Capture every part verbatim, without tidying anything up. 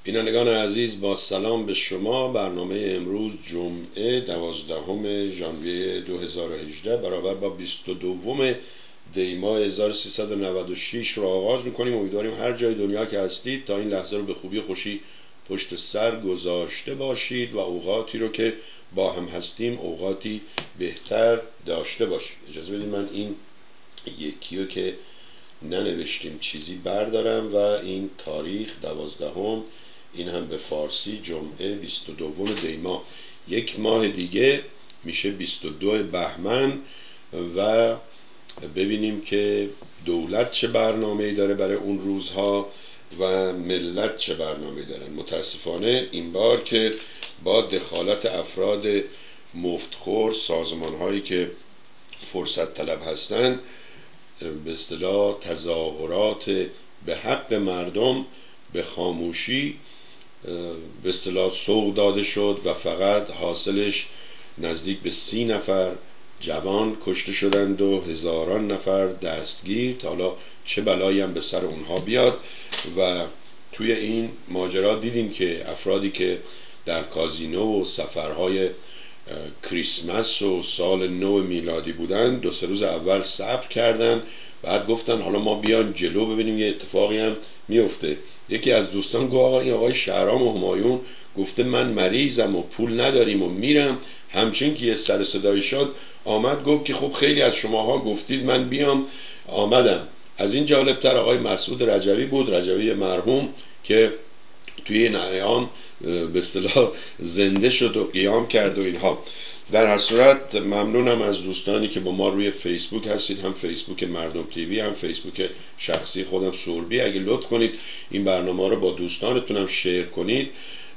بینندگان عزیز، با سلام به شما. برنامه امروز جمعه دوازدهم ژانویه دو هزار و هجده برابر با بیست و دوم دی ماه هزار و سیصد و نود و شش رو آغاز میکنیم. امیدواریم هر جای دنیا که هستید تا این لحظه رو به خوبی و خوشی پشت سر گذاشته باشید و اوقاتی رو که با هم هستیم اوقاتی بهتر داشته باشید. اجازه بدید من این یکی رو که ننوشتیم چیزی بردارم و این تاریخ دوازدهم، این هم به فارسی جمعه بیست و دوم دی ماه، یک ماه دیگه میشه بیست و دو بهمن و ببینیم که دولت چه برنامه‌ای داره برای اون روزها و ملت چه برنامه‌ای دارن. متاسفانه این بار که با دخالت افراد مفتخور، سازمان‌هایی که فرصت طلب هستند، به اصطلاح تظاهرات به حق مردم به خاموشی به اصطلاح سوق داده شد و فقط حاصلش نزدیک به سی نفر جوان کشته شدند و هزاران نفر دستگیر. تا حالا چه بلایی هم به سر اونها بیاد. و توی این ماجرا دیدیم که افرادی که در کازینو و سفرهای کریسمس و سال نو میلادی بودن دو سه روز اول صبر کردن، بعد گفتن حالا ما بیان جلو ببینیم یه اتفاقی هم میفته. یکی از دوستان گفت آقا این آقای شهرام و همایون گفته من مریضم و پول نداریم و میرم. همچنین که یه سر صدای شد آمد گفت که خب خیلی از شماها گفتید من بیام، آمدم. از این جالبتر آقای مسعود رجوی بود، رجوی مرحوم، که توی این ایام به اصطلاح زنده شد و قیام کرد و اینها. در هر صورت ممنونم از دوستانی که با ما روی فیسبوک هستید، هم فیسبوک مردم تیوی هم فیسبوک شخصی خودم سوربی. اگه لطف کنید این برنامه رو با دوستانتون هم شیر کنید،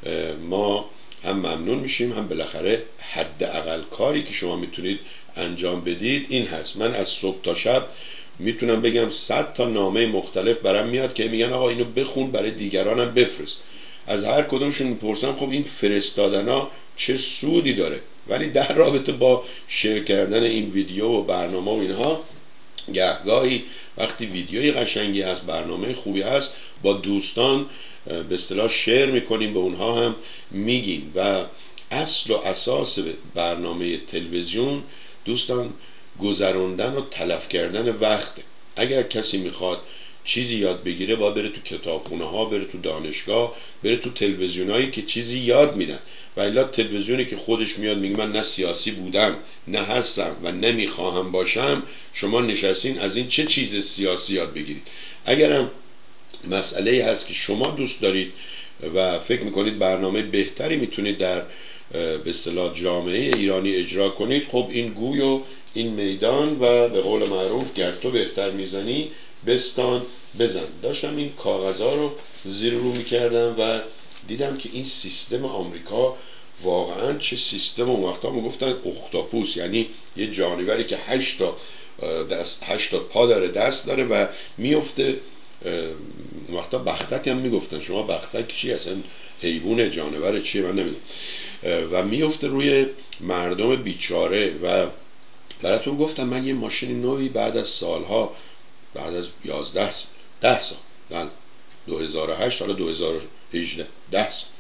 ما هم ممنون میشیم، هم بالاخره حداقل کاری که شما میتونید انجام بدید این هست. من از صبح تا شب میتونم بگم صد تا نامه مختلف برام میاد که میگن آقا اینو بخون برای دیگرانم بفرست. از هر کدومشون میپرسم خب این فرستادنا چه سودی داره؟ ولی در رابطه با شیر کردن این ویدیو و برنامه و اینها، گهگاهی وقتی ویدیوی قشنگی هست، برنامه خوبی هست، با دوستان به اصطلاح شیر میکنیم، به اونها هم میگیم. و اصل و اساس برنامه تلویزیون دوستان گذراندن و تلف کردن وقته. اگر کسی میخواد چیزی یاد بگیره باید بره تو کتابخونه ها، بره تو دانشگاه، بره تو تلویزیونایی که چیزی یاد میدن. و الا تلویزیونی که خودش میاد میگه من نه سیاسی بودم نه هستم و نمیخواهم باشم، شما نشستین از این چه چیز سیاسی یاد بگیرید؟ اگرم مسئله هست که شما دوست دارید و فکر میکنید برنامه بهتری میتونید در به اصطلاح جامعه ایرانی اجرا کنید، خب این گوی و این میدان و به قول معروف گر تو بهتر میزنی بستان بزن. داشتم این کاغذها رو زیر رو میکردم و دیدم که این سیستم آمریکا واقعا چه سیستم. اون وقتا میگفتن اختاپوس، یعنی یه جانوری که هشت تا دست هشت تا پا داره، دست داره و میفته. اون وقتا بختک هم میگفتن. شما بختک چی اصلا؟ حیوان، جانور چیه من نمیدونم. و میفته روی مردم بیچاره. و براتون گفتم من یه ماشین نوعی بعد از سالها، بعد از یازده سال، ده سال، بله دو هزار و هشت حالا دو هزار و هجده، ده سال،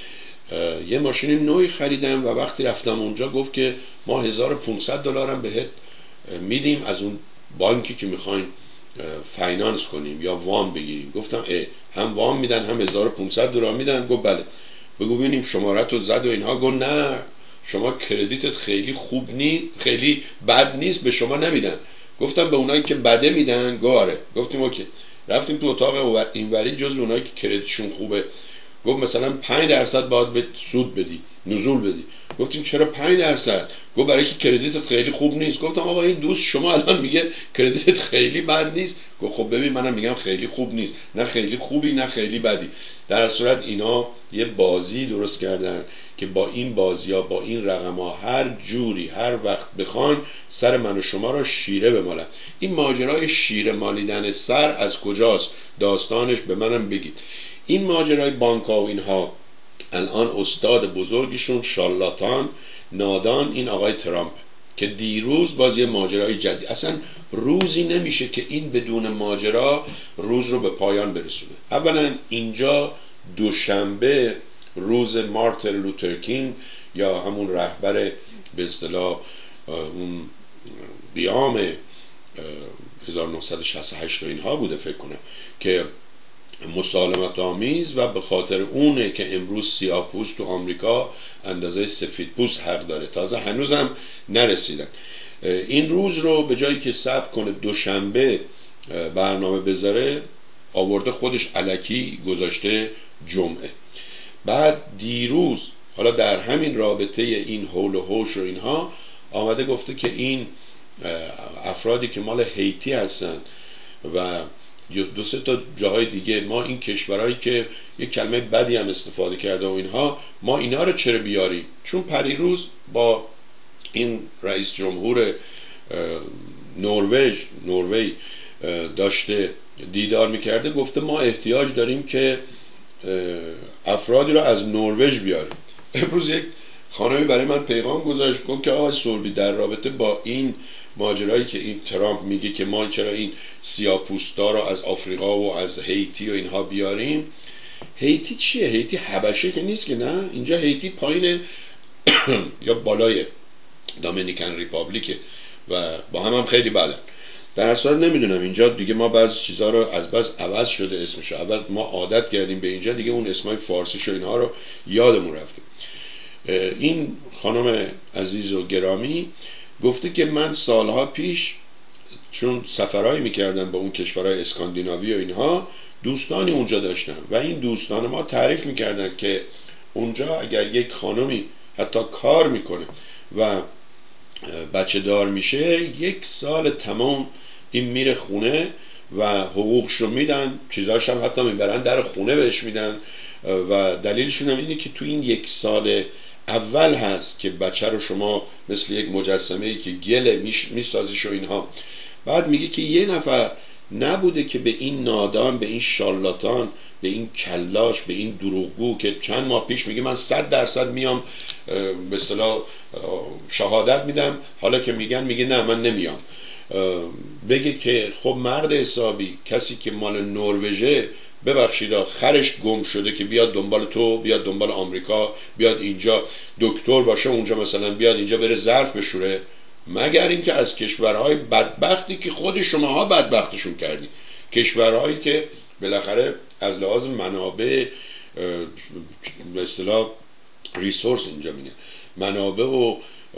یه ماشین نوعی خریدم و وقتی رفتم اونجا گفت که ما هزار و پانصد دلار هم بهت میدیم از اون بانکی که میخواین فاینانس کنیم یا وام بگیریم. گفتم اه هم وام میدن هم هزار و پانصد دلار میدن؟ گفت بله. بگو ببینیم شمارت رو زد و اینها. گفت نه شما کردیتت خیلی خوب نیست، خیلی بد نیست، به شما نمیدن. گفتم به اونایی که بده میدن؟ گفت آره. گفتیم اوکی. رفتیم تو اتاق اینوری، جز اونایی که کردیتشون خوبه گفت مثلا پنج درصد باید به سود بدی، نزول بدی. گفتیم چرا پنج درصد؟ گفت برای که کردیتت خیلی خوب نیست. گفتم آقا این دوست شما الان میگه کردیتت خیلی بد نیست. گفت خب ببین منم میگم خیلی خوب نیست، نه خیلی خوبی نه خیلی بدی. در صورت اینا یه بازی درست کردن که با این بازی ها، با این رقم ها، هر جوری هر وقت بخوان سر من و شما را شیره بمالن. این ماجرای شیره مالیدن سر از کجاست؟ داستانش به منم بگید. این ماجرای بانک‌ها و اینها الان استاد بزرگشون شارلاتان نادان این آقای ترامپ که دیروز باز یه ماجرای جدید. اصلا روزی نمیشه که این بدون ماجرا روز رو به پایان برسونه. اولا اینجا دوشنبه روز مارتین لوترکینگ یا همون رهبر به اصطلاح اون قیام هزار و نهصد و شصت و هشت و اینها بوده فکر کنم، که مسالمت آمیز و به خاطر اونه که امروز سیاه‌پوست تو آمریکا اندازه سفیدپوست حق داره. تازه هنوزم نرسیدن. این روز رو به جایی که ثبت کنه دوشنبه برنامه بذاره، آورده خودش الکی گذاشته جمعه. بعد دیروز حالا در همین رابطه این حول و حوش و اینها آمده گفته که این افرادی که مال هیتی هستن و دو سه تا جاهای دیگه، ما این کشورهایی که یک کلمه بدی هم استفاده کرده و اینها، ما اینا رو چرا بیاریم؟ چون پریروز با این رئیس جمهور نروژ نروژ داشته دیدار میکرده، گفته ما احتیاج داریم که افرادی رو از نروژ بیاریم. امروز یک خانمی برای من پیغام گذاشت، گفت که آقای سوربی در رابطه با این ماجرایی که این ترامپ میگه که ما چرا این سیاه‌پوستا رو از آفریقا و از هیتی و اینها بیاریم. هیتی چیه؟ هیتی حبشه که نیست که، نه، اینجا هیتی پایین یا بالای دامینیکن ریپابلیکه و با هم هم خیلی بدن. در اصل نمیدونم اینجا دیگه ما بعضی چیزها رو از بس عوض شده اسمش، اول ما عادت کردیم به اینجا دیگه اون اسمای فارسیش و اینها رو یادمون رفته. این خانم عزیز و گرامی گفته که من سالها پیش چون سفرهایی میکردم با اون کشورهای اسکاندیناوی و اینها، دوستانی اونجا داشتم و این دوستان ما تعریف میکردن که اونجا اگر یک خانمی حتی کار میکنه و بچه دار میشه، یک سال تمام این میره خونه و حقوقش رو میدن، چیزاش هم حتی میبرن در خونه بهش میدن و دلیلشون هم اینه که تو این یک سال اول هست که بچه رو شما مثل یک مجسمه ای که گله میسازیش و اینها. بعد میگه که یه نفر نبوده که به این نادان، به این شارلاتان، به این کلاش، به این دروغگو که چند ماه پیش میگه من صد درصد میام به اصطلاح شهادت میدم، حالا که میگن میگه نه من نمیام، بگه که خب مرد حسابی کسی که مال نروژه ببخشید خرش گم شده که بیاد دنبال تو، بیاد دنبال آمریکا، بیاد اینجا دکتر باشه اونجا مثلا، بیاد اینجا بره ظرف بشوره، مگر اینکه از کشورهای بدبختی که خود شماها بدبختشون کردی، کشورهایی که بالاخره از لحاظ منابع به اصطلاح ریسورس اینجا میگه منابع و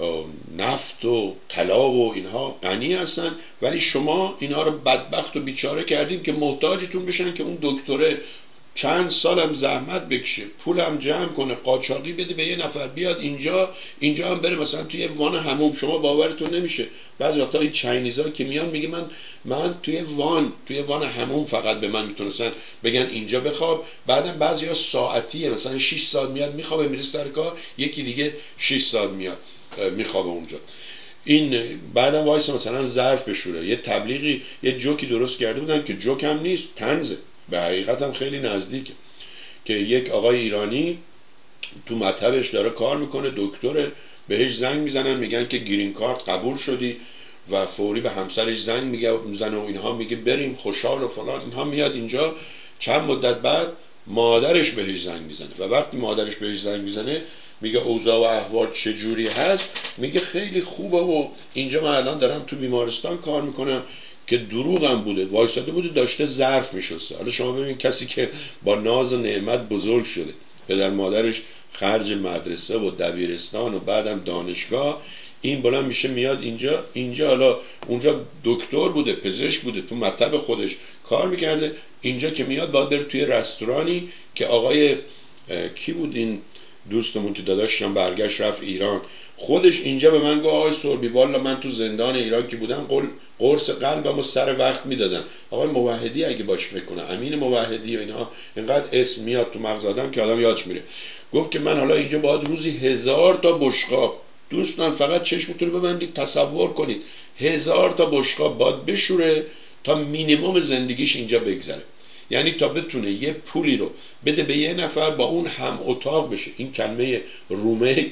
نفت و طلا و اینها غنی هستن، ولی شما اینها رو بدبخت و بیچاره کردیم که محتاجتون بشن که اون دکتره چند سالم زحمت بکشه، پولم جمع کنه، قاچاقی بده به یه نفر بیاد اینجا، اینجا هم بره مثلا توی وان حموم. شما باورتون نمیشه بعضی وقتا این چاینیزا که میان میگه من من توی وان توی وان حموم فقط به من میتونستن بگن اینجا بخواب، بعدم بعضیا ساعتیه، مثلا شش ساعت میاد میخوابه میره سر کار، یکی دیگه شش ساعت میاد میخوابه اونجا. این بعدم وایس مثلا ظرف بشوره. یه تبلیغی یه جوکی درست کرده بودن که جوک هم نیست، طنزه، به حقیقت هم خیلی نزدیکه، که یک آقای ایرانی تو مطبش داره کار میکنه، دکتره، بهش زنگ میزنن میگن که گرین کارت قبول شدی و فوری به همسرش زنگ میزنه و اینها، میگه بریم خوشحال و فلان، اینها میاد اینجا. چند مدت بعد مادرش بهش زنگ میزنه و وقتی مادرش بهش زنگ میزنه میگه اوضاع و احوال چجوری هست، میگه خیلی خوبه و اینجا من الان دارم تو بیمارستان کار میکنم، که دروغم بوده، وایساده بوده داشته ظرف میشسته. حالا شما ببین کسی که با ناز و نعمت بزرگ شده، پدر مادرش خرج مدرسه و دبیرستان و بعدم دانشگاه، این بلند میشه میاد اینجا اینجا حالا اونجا دکتر بوده، پزشک بوده، تو مطب خودش کار میکرده، اینجا که میاد باید بره توی رستورانی که آقای کی بود این دوستمون که داداشم برگشت رفت ایران، خودش اینجا به من گفت آقای سوربی والا من تو زندان ایران که بودم قل قرص قلبمو سر وقت میدادن. آقای موحدی اگه باشه فکر کنه، امین موحدی و اینها، اینقدر اسم میاد تو مغز آدم که آدم یادش میره. گفت که من حالا اینجا باید روزی هزار تا بشقاب، دوستان فقط چشمتون رو ببندید تصور کنید، هزار تا بشقاب باید بشوره تا مینیمم زندگیش اینجا بگذره، یعنی تا بتونه یه پولی رو بده به یه نفر با اون هم اتاق بشه. این کلمه رومیت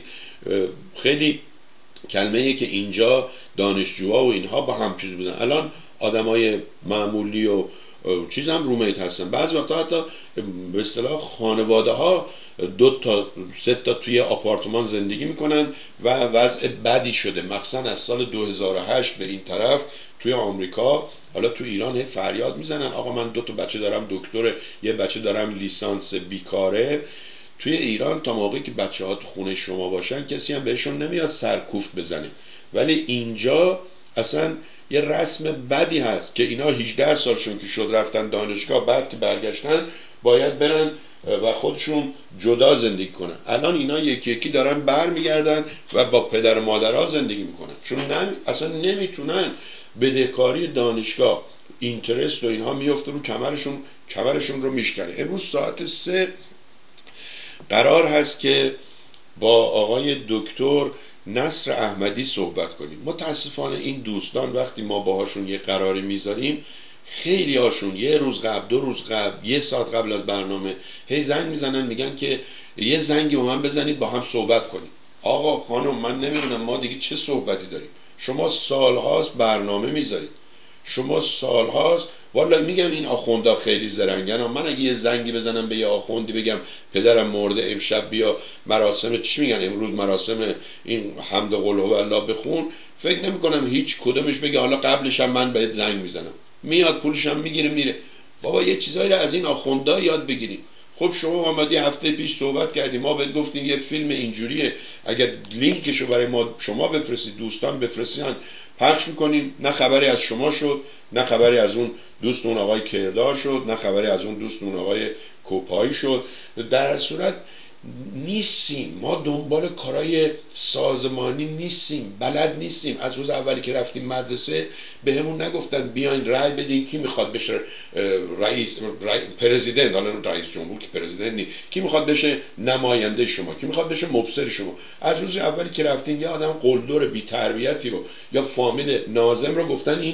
خیلی کلمه‌ای که اینجا دانشجوها و اینها با هم چیز بودن. الان آدمای معمولی و چیز هم رومیت هستن. بعضی وقتا حتی به اصطلاح خانواده ها دو تا سه تا توی آپارتمان زندگی میکنن و وضع بدی شده، مخصوصا از سال دو هزار و هشت به این طرف توی آمریکا. حالا تو ایران فریاد میزنن آقا من دو تا بچه دارم دکتر، یه بچه دارم لیسانس، بیکاره. توی ایران تا موقعی که بچه ها تو خونه شما باشن کسی هم بهشون نمیاد سرکوفت بزنه، ولی اینجا اصلا یه رسم بدی هست که اینا هجده سالشون که شد رفتن دانشگاه، بعد که برگشتن باید برن و خودشون جدا زندگی کنن. الان اینا یکی یکی دارن بر میگردن و با پدر و مادرها زندگی میکنن، چون نمی... اصلا نمیتونن. بدهکاری دانشگاه، اینترست و اینها میفته رو کمرشون، کمرشون رو میشکنه. امروز ساعت سه قرار هست که با آقای دکتر نصر احمدی صحبت کنیم. متاسفانه این دوستان وقتی ما باهاشون یه قراری میذاریم، خیلی هاشون یه روز قبل، دو روز قبل، یه ساعت قبل از برنامه هی زنگ میزنن میگن که یه زنگی به من بزنید با هم صحبت کنیم. آقا خانم من نمیدونم ما دیگه چه صحبتی داریم. شما سالهاست برنامه میذارید، شما سالهاست. والا میگم این آخوندا خیلی زرنگن. من اگه یه زنگی بزنم به یه آخوندی بگم پدرم مرده امشب بیا مراسم چی میگن امروز مراسم این حمد قل هو الله بخون، فکر نمی کنم هیچ کدومش بگه حالا قبلش هم من بهت زنگ میزنم. میاد پولش هم میگیره میره. بابا یه چیزایی رو از این آخوندا یاد بگیریم. خب شما آمدی هفته پیش صحبت کردیم، ما بهت گفتیم یه فیلم اینجوریه، اگر لینکشو برای ما شما بفرستید، دوستان بفرستین، پخش میکنیم. نه خبری از شما شد، نه خبری از اون دوست اون آقای کردار شد، نه خبری از اون دوست اون آقای کوپایی شد. در صورت نیستیم ما دنبال کارهای سازمانی نیستیم، بلد نیستیم. از روز اولی که رفتیم مدرسه به همون نگفتن بیاین رای بدین کی میخواد بشه رئیس پرزیدنت، حالا رئیس جمهور که پرزیدنت نیست، کی میخواد بشه نماینده شما، کی میخواد بشه مبصر شما. از روز اولی که رفتیم یه آدم قلدر بی تربیتی رو یا فامیل ناظم رو گفتن این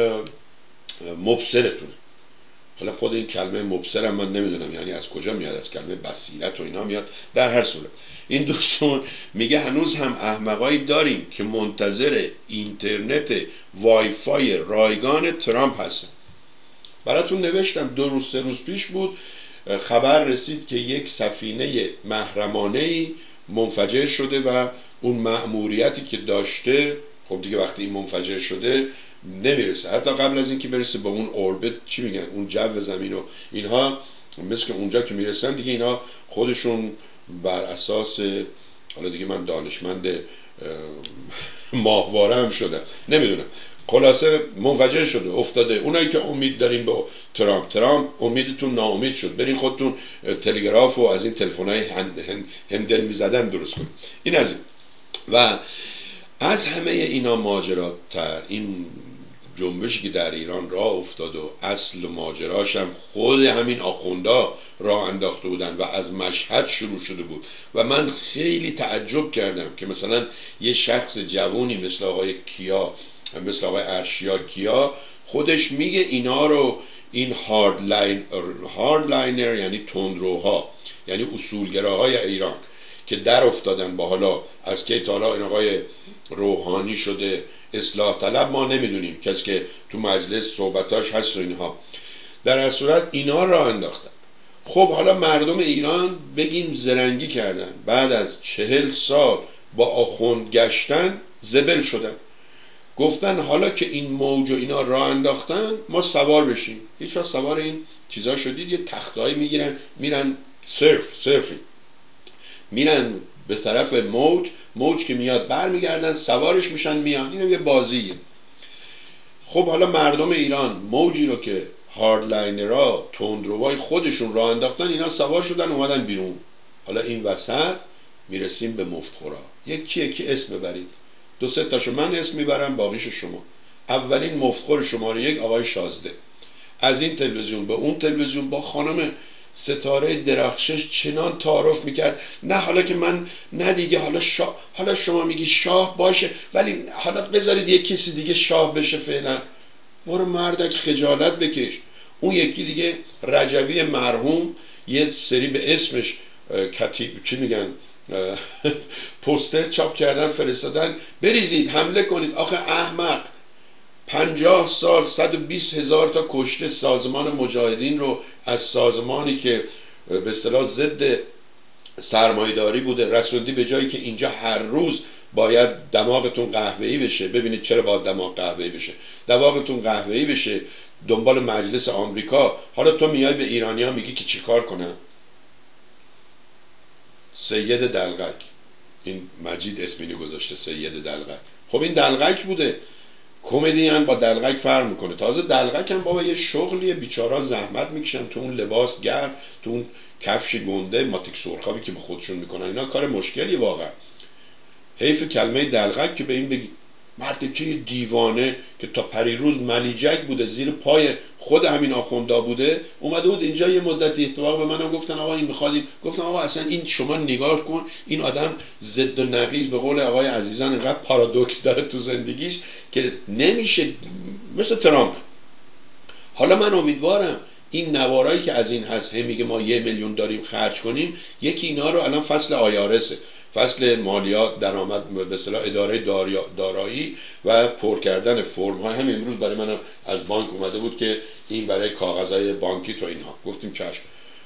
مبصرتونه. حالا خود این کلمه مبصرم من نمیدونم یعنی از کجا میاد، از کلمه بصیرت و اینا میاد. در هر صورت این دوستون میگه هنوز هم احمقایی داریم که منتظر اینترنت وای فای رایگان ترامپ هستن. براتون نوشتم دو روز سه روز پیش بود خبر رسید که یک سفینه محرمانه‌ای منفجر شده و اون مأموریتی که داشته خب دیگه وقتی این منفجر شده نمیرسه، حتی قبل از اینکه برسه به اون اوربیت چی میگن اون جو زمین و اینها، مثل که اونجا که میرسن دیگه اینا خودشون بر اساس، حالا دیگه من دانشمند ماهواره هم شدم نمیدونم، خلاصه منفجر شده افتاده. اونایی که امید داریم به ترامپ، ترامپ امیدتون ناامید شد، برین خودتون تلگراف و از این تلفن‌های هندل میزدن درست کنید. این از این. و از همه اینا ماجراتر این جنبشی که در ایران راه افتاد و اصل ماجراش هم خود همین آخوندا راه انداخته بودن و از مشهد شروع شده بود. و من خیلی تعجب کردم که مثلا یه شخص جوونی مثل آقای کیا، مثل آقای ارشیا کیا، خودش میگه اینا رو این هارد لاین هارد لاینر یعنی تندروها، یعنی اصولگراهای ایران که در افتادن با حالا از که تا حالا این آقای روحانی شده اصلاح طلب ما نمیدونیم، کسی که تو مجلس صحبتاش هست و اینها، در هر صورت اینا را انداختن. خب حالا مردم ایران بگیم زرنگی کردن، بعد از چهل سال با آخوند گشتن زبل شدن، گفتن حالا که این موج و اینا راه انداختن ما سوار بشیم. هیچ وقت سوار این چیزا شدید؟ یه تختایی میگیرن میرن سرف سرفی میرن به طرف موج، موج که میاد برمیگردن سوارش میشن میان. اینو یه بازیه. خب حالا مردم ایران موجی رو که هاردلاینرها تندروهای خودشون راه انداختن اینا سوار شدن اومدن بیرون. حالا این وسط میرسیم به مفتخورا. یکی یکی اسم ببرید، دو سه تاشو من اسم میبرم باقیش شما. اولین مفتخور شماره یک آقای شازده، از این تلویزیون به اون تلویزیون با خانم ستاره درخشش چنان تعارف میکرد. نه حالا که من نه دیگه حالا شاه، حالا شما میگی شاه باشه ولی حالا بذارید یک کسی دیگه شاه بشه فعلا. برو مردک خجالت بکش. اون یکی دیگه رجوی مرحوم یه سری به اسمش کتیب چی میگن پوستر چاپ کردن فرستادن بریزید حمله کنید. آخه احمق پنجاه سال صد و بیست هزار تا کشته سازمان مجاهدین رو از سازمانی که به اصطلاح ضد سرمایه‌داری بوده رسوندی به جایی که اینجا هر روز باید دماغتون قهوه‌ای بشه. ببینید چرا باید دماغ قهوه‌ای بشه؟ دماغتون قهوه‌ای بشه دنبال مجلس آمریکا. حالا تو میای به ایرانی‌ها میگی که چیکار کنن؟ سید دلقک، این مجید اسمینی گذاشته سید دلقک. خب این دلقک بوده. کمدین با دلقک فرق میکنه. تازه دلقک هم بابا یه شغلیه، بیچارا زحمت میکشن تو اون لباس گرم، تو اون کفش گنده ماتیک سرخابی که به خودشون میکنن، اینا کار مشکلی واقعا. حیف کلمه دلقک که به این بگی. مردی که دیوانه که تا پریروز ملیجک بوده، زیر پای خود همین آخوندا بوده، اومده بود اینجا یه مدتی. اتفاق به منم گفتن آقا این میخواد، گفتم آقا اصلا این شما نگاه کن، این آدم ضد و نقیض به قول آقای عزیزان اینقدر پارادوکس داره تو زندگیش که نمیشه، مثل ترامپ. حالا من امیدوارم این نوارایی که از این هست هم میگه ما یه میلیون داریم خرج کنیم، یکی اینا رو الان فصل آیارسه، فصل مالیات، درآمد، به اصطلاح اداره دارایی و پر کردن فرم ها. هم امروز برای منم از بانک اومده بود که این برای کاغذهای بانکی تو اینها. گفتیم چشم.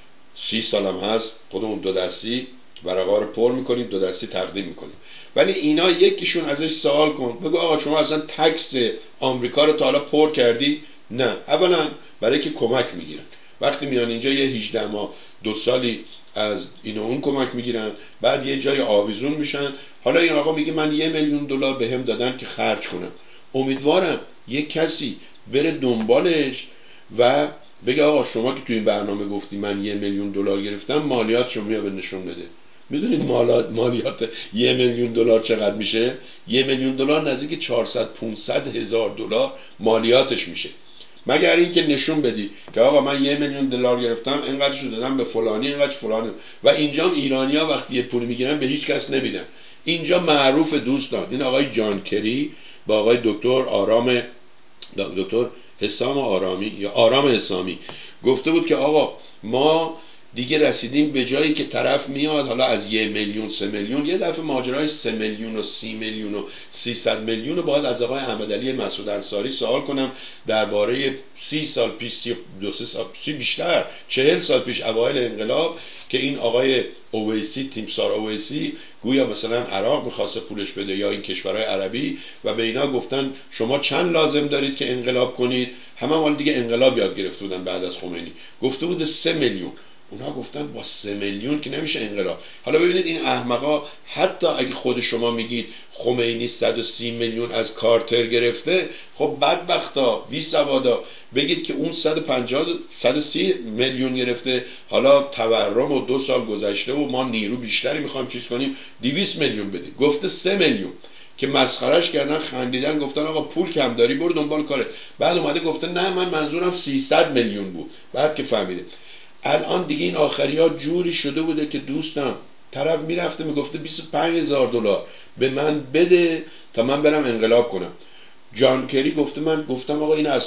سی سالم هست خودمون دو دستی ورقا رو پر میکنیم، دو دستی تقدیم میکنیم. ولی اینا یکیشون ازش سوال کن، بگو آقا شما اصلا تکس آمریکا رو تا حالا پر کردی؟ نه. اولا برای که کمک میگیرن، وقتی میان اینجا یه هجده ماه دو سالی از این و اون کمک میگیرن، بعد یه جای آویزون میشن. حالا این آقا میگه من یه میلیون دلار بهم دادن که خرج کنم. امیدوارم یه کسی بره دنبالش و بگه آقا شما که توی این برنامه گفتی من یه میلیون دلار گرفتم، مالیات شما بیا به نشون بده. میدونید مالیات مالیات یه میلیون دلار چقدر میشه؟ یه میلیون دلار نزدیک چهارصد پانصد هزار دلار مالیاتش میشه. مگر اینکه نشون بدی که آقا من یه میلیون دلار گرفتم، اینقدرشو دادم به فلانی، اینقدر فلانی. و اینجا ایرانی‌ها وقتی یه پول میگیرن به هیچ کس نمیدن. اینجا معروف دوستان، این آقای جان کری با آقای دکتر آرام دکتر حسام آرامی یا آرام حسامی گفته بود که آقا ما دیگه رسیدیم به جایی که طرف میاد حالا از یه میلیون سه میلیون، یه دفعه ماجرای سه میلیون و سی میلیون و سیصد میلیون رو باید از آقای احمدعلی مسعود انصاری سوال کنم درباره سی سال پیش، سی دو سه سال سی بیشتر چهل سال پیش اوایل انقلاب که این آقای اویسی، تیمسار اویسی، گویا مثلا عراق میخواسته پولش بده یا این کشورهای عربی و به اینا گفتن شما چند لازم دارید که انقلاب کنید. همه مال دیگه انقلاب یاد گرفته بودن بعد از خمینی. گفته بود سه میلیون. اونا گفتن با سه میلیون که نمیشه انقلاب. حالا ببینید این احمقا، حتی اگه خود شما میگید خمینی صد و سی میلیون از کارتر گرفته، خب بدبختا بی سوادا بگید که اون صد و پنجاه صد و سی میلیون گرفته، حالا تورم و دو سال گذشته و ما نیرو بیشتری میخوایم چیز کنیم، دویست میلیون بدید. گفته سه میلیون که مسخرش کردن، خندیدن، گفتن آقا پول کم داری برو دنبال کاره. بعد اومده گفته نه من منظورم سیصد میلیون بود. بعد که فهمیده الان دیگه این آخری ها جوری شده بوده که دوستم طرف میرفته میگفته بیست و پنج هزار دلار به من بده تا من برم انقلاب کنم. جان کری گفته من گفتم آقا این از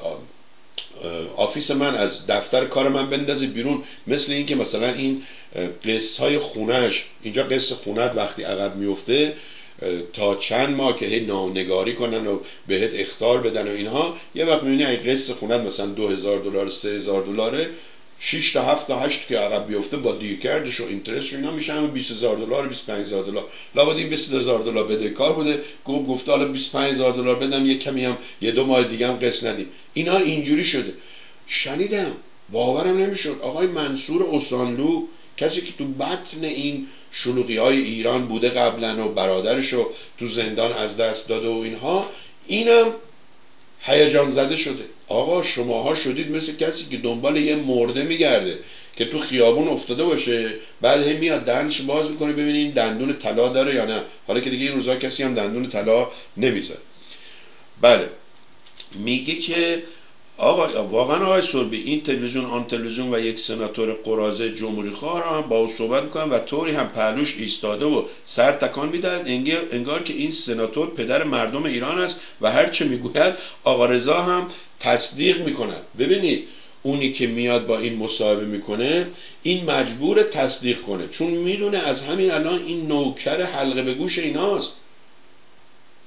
آفیس من، از دفتر کار من بندازی بیرون، مثل این که مثلا این قسط های خونهش، اینجا قسط خونت وقتی عقب میفته تا چند ماه که هی نامنگاری کنن و بهت اخطار بدن و اینها، یه وقت میبینی اگه قسط خونت مثلا دو هزار دلار سه هزار دلاره، شش تا هفت تا هشت که عقب بیفته با دیرکردش و اینترست و اینا میشه همه بیست هزار دلار بیست و پنج هزار دلار. لابد این بیست هزار دلار بدهکار بوده، گفت گفته حالا بیست و پنج هزار دلار بدم یه کمی هم یه دو ماه دیگه هم قسط ندیم. اینا اینجوری شده. شنیدم باورم نمیشد آقای منصور اوسانلو، کسی که تو بطن این شلوغی های ایران بوده قبلا و برادرشو تو زندان از دست داده و اینها، اینم هیجان زده شده. آقا شماها شدید مثل کسی که دنبال یه مرده میگرده که تو خیابون افتاده باشه، بعد هم میاد دهنش باز میکنه ببینید این دندون طلا داره یا نه. حالا که دیگه این روزا کسی هم دندون طلا نمیذاره. بله میگه که آقا واقعا آقای سربی این تلویزیون آن تلویزیون و یک سناتور قراضه جمهوری خواه هم با او صحبت میکنن و طوری هم پهلوش ایستاده و سر تکان میدهد انگار که این سناتور پدر مردم ایران است و هر چه میگوید آقا رضا هم تصدیق میکند. ببینید اونی که میاد با این مصاحبه میکنه این مجبور تصدیق کنه، چون میدونه از همین الان این نوکر حلقه به گوش ایناست.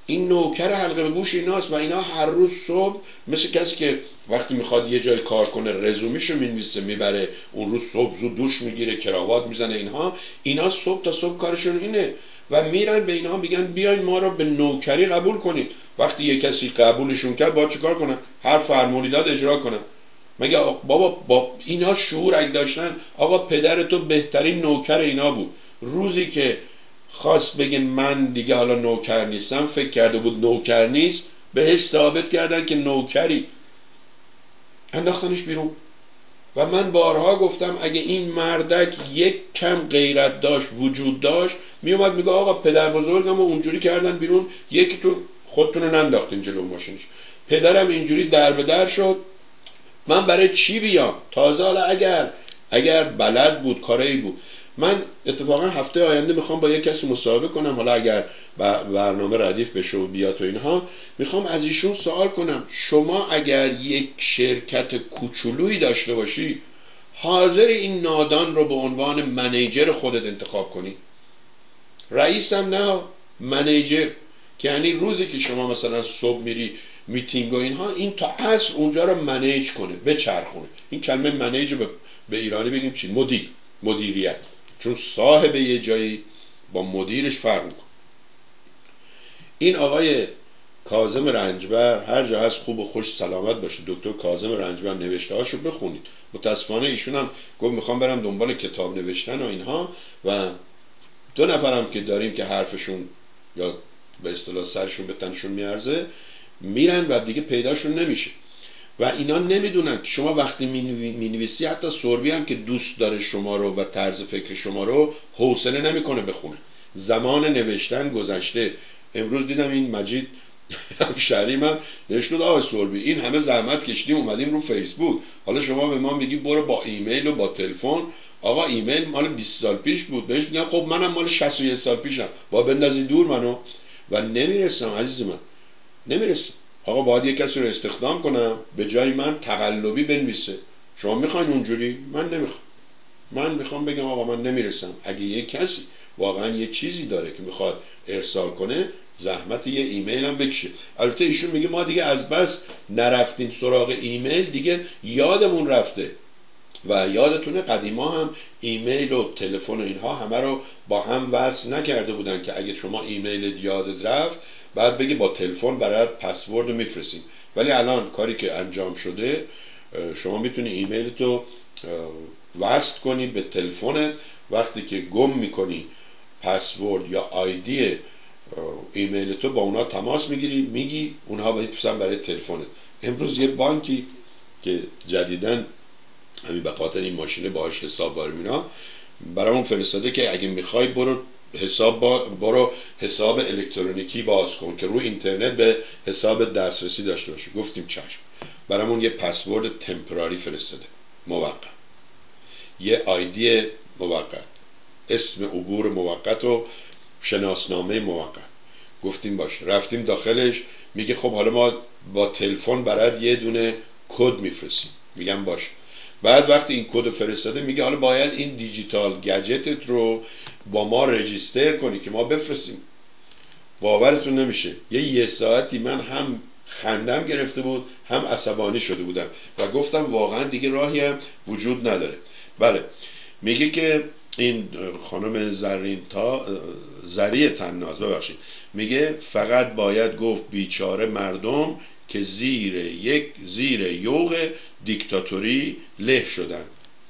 این نوکر حلقه به گوش ایناست و اینا هر روز صبح مثل کسی که وقتی میخواد یه جای کار کنه رزومیشو مینویسه میبره اون روز صبح زود دوش میگیره کراوات میزنه، اینها اینا صبح تا صبح کارشون اینه و میرن به اینها میگن بیاین ما رو به نوکری قبول کنید. وقتی یه کسی قبولشون کرد باید چیکار کنن؟ هر فرمانی داد اجرا کنن. مگه بابا با اینا شعور اگه داشتن، آقا پدر تو بهترین نوکر اینا بود، روزی که خواست بگه من دیگه حالا نوکر نیستم فکر کرده بود نوکر نیست، بهش ثابت کردن که نوکری، انداختنش بیرون. و من بارها گفتم اگه این مردک یک کم غیرت داشت وجود داشت میومد میگه آقا پدر بزرگم رو اونجوری کردن بیرون، یکی تو خودتون رو ننداختین جلو ماشینش، پدرم اینجوری در به در شد، من برای چی بیام؟ تازه حالا اگر اگر بلد بود کاری بود. من اتفاقا هفته آینده میخوام با یک کسی مصاحبه کنم، حالا اگر برنامه ردیف بشه و بیاد و اینها، میخوام از ایشون سوال کنم شما اگر یک شرکت کوچولویی داشته باشی حاضر این نادان رو به عنوان منیجر خودت انتخاب کنی؟ رئیسم نه، منیجر، که یعنی روزی که شما مثلا صبح میری میتینگ و اینها، این تا عصر اونجا رو منیج کنه، بچرخونه. این کلمه منیج به, به ایرانی بگیم چی؟ مدیر، مدیریت، چون صاحب یه جایی با مدیرش فرق میکنه. این آقای کاظم رنجبر هر جا هست خوب و خوش سلامت باشه، دکتر کاظم رنجبر، نوشته هاشو بخونید. متاسفانه ایشون هم گفت میخوام برم دنبال کتاب نوشتن و اینها، و دو نفرم که داریم که حرفشون یا به اصطلاح سرشون به تنشون میارزه میرن و دیگه پیداشون نمیشه. و اینا نمیدونن که شما وقتی مینویسی حتی سوربی هم که دوست داره شما رو و طرز فکر شما رو حوصله نمیکنه بخونه. زمان نوشتن گذشته. امروز دیدم این مجید همشهری من نوشته آقا سوربی این همه زحمت کشیدیم اومدیم رو فیسبوک، حالا شما به ما میگی برو با ایمیل و با تلفن. آقا ایمیل مال بیست سال پیش بود، بهش میگم خب منم مال شصت و یک سال پیشم، با بندازی دور منو. و نمیرسم عزیز من، نمیرسم. آقا باید یک کسی رو استخدام کنم به جای من تقلبی بنویسه. شما میخواین اونجوری؟ من نمیخوام. من میخوام بگم آقا من نمیرسم. اگه یک کسی واقعا یه چیزی داره که میخواد ارسال کنه زحمت یه ایمیل هم بکشه. البته ایشون میگه ما دیگه از بس نرفتیم سراغ ایمیل دیگه یادمون رفته. و یادتونه قدیما هم ایمیل و تلفن و اینها همه رو با هم وصل نکرده بودن که اگه شما ایمیل یادت رفت بعد بگی با تلفن برات پسورد رو میفرستیم. ولی الان کاری که انجام شده شما میتونی ایمیلت رو وصل کنی به تلفنت، وقتی که گم میکنی پسورد یا آیدی ایمیل تو با اونا تماس میگیری، میگی اونها بفرستن برای تلفنت. امروز یه بانکی که جدیدن همین به خاطر این ماشینه باهاش حساب وارد اینا برامون فرستاده که اگه میخوای برو حساب با برو حساب الکترونیکی باز کن که رو اینترنت به حساب دسترسی داشته باشه. گفتیم چشم. برامون یه پسورد تمپراری فرستاده موقت، یه آیدی موقت، اسم عبور موقت و شناسنامه موقت. گفتیم باشه. رفتیم داخلش، میگه خب حالا ما با تلفن برات یه دونه کد میفرستیم. میگم باشه. بعد وقتی این کد فرستاده میگه حالا باید این دیجیتال گجتت رو با ما رجیستر کنی که ما بفرستیم. باورتون نمیشه یه یه ساعتی من هم خندم گرفته بود هم عصبانی شده بودم و گفتم واقعا دیگه راهی هم وجود نداره. بله میگه که این خانم زرین تا زری تناز ببخشید میگه فقط باید گفت بیچاره مردم که زیر یک زیر یوغ دیکتاتوری له شدن.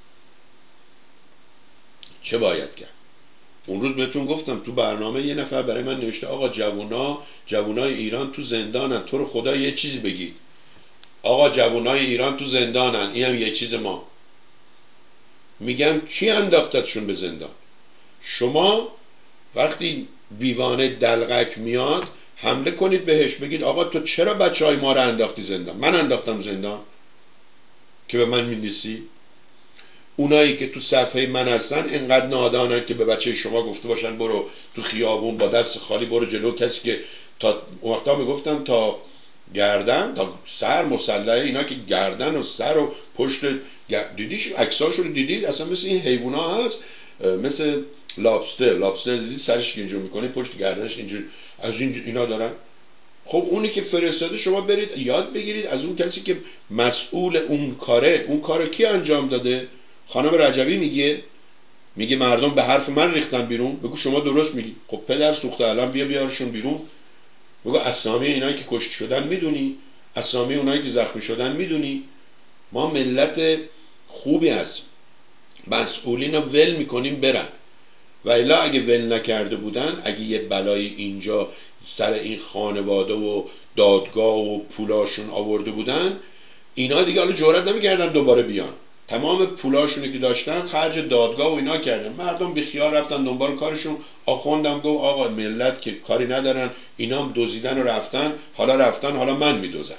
چه باید کرد؟ اون روز بهتون گفتم تو برنامه یه نفر برای من نوشته آقا جوونا جوونای ایران تو زندانن، تو رو خدا یه چیزی بگی. آقا جوونای ایران تو زندانن، اینم یه چیز ما. میگم کی انداختتشون به زندان؟ شما وقتی دیوانه دلغک میاد حمله کنید بهش، بگید آقا تو چرا بچه های ما رو انداختی زندان؟ من انداختم زندان که به من می‌نویسی؟ اونایی که تو صفحه من هستن انقدر نادانن که به بچه شما گفته باشن برو تو خیابون با دست خالی برو جلو کسی که تا وقتا میگفتن تا گردن تا سر مسلحه، اینا که گردن و سر و پشت دیدیش عکساشو رو دیدید اصلا مثل این حیونا هست، مثل لابستر. لابستر دیدید سرش اینجور میکنه پشت گردنش اینجور، از این اینا دارن. خب اونی که فرستاده شما برید یاد بگیرید از اون کسی که مسئول اون کاره. اون کار کی انجام داده؟ خانم رجبی میگه میگه مردم به حرف من ریختن بیرون. بگو شما درست میگی. خب پدر سوخته الان بیا بیارشون بیرون. بگو اسامی اینایی که کشته شدن میدونی؟ اسامی اونایی که زخمی شدن میدونی؟ ما ملت خوبی هستیم. مسئولین رو ول میکنیم برن. و الا اگه ول نکرده بودن، اگه یه بلای اینجا سر این خانواده و دادگاه و پولاشون آورده بودن، اینا دیگه حالا جرئت نمیکردن دوباره بیان. تمام پولاشونی که داشتن خرج دادگاه و اینا کردن. مردم بیخیال رفتن دنبال کارشون. آخوندم گفت آقا ملت که کاری ندارن، اینا هم دزدیدن و رفتن، حالا رفتن حالا من میدوزم.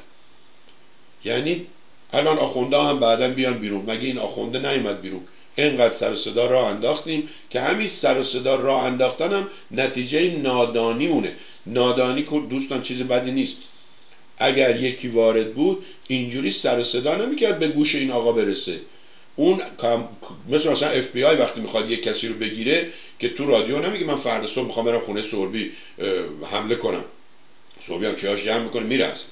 یعنی الان آخونده هم بعداً بیان بیرون. مگه این آخونده نیامد بیرون؟ اینقدر سر و صدا راه انداختیم که همین سر و صدا راه انداختن هم نتیجه نادانی مونه. نادانی که دوستان چیز بدی نیست. اگر یکی وارد بود اینجوری سر و صدا نمیکرد به گوش این آقا برسه. اون مثل مثلا اف بی آی وقتی میخواد یک کسی رو بگیره که تو رادیو نمیگه من فردا صبح میخوام برم خونه سوربی حمله کنم. سوربی هم چیاش جمع میکنه میره اصلا.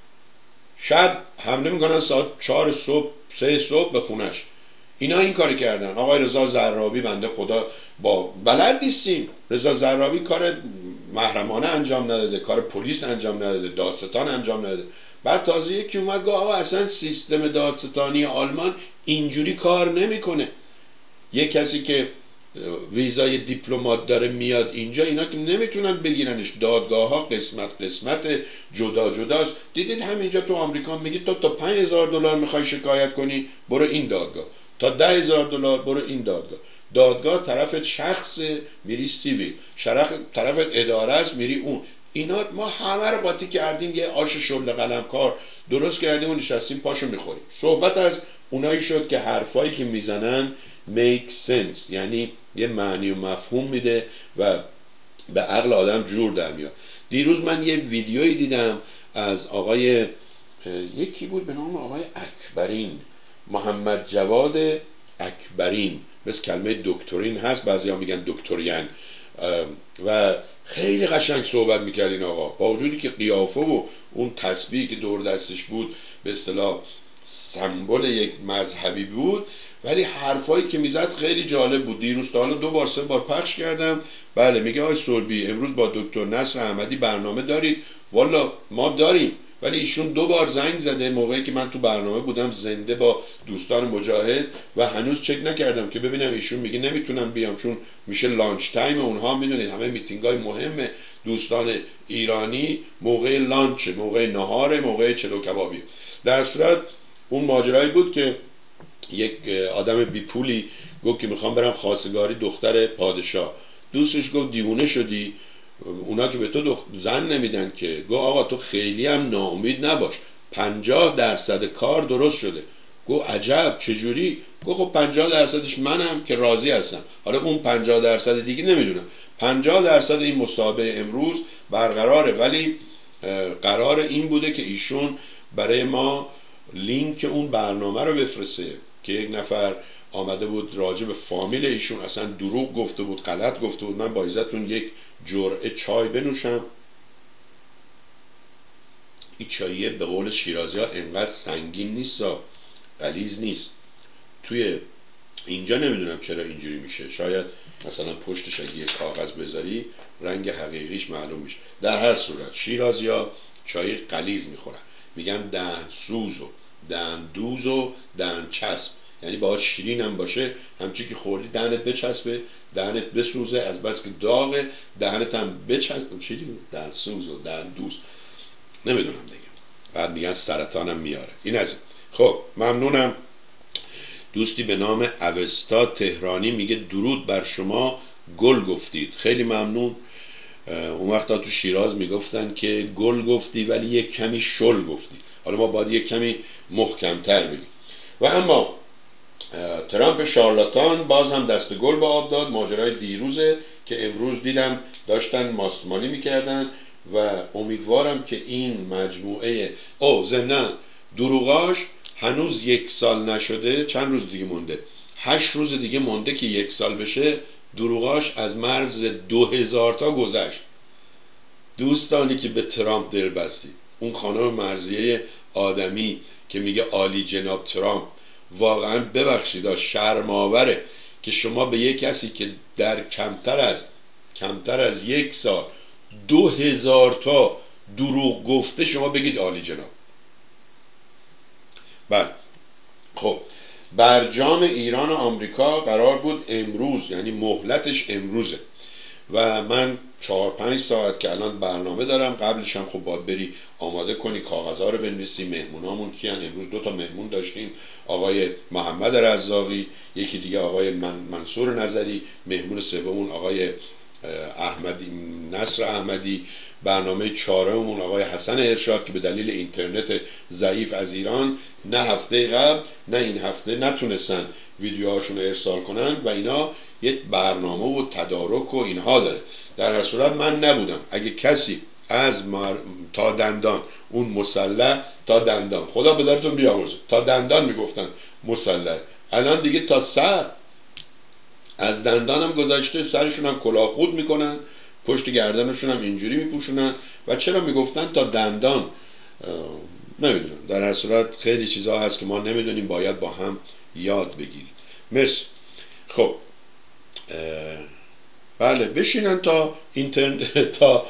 شب حمله میکنن ساعت چهار صبح سه صبح به خونش. اینا این کاری کردن. آقای رضا زرابی بنده خدا با بلد نیستیم. رضا زرابی کار محرمانه انجام نداده، کار پلیس انجام نداده، دادستان انجام نداده. بعد تازه یکی اومد گفت آقا اصلا سیستم دادستانی آلمان اینجوری کار نمیکنه. یک کسی که ویزای دیپلمات داره میاد اینجا، اینا که نمیتونن بگیرنش. دادگاه ها قسمت قسمت جدا جداست. دیدید همینجا تو آمریکا میگید تو تا پنج هزار دلار میخوای شکایت کنی برو این دادگاه، تا ده هزار دلار برو این دادگاه. دادگاه طرف شخص میری سیویل، شرخ طرف اداره است میری اون. اینا ما همه رو قاطی کردیم، یه آش شل قلمکار درست کردیم و نشستیم پاشو میخوریم. صحبت از اونایی شد که حرفایی که میزنن make sense، یعنی یه معنی و مفهوم میده و به عقل آدم جور در میاد. دیروز من یه ویدیویی دیدم از آقای یکی بود به نام آقای اکبرین، محمد جواد اکبرین، مثل کلمه دکترین هست، بعضیا میگن دکتریان، و خیلی قشنگ صحبت میکرد این آقا، با وجودی که قیافه و اون تسبیحی که دور دستش بود به اصطلاح سمبل یک مذهبی بود، ولی حرفایی که میزد خیلی جالب بود. دیروز تا حالا دو بار سه بار پخش کردم. بله میگه آقای سوربی امروز با دکتر نصر احمدی برنامه دارید؟ والا ما داریم، ولی ایشون دو بار زنگ زده موقعی که من تو برنامه بودم زنده با دوستان مجاهد و هنوز چک نکردم که ببینم ایشون میگه نمیتونم بیام چون میشه لانچ تایم اونها. میدونید همه میتینگای مهم دوستان ایرانی موقع لانچ، موقع نهار، موقع چلو کبابی. در صورت اون ماجرایی بود که یک آدم بی پولی گفت که میخوام برم خواستگاری دختر پادشاه. دوستش گفت دیوونه شدی؟ اونا که به تو دخ... زن نمیدن که. گفت آقا تو خیلی هم ناامید نباش، پنجاه درصد کار درست شده. گفت عجب چجوری؟ گفت خب پنجاه درصدش منم که راضی هستم، حالا اون پنجاه درصد دیگه نمیدونم. پنجاه درصد این مسابقه امروز برقراره، ولی قرار این بوده که ایشون برای ما لینک اون برنامه رو بفرسته که یک نفر آمده بود راجع به فامیل ایشون اصلا دروغ گفته بود، غلط گفته بود. من با عزتون یک جرعه چای بنوشم. این چاییه به قول شیرازی ها انقدر سنگین نیست، غلیظ نیست. توی اینجا نمیدونم چرا اینجوری میشه، شاید مثلا پشتش اگه یه کاغذ بذاری رنگ حقیقیش معلوم میشه. در هر صورت شیرازی ها چای غلیظ میخورن، میگن دهن سوز و دهن دوز و دهن چسب، یعنی باید شیرین هم باشه، همچی که خوردی دهنت بچسبه، دهنت بسوزه، از بس که داغه دهنت هم بچسبه، چیزی دهن سوز و دهن دوز نمیدونم دیگه. بعد میگن سرطانم میاره. این از این. خب ممنونم. دوستی به نام اوستا تهرانی میگه درود بر شما، گل گفتید. خیلی ممنون. اون وقتا تو شیراز میگفتن که گل گفتی ولی یک کمی شل گفتی. حالا ما باید یک کمی محکمتر بگیم. و اما ترامپ شارلاتان باز هم دست گل به آب داد. ماجرای دیروزه که امروز دیدم داشتن ماسمالی میکردن و امیدوارم که این مجموعه او ضمناً دروغاش هنوز یک سال نشده، چند روز دیگه مونده، هشت روز دیگه مونده که یک سال بشه. دروغاش از مرز دو هزار تا گذشت. دوستانی که به ترامپ دل بستید، اون خانم مرضیه آدمی که میگه عالی جناب ترامپ، واقعا ببخشید شرم‌آوره که شما به یک کسی که در کمتر از کمتر از یک سال دو هزار تا دروغ گفته شما بگید عالی جناب. بله خب برجام ایران و آمریکا قرار بود امروز، یعنی مهلتش امروزه و من چهار پنج ساعت که الان برنامه دارم، قبلش هم خب باید بری آماده کنی، کاغذها رو بنویسی، مهمونامون کیان. امروز دو تا مهمون داشتیم، آقای محمد رزاقی، یکی دیگه آقای من منصور نظری، مهمون سومون آقای احمدی نصر احمدی، برنامه چهارممون آقای حسن ارشاد که به دلیل اینترنت ضعیف از ایران نه هفته قبل نه این هفته نتونستن ویدیوهاشون رو ارسال کنن و اینا یک برنامه و تدارک و اینها داره. در هر صورت من نبودم. اگه کسی از مر... تا دندان اون مسلح تا دندان، خدا به درتون بیامرزه، تا دندان میگفتن مسلح، الان دیگه تا سر، از دندان هم گذاشته، سرشون هم کلاه خود میکنن، پشت گردنشون هم اینجوری میپوشونن و چرا میگفتن تا دندان نمیدونم. در هر صورت خیلی چیزها هست که ما نمیدونیم، باید با هم یاد بگیریم. مرسی. خب بله بشینن تا اینترنت تا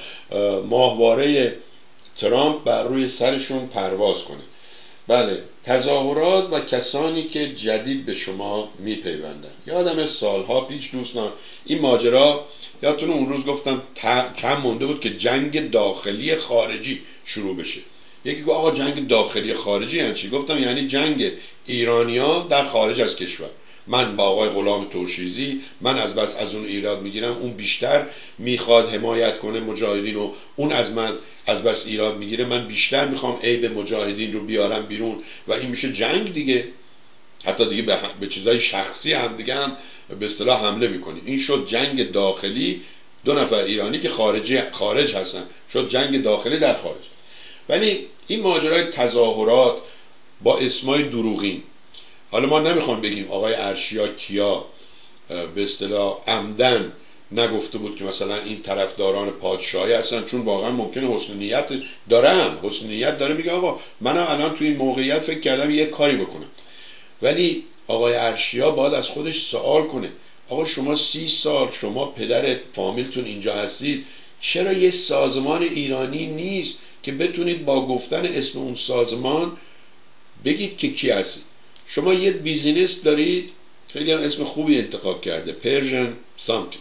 ماهواره ترامپ بر روی سرشون پرواز کنه. بله تظاهرات و کسانی که جدید به شما میپیوندن. یادم سالها پیش دوستان این ماجرا، یادتون اون روز گفتم کم مونده بود که جنگ داخلی خارجی شروع بشه. یکی گفت آقا جنگ داخلی خارجی یعنی چی؟ گفتم یعنی جنگ ایرانیان در خارج از کشور. من با آقای غلام ترشیزی، من از بس از اون ایراد میگیرم، اون بیشتر میخواد حمایت کنه مجاهدین و اون از من از بس ایراد میگیره، من بیشتر میخوام عیب مجاهدین رو بیارم بیرون و این میشه جنگ دیگه. حتی دیگه به, به چیزای شخصی هم دیگه هم به اصطلاح حمله میکنیم. این شد جنگ داخلی، دو نفر ایرانی که خارجی خارج هستن، شد جنگ داخلی در خارج. ولی این ماجرای تظاهرات با اسمای دروغین، حالا ما نمیخوام بگیم آقای ارشیا کیا به اصطلاح عمدن نگفته بود که مثلا این طرفداران پادشاهی هستن، چون واقعا ممکنه حسن نیت دارم حسن نیت داره میگه آقا منم الان توی این موقعیت فکر کردم یه کاری بکنم. ولی آقای ارشیا باید از خودش سوال کنه آقا شما سی سال شما پدر فامیلتون اینجا هستید، چرا یه سازمان ایرانی نیست که بتونید با گفتن اسم اون سازمان بگید که کی هستید؟ شما یه بیزینس دارید، خیلی هم اسم خوبی انتخاب کرده، پرژن سامتی،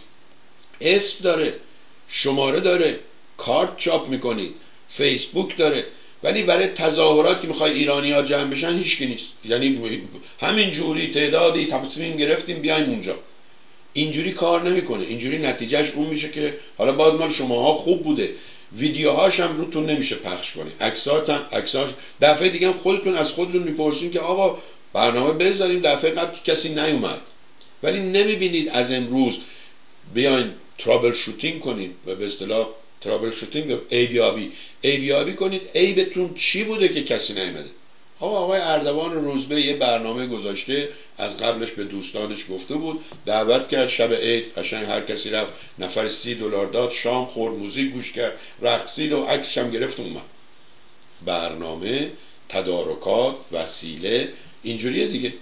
اسم داره، شماره داره، کارت چاپ میکنید، فیسبوک داره، ولی برای تظاهرات که میخوای ایرانی ها جمع بشن هیچکی نیست. یعنی همین جوری تعدادی تصمیم گرفتیم بیایم اونجا، اینجوری کار نمیکنه. اینجوری نتیجهش اون میشه که حالا باید مال شماها خوب بوده، ویدیوهاش هم روتون نمیشه پخش کنید، عکسات هم عکساش دفعه دیگه هم خودتون از خودتون میپرسین که آقا برنامه بذاریم، دفعه قبل که کسی نیومد. ولی نمیبینید از امروز بیاین ترابل شوتینگ کنید و به اصطلاح ترابل شوتینگ ایبیابی ایبیابی کنید عیبتون چی بوده که کسی نیومده. آقا آقای اردوان روزبه یه برنامه گذاشته، از قبلش به دوستانش گفته بود، دعوت کرد شب عید، قشنگ هر کسی رفت، نفر سی دلار داد، شام خورد، موزیک گوش کرد، رقصید و عکسش هم گرفت اومد. برنامه، تدارکات، وسیله اینجوریه دیگه.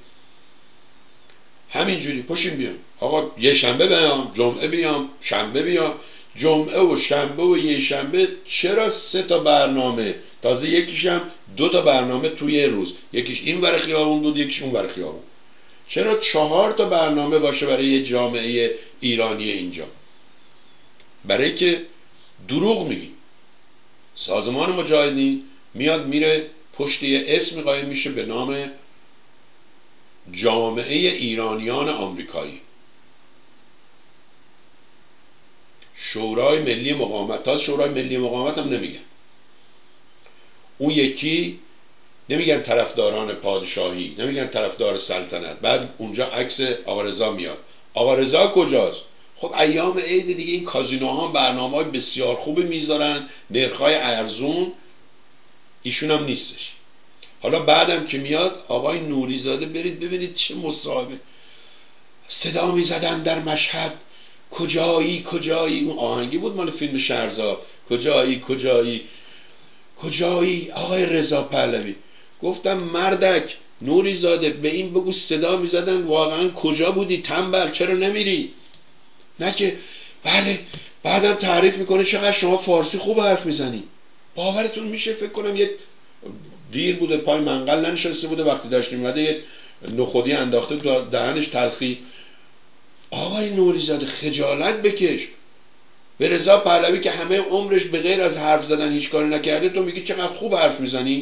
همینجوری پشیم بیام آقا یه شنبه بیام، جمعه بیام، شنبه بیام، جمعه و شنبه و یه شنبه، چرا سه تا برنامه؟ تازه یکیش هم دو تا برنامه توی روز، یکیش این ور خیابون بود یکیش اون ور خیابون. چرا چهار تا برنامه باشه برای یه جامعه ایرانی اینجا؟ برای که دروغ میگی. سازمان مجاهدین میاد میره پشت یه اسم قایم میشه به نام جامعه ایرانیان آمریکایی، شورای ملی مقاومت. تا شورای ملی مقاومت هم نمیگن، اون یکی نمیگن طرفداران پادشاهی، نمیگن طرفدار سلطنت. بعد اونجا عکس آقا رضا میاد. آقا رضا کجاست؟ خب ایام عید دیگه این کازینوها برنامه‌های بسیار خوبی میذارن، نرخ‌های ارزون، ایشون هم نیستش. حالا بعدم که میاد آقای نوریزاده، برید ببینید چه مصاحبه، صدا میزدن در مشهد، کجایی کجایی، اون آهنگی بود مال فیلم شهرزاد، کجایی کجایی کجایی آقای رضا پهلوی؟ گفتم مردک نوری زاده به این بگو صدا میزدن واقعا کجا بودی تنبل چرا نمیری؟ نه که بله بعدم تعریف میکنه چقدر شما فارسی خوب حرف میزنی. باورتون میشه؟ فکر کنم یه دیر بوده پای منقل ننشسته بوده وقتی داشتیم اومده یه نخودی انداخته دهنش تلخی. آقای نوریزاده خجالت بکش. به رضا پهلوی که همه عمرش به غیر از حرف زدن هیچ کاری نکرده تو میگی چقدر خوب حرف میزنی؟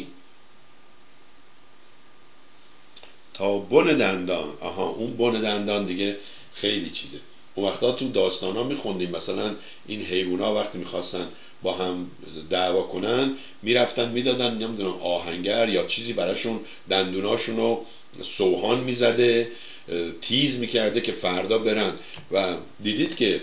تا بن دندان. آها اون بن دندان دیگه خیلی چیزه. اون وقتا تو داستان ها میخوندیم مثلا این حیونا وقتی میخواستن با هم دعوا کنن میرفتن میدادن نمیدونم آهنگر یا چیزی براشون دندوناشون رو سوهان میزده تیز میکرده که فردا برن. و دیدید که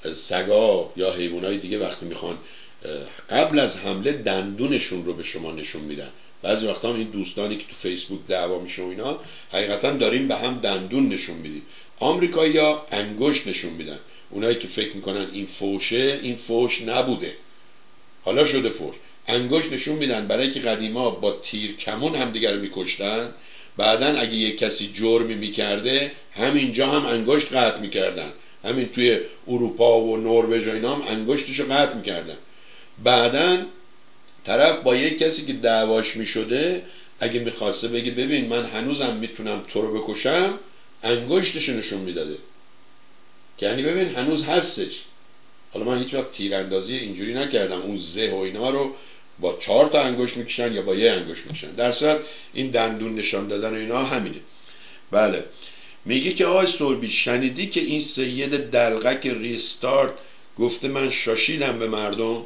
سگا یا حیوانای دیگه وقتی میخوان قبل از حمله دندونشون رو به شما نشون میدن. بعضی وقتا هم این دوستانی که تو فیسبوک دعوا میشه و اینا حقیقتا داریم به هم دندون نشون میدیم. آمریکایی‌ها انگشت نشون میدن. اونایی که فکر میکنن این فوشه، این فوش نبوده حالا شده فوش. انگشت نشون میدن برای که قدیما با تیر کمون هم دیگر میکشتن. بعدن اگه یک کسی جرمی میکرده همینجا هم انگشت قطع میکردن. همین توی اروپا و نروژ و اینا هم انگشتشو قطع میکردن. بعدن طرف با یک کسی که دعواش میشده اگه میخواسته بگه ببین من هنوزم میتونم تو رو بکشم انگشتشو نشون میداده که یعنی ببین هنوز هستش. حالا من هیچ وقت تیراندازی اینجوری نکردم اون زه و اینا رو با چهار تا انگشت میکشن یا با یه انگشت میکشن. در صورت این دندون نشان دادن و اینا همینه. بله میگه که آقای سوربی شنیدی که این سید دلغک ریستارت گفته من شاشیدم به مردم؟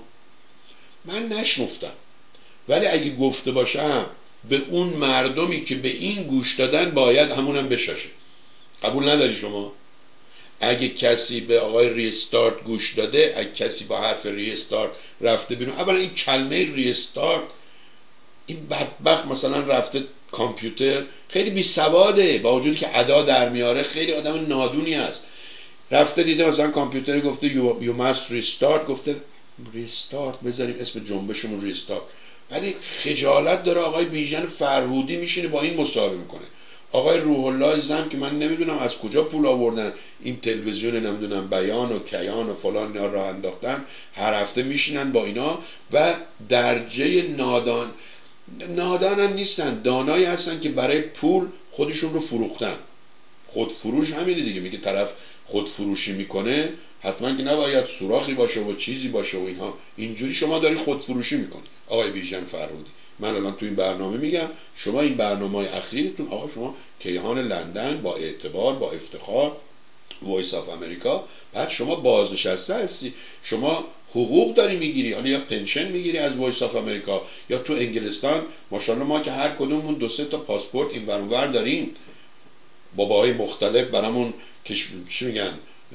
من نشنفتم ولی اگه گفته باشم به اون مردمی که به این گوش دادن باید همونم بشاشه. قبول نداری شما؟ اگه کسی به آقای ریستارت گوش داده، اگه کسی با حرف ریستارت رفته بیرون، اولا این کلمه ریستارت این بدبخت مثلا رفته کامپیوتر خیلی بی سواده با وجودی که ادا در میاره خیلی آدم نادونی است. رفته دیده مثلا کامپیوتر گفته you, you must restart گفته ریستارت بذاریم اسم جنبشمون ریستارت. ولی خجالت داره آقای بیژن فرهودی میشینه با این مصاحبه میکنه. آقای روح الله زم که من نمیدونم از کجا پول آوردن این تلویزیون نمیدونم بیان و کیان و فلان اینا راه انداختن هر هفته میشینن با اینا و درجه نادان نادان هم نیستن دانایی هستن که برای پول خودشون رو فروختن. خودفروش همینه دیگه. میگه طرف خودفروشی میکنه حتما که نباید سوراخی باشه و چیزی باشه و اینها. اینجوری شما داری خودفروشی میکنی آقای بیژن فرهودی. من الان تو این برنامه میگم شما این برنامه‌های اخیرتون آقا شما کیهان لندن با اعتبار با افتخار وایس آف امریکا بعد شما بازنشسته هستی شما حقوق داری میگیری حالا یا پنشن میگیری از وایس آف امریکا یا تو انگلستان ماشاءالله ما که هر کدوممون دو سه تا پاسپورت این ور اون ور داریم باباهای مختلف برامون کش... چی میگن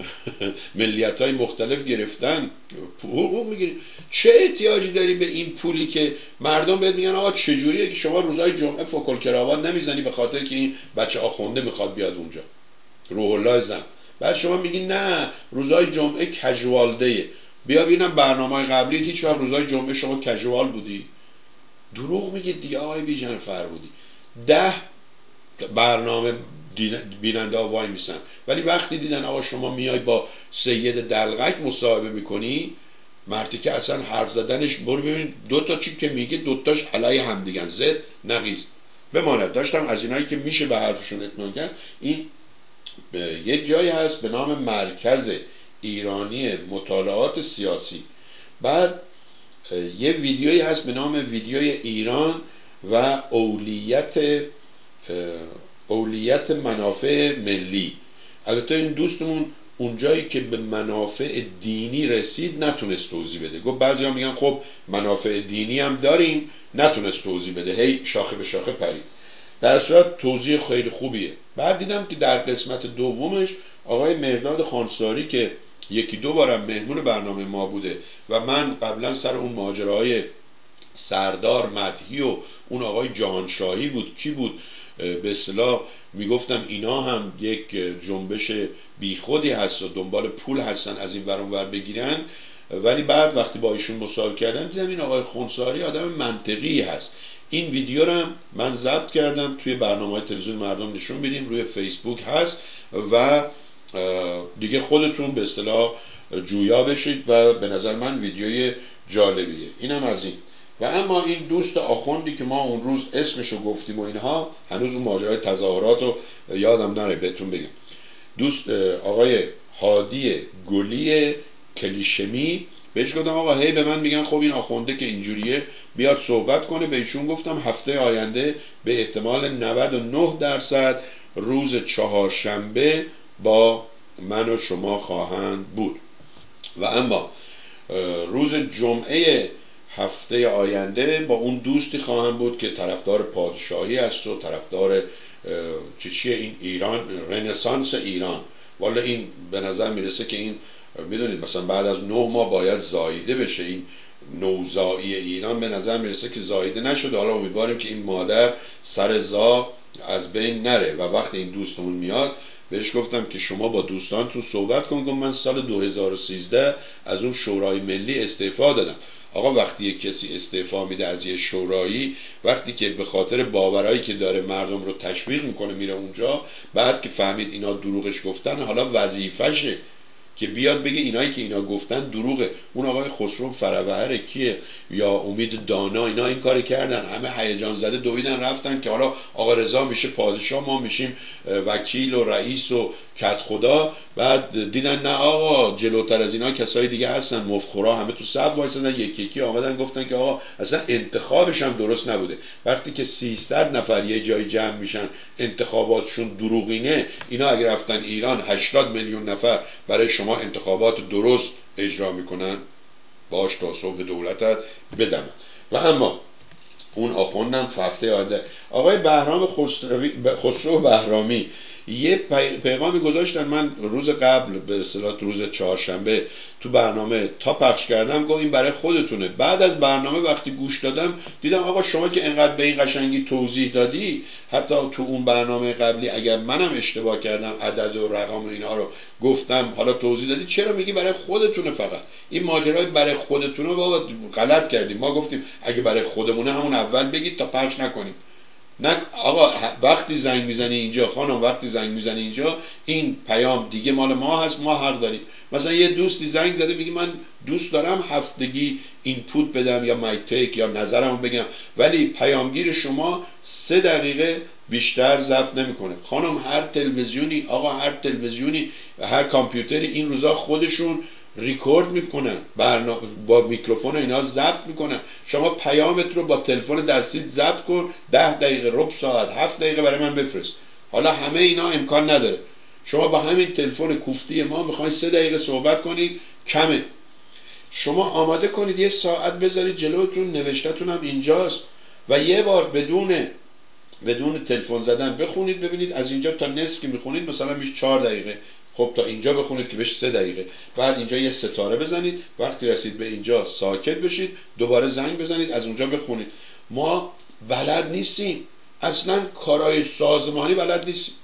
ملیت های مختلف گرفتن حقوق میگیری. چه احتیاجی داری به این پولی که مردم بهت میگن آقا چجوریه که شما روزهای جمعه فوکل کراوات نمیزنی به خاطر که این بچه آخونده میخواد بیاد اونجا روح الله زن. بعد شما میگی نه روزهای جمعه کژوال دیه. بیا ببینم برنامه‌های قبلی هیچ وقت روزهای جمعه شما کژوال بودی؟ دروغ میگید دیگه آقای بیژن فرهودی. ده برنامه بیننده ها وای میسن ولی وقتی دیدن آقا شما میای با سید دلغک مصاحبه میکنی مردی که اصلا حرف زدنش برو ببین دو تا چی که میگه دوتاش علیه هم دیگن زد نقیض بماند. داشتم از اینایی که میشه به حرفشون اطمینان کرد. این یک جایی هست به نام مرکز ایرانی مطالعات سیاسی. بعد یه ویدیویی هست به نام ویدیوی ایران و اولیت اولیت منافع ملی. البته این دوستمون اونجایی که به منافع دینی رسید نتونست توضیح بده. گفت بعضی ها میگن خب منافع دینی هم داریم نتونست توضیح بده هی شاخه به شاخه پرید. در صورت توضیح خیلی خوبیه. بعد دیدم که در قسمت دومش آقای مرداد خانساری که یکی دو بارم مهمون برنامه ما بوده و من قبلا سر اون ماجراهای سردار مدحی و اون آقای جهانشاهی بود کی بود به اصطلاح میگفتم اینا هم یک جنبش بیخودی هست و دنبال پول هستن از این ور اون ور بگیرن. ولی بعد وقتی با ایشون مصاحبه کردم دیدم این آقای خونساری آدم منطقی هست. این ویدیو رو من ضبط کردم، توی برنامه‌های تلویزیون مردم نشون میدیم، روی فیسبوک هست و دیگه خودتون به اصطلاح جویا بشید و به نظر من ویدیوی جالبیه. اینم از این. و اما این دوست آخوندی که ما اون روز اسمشو گفتیم و اینها، هنوز اون ماجرای تظاهرات رو یادم نره بهتون بگم. دوست آقای هادی گلی کلیشمی، بهش گفتم آقا هی به من میگن خب این آخونده که اینجوریه بیاد صحبت کنه. به ایشون گفتم هفته آینده به احتمال نود و نه درصد روز چهارشنبه با من و شما خواهند بود. و اما روز جمعه هفته آینده با اون دوستی خواهم بود که طرفدار پادشاهی است و طرفدار چه چیه این ایران، رنسانس ایران. والا این به نظر میرسه که این میدونید مثلا بعد از نه ماه باید زاییده بشه. این نوزایی ایران به نظر میرسه که زاییده نشده. حالا امیدواریم که این مادر سر زا از بین نره. و وقتی این دوستمون میاد بهش گفتم که شما با دوستانتون صحبت کن. گفت من سال دو هزار و سیزده از اون شورای ملی استعفا دادم. آقا وقتی یک کسی استعفا میده از یه شورایی، وقتی که به خاطر باورایی که داره مردم رو تشویق میکنه میره اونجا، بعد که فهمید اینا دروغش گفتن، حالا وظیفشه که بیاد بگه اینایی که اینا گفتن دروغه. اون آقای خسرو فروهر کیه یا امید دانا، اینا این کار کردن، همه هیجان زده دویدن رفتن که حالا آقا رضا میشه پادشاه، ما میشیم وکیل و رئیس و کت خدا. بعد دیدن نه آقا جلوتر از اینا کسای دیگه هستن، مفتخورا همه تو صف وایسادن، یکی یکی آمدن گفتن که آقا اصلا انتخابش هم درست نبوده. وقتی که سیصد نفر یه جای جمع میشن انتخاباتشون دروغینه، اینا اگه رفتن ایران هشتاد میلیون نفر برای شما انتخابات درست اجرا میکنن، باش تا صبح دولتت بدم. و اما اون آخوندم هفته آینده آقای بهرام خسرو بهرامی یه پیغامی گذاشتن، من روز قبل به اصطلاح روز چهارشنبه تو برنامه تا پخش کردم، گفت این برای خودتونه. بعد از برنامه وقتی گوش دادم دیدم آقا شما که انقدر به این قشنگی توضیح دادی، حتی تو اون برنامه قبلی اگر منم اشتباه کردم عدد و رقم و اینا رو گفتم حالا توضیح دادی، چرا میگی برای خودتونه؟ فقط این ماجرای برای خودتونه بابا غلط کردیم. ما گفتیم اگه برای خودمونه همون اول بگید تا پخش نکنیم. نه آقا وقتی زنگ میزنی اینجا، خانم وقتی زنگ میزنی اینجا، این پیام دیگه مال ما هست، ما حق داریم. مثلا یه دوستی زنگ زده میگه من دوست دارم هفتگی اینپوت بدم یا مای تیک یا نظرمو بگم، ولی پیامگیر شما سه دقیقه بیشتر ضبط نمیکنه. خانم هر تلویزیونی، آقا هر تلویزیونی، هر کامپیوتری این روزا خودشون ریکورد میکنن، برنامه با میکروفون اینا ضبط میکنن. شما پیامت رو با تلفن دستی ضبط کن، ده دقیقه، ربع ساعت، هفت دقیقه برای من بفرست. حالا همه اینا امکان نداره. شما با همین تلفن کوفتی ما میخواین سه دقیقه صحبت کنید، کمه. شما آماده کنید یه ساعت بذارید جلوتون، نوشته‌تون هم اینجاست و یه بار بدون بدون تلفن زدن بخونید، ببینید از اینجا تا نصف که میخونید مثلا میشه چهار دقیقه. خب تا اینجا بخونید که بشه سه دقیقه. بعد اینجا یه ستاره بزنید، وقتی رسید به اینجا ساکت بشید، دوباره زنگ بزنید، از اونجا بخونید. ما بلد نیستیم، اصلا کارهای سازمانی بلد نیستیم.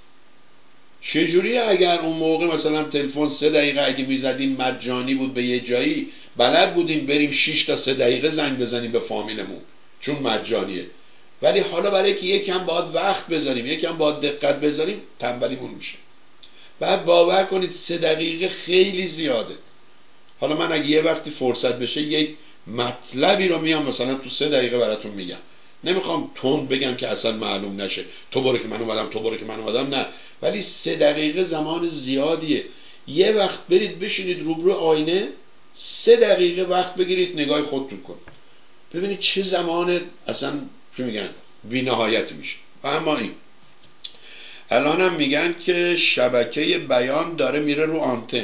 چجوریه اگر اون موقع مثلا تلفن سه دقیقه اگه میزدیم مجانی بود به یه جایی، بلد بودیم بریم شش تا سه دقیقه زنگ بزنیم به فامیلمون چون مجانیه. ولی حالا برای که یکم باید وقت بذاریم، یکم باید دقت بذاریم، تنبلیمون میشه. بعد باور کنید سه دقیقه خیلی زیاده. حالا من اگه یه وقتی فرصت بشه یک مطلبی رو میام مثلا تو سه دقیقه براتون میگم، نمیخوام تند بگم که اصلا معلوم نشه تو برو که من اومدم، تو برو که من اومدم، نه، ولی سه دقیقه زمان زیادیه. یه وقت برید بشینید روبرو آینه، سه دقیقه وقت بگیرید نگاه خودتون کنید، ببینید چه زمان اصلا چی میگن بی نهایت میشه. و اما این الان هم میگن که شبکه بیان داره میره رو آنتن.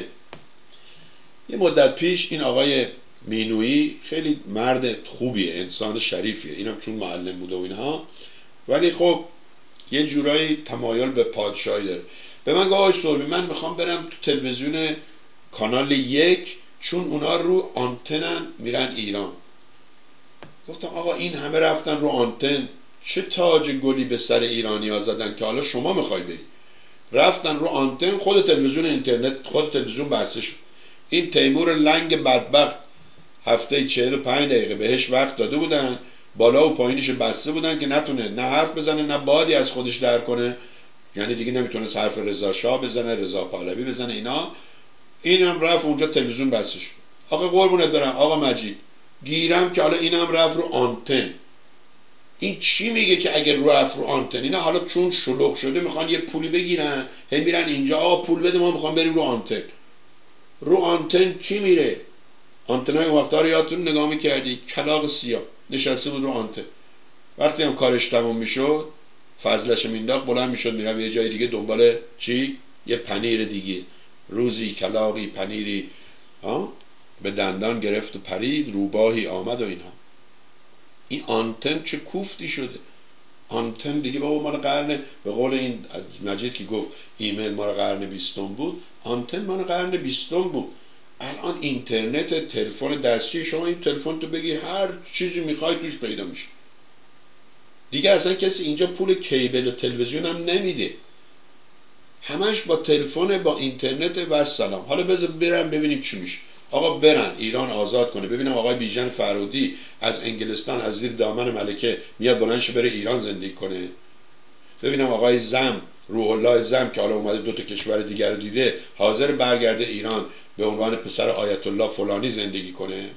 یه مدت پیش این آقای مینویی خیلی مرد خوبیه، انسان شریفیه، اینم چون معلم بوده و اینها، ولی خب یه جورایی تمایل به پادشاهی داره. به من گفت آقای سربی من میخوام برم تو تلویزیون کانال یک چون اونا رو آنتنن میرن ایران. گفتم آقا این همه رفتن رو آنتن، چه تاج گلی به سر ایرانی ها زدن که حالا شما میخوای بری؟ رفتن رو آنتن، خود تلویزیون اینترنت، خود تلویزیون بحثش. این تیمور لنگ بدبخت هفته چهل و پنج دقیقه بهش وقت داده بودن، بالا و پایینش بسته بودن که نتونه نه حرف بزنه نه بادی از خودش در کنه، یعنی دیگه نمیتونه حرف رضا شاه بزنه، رضا پهلوی بزنه اینا. اینم رفت اونجا تلویزیون بسش. آقا قربونت برم آقا مجید، گیرم که حالا اینم رفت رو آنتن. این چی میگه که اگر رفت رو آنتن؟ اینا حالا چون شلوغ شده میخوان یه پولی بگیرن، هم میرن اینجا آقا پول بده ما میخوام بریم رو آنتن. رو آنتن کی میره؟ آنتنای اون وقتا رو یادتون نگاه میکردی؟ کلاغ سیاه نشسته بود رو آنتن. وقتی هم کارش تموم میشد فضلش مینداخت بلند میشد میرم یه جای دیگه دنبال چی؟ یه پنیر دیگه. روزی کلاغی پنیری ها به دندان گرفت و پرید، روباهی آمد و اینها. این آنتن چه کوفتی شده. آنتن دیگه بابا مال قرن، به قول این مجید که گفت ایمیل مال قرن بیستم بود، آنتن مال قرن بیستم بود. الان اینترنت، تلفن دستی، شما این تلفن تو بگیر هر چیزی میخوای توش پیدا میشه. دیگه اصلا کسی اینجا پول کیبل و تلویزیون هم نمیده، همش با تلفن با اینترنت و سلام. حالا بذار برم ببینیم چی میشه. آقا برن ایران آزاد کنه، ببینم آقای بیژن فرودی از انگلستان از زیر دامن ملکه میاد بلندش بره ایران زندگی کنه. ببینم آقای زم، روح الله زم که حالا اومده دو تا کشور دیگر رو دیده، حاضر برگرده ایران به عنوان پسر آیت الله فلانی زندگی کنه.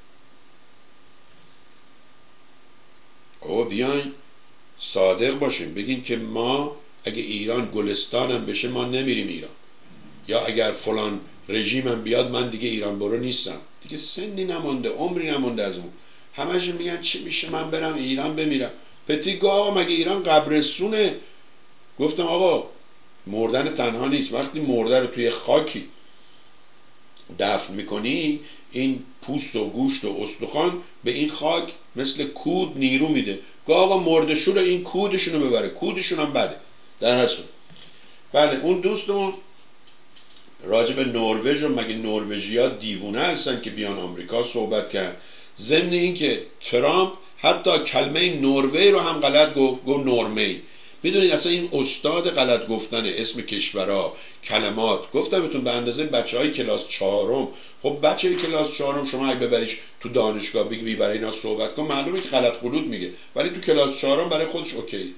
او بیاین صادق باشیم بگیم که ما اگه ایران گلستان هم بشه ما نمیریم ایران، یا اگر فلان رژیم هم بیاد من دیگه ایران برو نیستم. دیگه سنی نمونده، عمری نمونده از اون. همش میگن چی میشه من برم ایران بمیرم. پتی گو آقا مگه ایران قبرستونه؟ گفتم آقا مردن تنها نیست، وقتی مرده رو توی خاکی دفن میکنی این پوست و گوشت و استخوان به این خاک مثل کود نیرو میده. گو آقا مردشون رو این کودشون رو ببره، کودشون هم بده در هر صورت. بله اون دوستمون راجب نروژ رو مگه نروژیا دیوونه هستن که بیان آمریکا صحبت کرد. ضمن این که ترامپ حتی کلمه نروژ رو هم غلط گفت، گفت نروژ. میدونید اصلا این استاد غلط گفتن اسم کشورها کلمات. گفتم بهتون به اندازه بچهای کلاس چهارم. خب بچه کلاس چهارم شما اگه ببریش تو دانشگاه بگی برای اینا صحبت کن معلومه که غلط غلوط میگه، ولی تو کلاس چهارم برای خودش اوکی.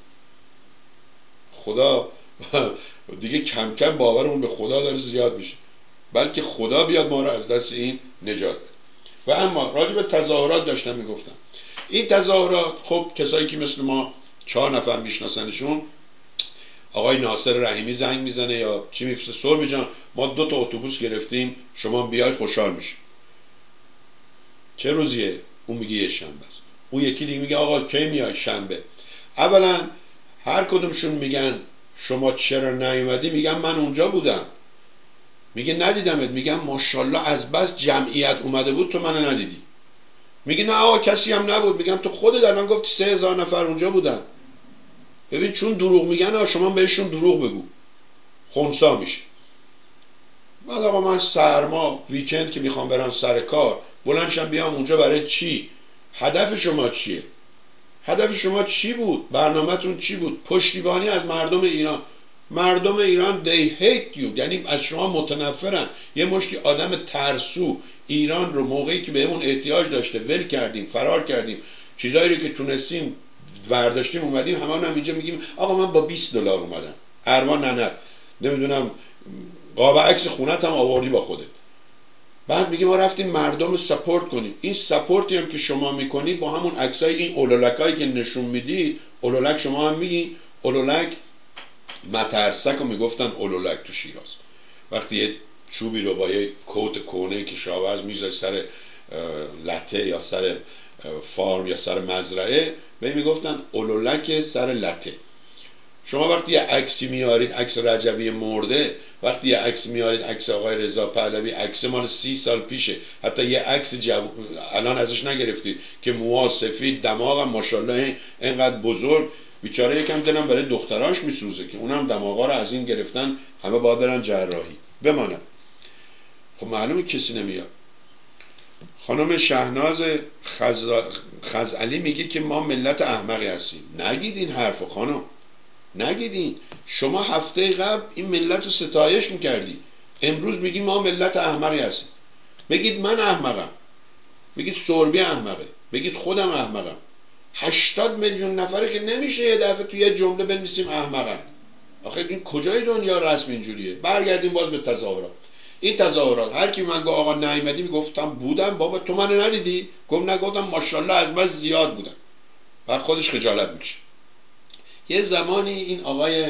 خدا دیگه کم کم باورمون به خدا داره زیاد میشه، بلکه خدا بیاد ما رو از دست این نجات بده. و اما راجع به تظاهرات داشتم میگفتم. این تظاهرات خب کسایی که مثل ما چهار نفر میشناسنشون، آقای ناصر رحیمی زنگ میزنه یا چی میفرسته، سرمی جان ما دو تا اتوبوس گرفتیم شما بیای خوشحال میشی. چه روزیه؟ اون میگه یه شنبه است. اون یکی دیگه میگه آقا کی میای؟ شنبه. اولا هر کدومشون میگن شما چرا نیومدی؟ میگم من اونجا بودم. میگه ندیدمت. میگم ماشاءالله از بس جمعیت اومده بود تو منو ندیدی. میگه نه آقا کسی هم نبود. میگم تو خودت الان گفتی سه هزار نفر اونجا بودن. ببین چون دروغ میگن آقا شما بهشون دروغ بگو، خونسا میشه. بعد آقا من سرما ویکند که میخوام برم سر کار بلندشم بیام اونجا برای چی؟ هدف شما چیه؟ هدف شما چی بود؟ برنامه‌تون چی بود؟ پشتیبانی از مردم ایران. مردم ایران they hate you، یعنی از شما متنفرن. یه مشتی آدم ترسو ایران رو موقعی که بهمون احتیاج داشته ول کردیم، فرار کردیم، چیزایی رو که تونستیم برداشتیم اومدیم، همان هم اینجا میگیم آقا من با بیست دلار اومدم. اروان ننت نمیدونم قاب عکس خونت هم آوردی با خودت. بعد میگه ما رفتیم مردم رو سپورت کنیم. این سپورتی هم که شما میکنید با همون عکسای این اولولکایی که نشون میدید، اولولک شما هم میگین اولولک، مترسک رو میگفتن اولولک تو شیراز. وقتی یه چوبی رو با یه کوت کونه کشاورز میذاره سر لته یا سر فارم یا سر مزرعه، به میگفتن اولولک سر لته. شما وقتی یه عکسی میارید، عکس رجبی مرده، وقتی یه عکس میارید عکس آقای رضا پهلوی، عکس مال سی سال پیشه، حتی یه عکس جو... الان ازش نگرفتید که موها سفید، دماغم ماشاءالله اینقدر بزرگ، بیچاره یکم دلم برای دختراش میسوزه که اونم دماغا رو از این گرفتن، همه باید برن جراحی بمانن. خب معلومه کسی نمیاد. خانم شهناز خز... خزعلی میگه که ما ملت احمقی هستیم. نگید این حرفو خانم، نگیدین. شما هفته قبل این ملت رو ستایش میکردی، امروز میگی ما ملت احمقی هستیم. بگید من احمقم. بگید سربی احمقه، بگید خودم احمقم. هشتاد میلیون نفره که نمیشه یه دفعه توی یه جمله بنویسیم احمقن. آخه این کجای دنیا رسم اینجوریه؟ برگردیم باز به تظاهرات. این تظاهرات هر کی من گفت آقا نیومدی، میگفتم بودم. بابا تو منو ندیدی؟ گفت نگفتم ماشاءالله از من زیاد بودن. بعد خودش خجالت میکشه. یه زمانی این آقای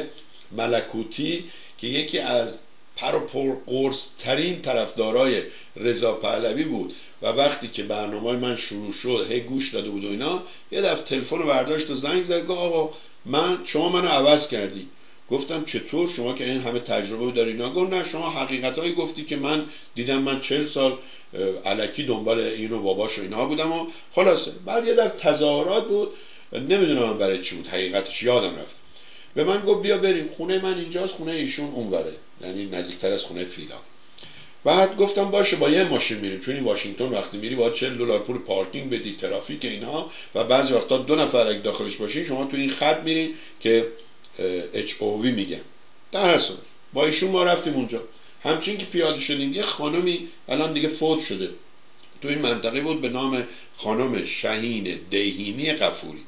ملکوتی که یکی از پر و پرقرص ترین طرفدارای رضا پهلوی بود و وقتی که برنامه من شروع شد هی گوش داده بود و اینا، یه دفعه تلفن رو برداشت و زنگ زد، گفت آقا من شما منو عوض کردی. گفتم چطور؟ شما که این همه تجربه داری اینا. گفت نه شما حقیقتایی گفتی که من دیدم، من چهل سال الکی دنبال اینو باباش و اینها بودم و خلاصه. بعد یه دفعه تظاهرات بود، نمیدونم برای چی بود، حقیقتش یادم رفت. به من گفت بیا بریم، خونه من اینجاست، خونه ایشون اونوره، یعنی نزدیکتر از خونه فیلا. بعد گفتم باشه با یه ماشین میریم، چون این واشنگتن وقتی میری باید چهل دلار پول پارکینگ بدی، ترافیک اینها، و بعضی وقتا دو نفر اگه داخلش باشین شما تو این خط میرین که اچ او وی میگن. در اصل با ایشون ما رفتیم اونجا. همچین که پیاده شدیم یه خانمی الان دیگه فوت شده تو این منطقه بود به نام خانم شهین دیهیمی غفوری.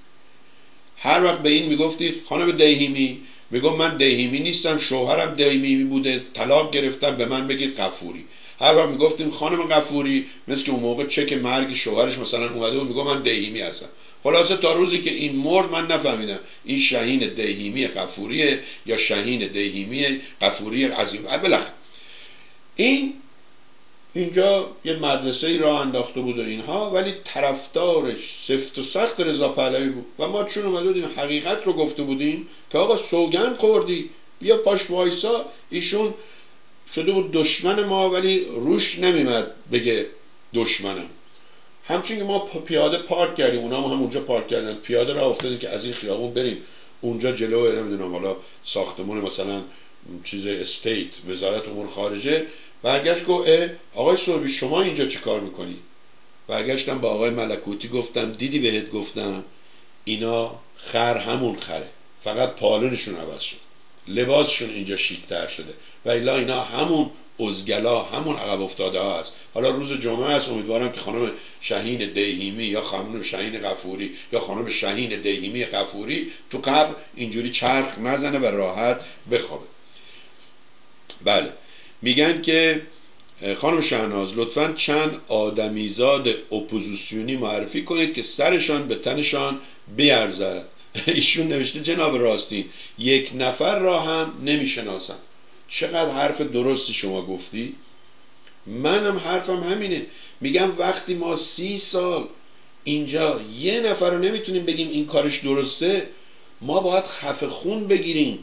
هر وقت به این میگفتید خانم دیهیمی، میگم من دیهیمی نیستم، شوهرم دیهیمی بوده، طلاق گرفتم، به من بگید غفوری. هر وقت میگفتیم خانم غفوری، مثل که اون موقع چک مرگ شوهرش مثلا اومده بود، میگم من دیهیمی هستم. خلاصه تا روزی که این مرد من نفهمیدم این شهین دیهیمی غفوریه یا شهین دیهیمی غفوری عظیم. بالاخره این اینجا یه مدرسه ای راه انداخته بود و اینها، ولی طرفدارش سفت و سخت رضا پهلوی بود و ما چون اومده بودیم حقیقت رو گفته بودیم که آقا سوگند خوردی بیا پاش وایسا. ایشون شده بود دشمن ما ولی روش نمیمد بگه دشمنم. همچنین که ما پیاده پارک کردیم، اونا هم اونجا پارک کردن، پیاده راه افتادیم که از این خیابون بریم اونجا جلو نمیدونم حالا ساختمون مثلا چیز استیت وزارت امور خارجه. برگشت گفت آقای سربی شما اینجا چه کار میکنی؟ برگشتم با آقای ملکوتی گفتم دیدی بهت گفتم اینا خر همون خره، فقط پالونشون عوض شد، لباسشون اینجا شیک‌تر شده و الا اینا همون ازگلا همون عقب افتاده ها هست. حالا روز جمعه است، امیدوارم که خانم شهین دیهیمی یا خانم شهین غفوری یا خانم شهین دیهیمی غفوری تو قبر اینجوری چرخ نزنه و راحت بخوابه. بله میگن که خانم شهناز لطفاً چند آدمیزاد اپوزیسیونی معرفی کنید که سرشان به تنشان بیارزد. ایشون نوشته جناب راستین یک نفر را هم نمیشناسم. چقدر حرف درستی شما گفتی. منم حرفم همینه. میگم وقتی ما سی سال اینجا یه نفر رو نمیتونیم بگیم این کارش درسته، ما باید خفه خون بگیریم.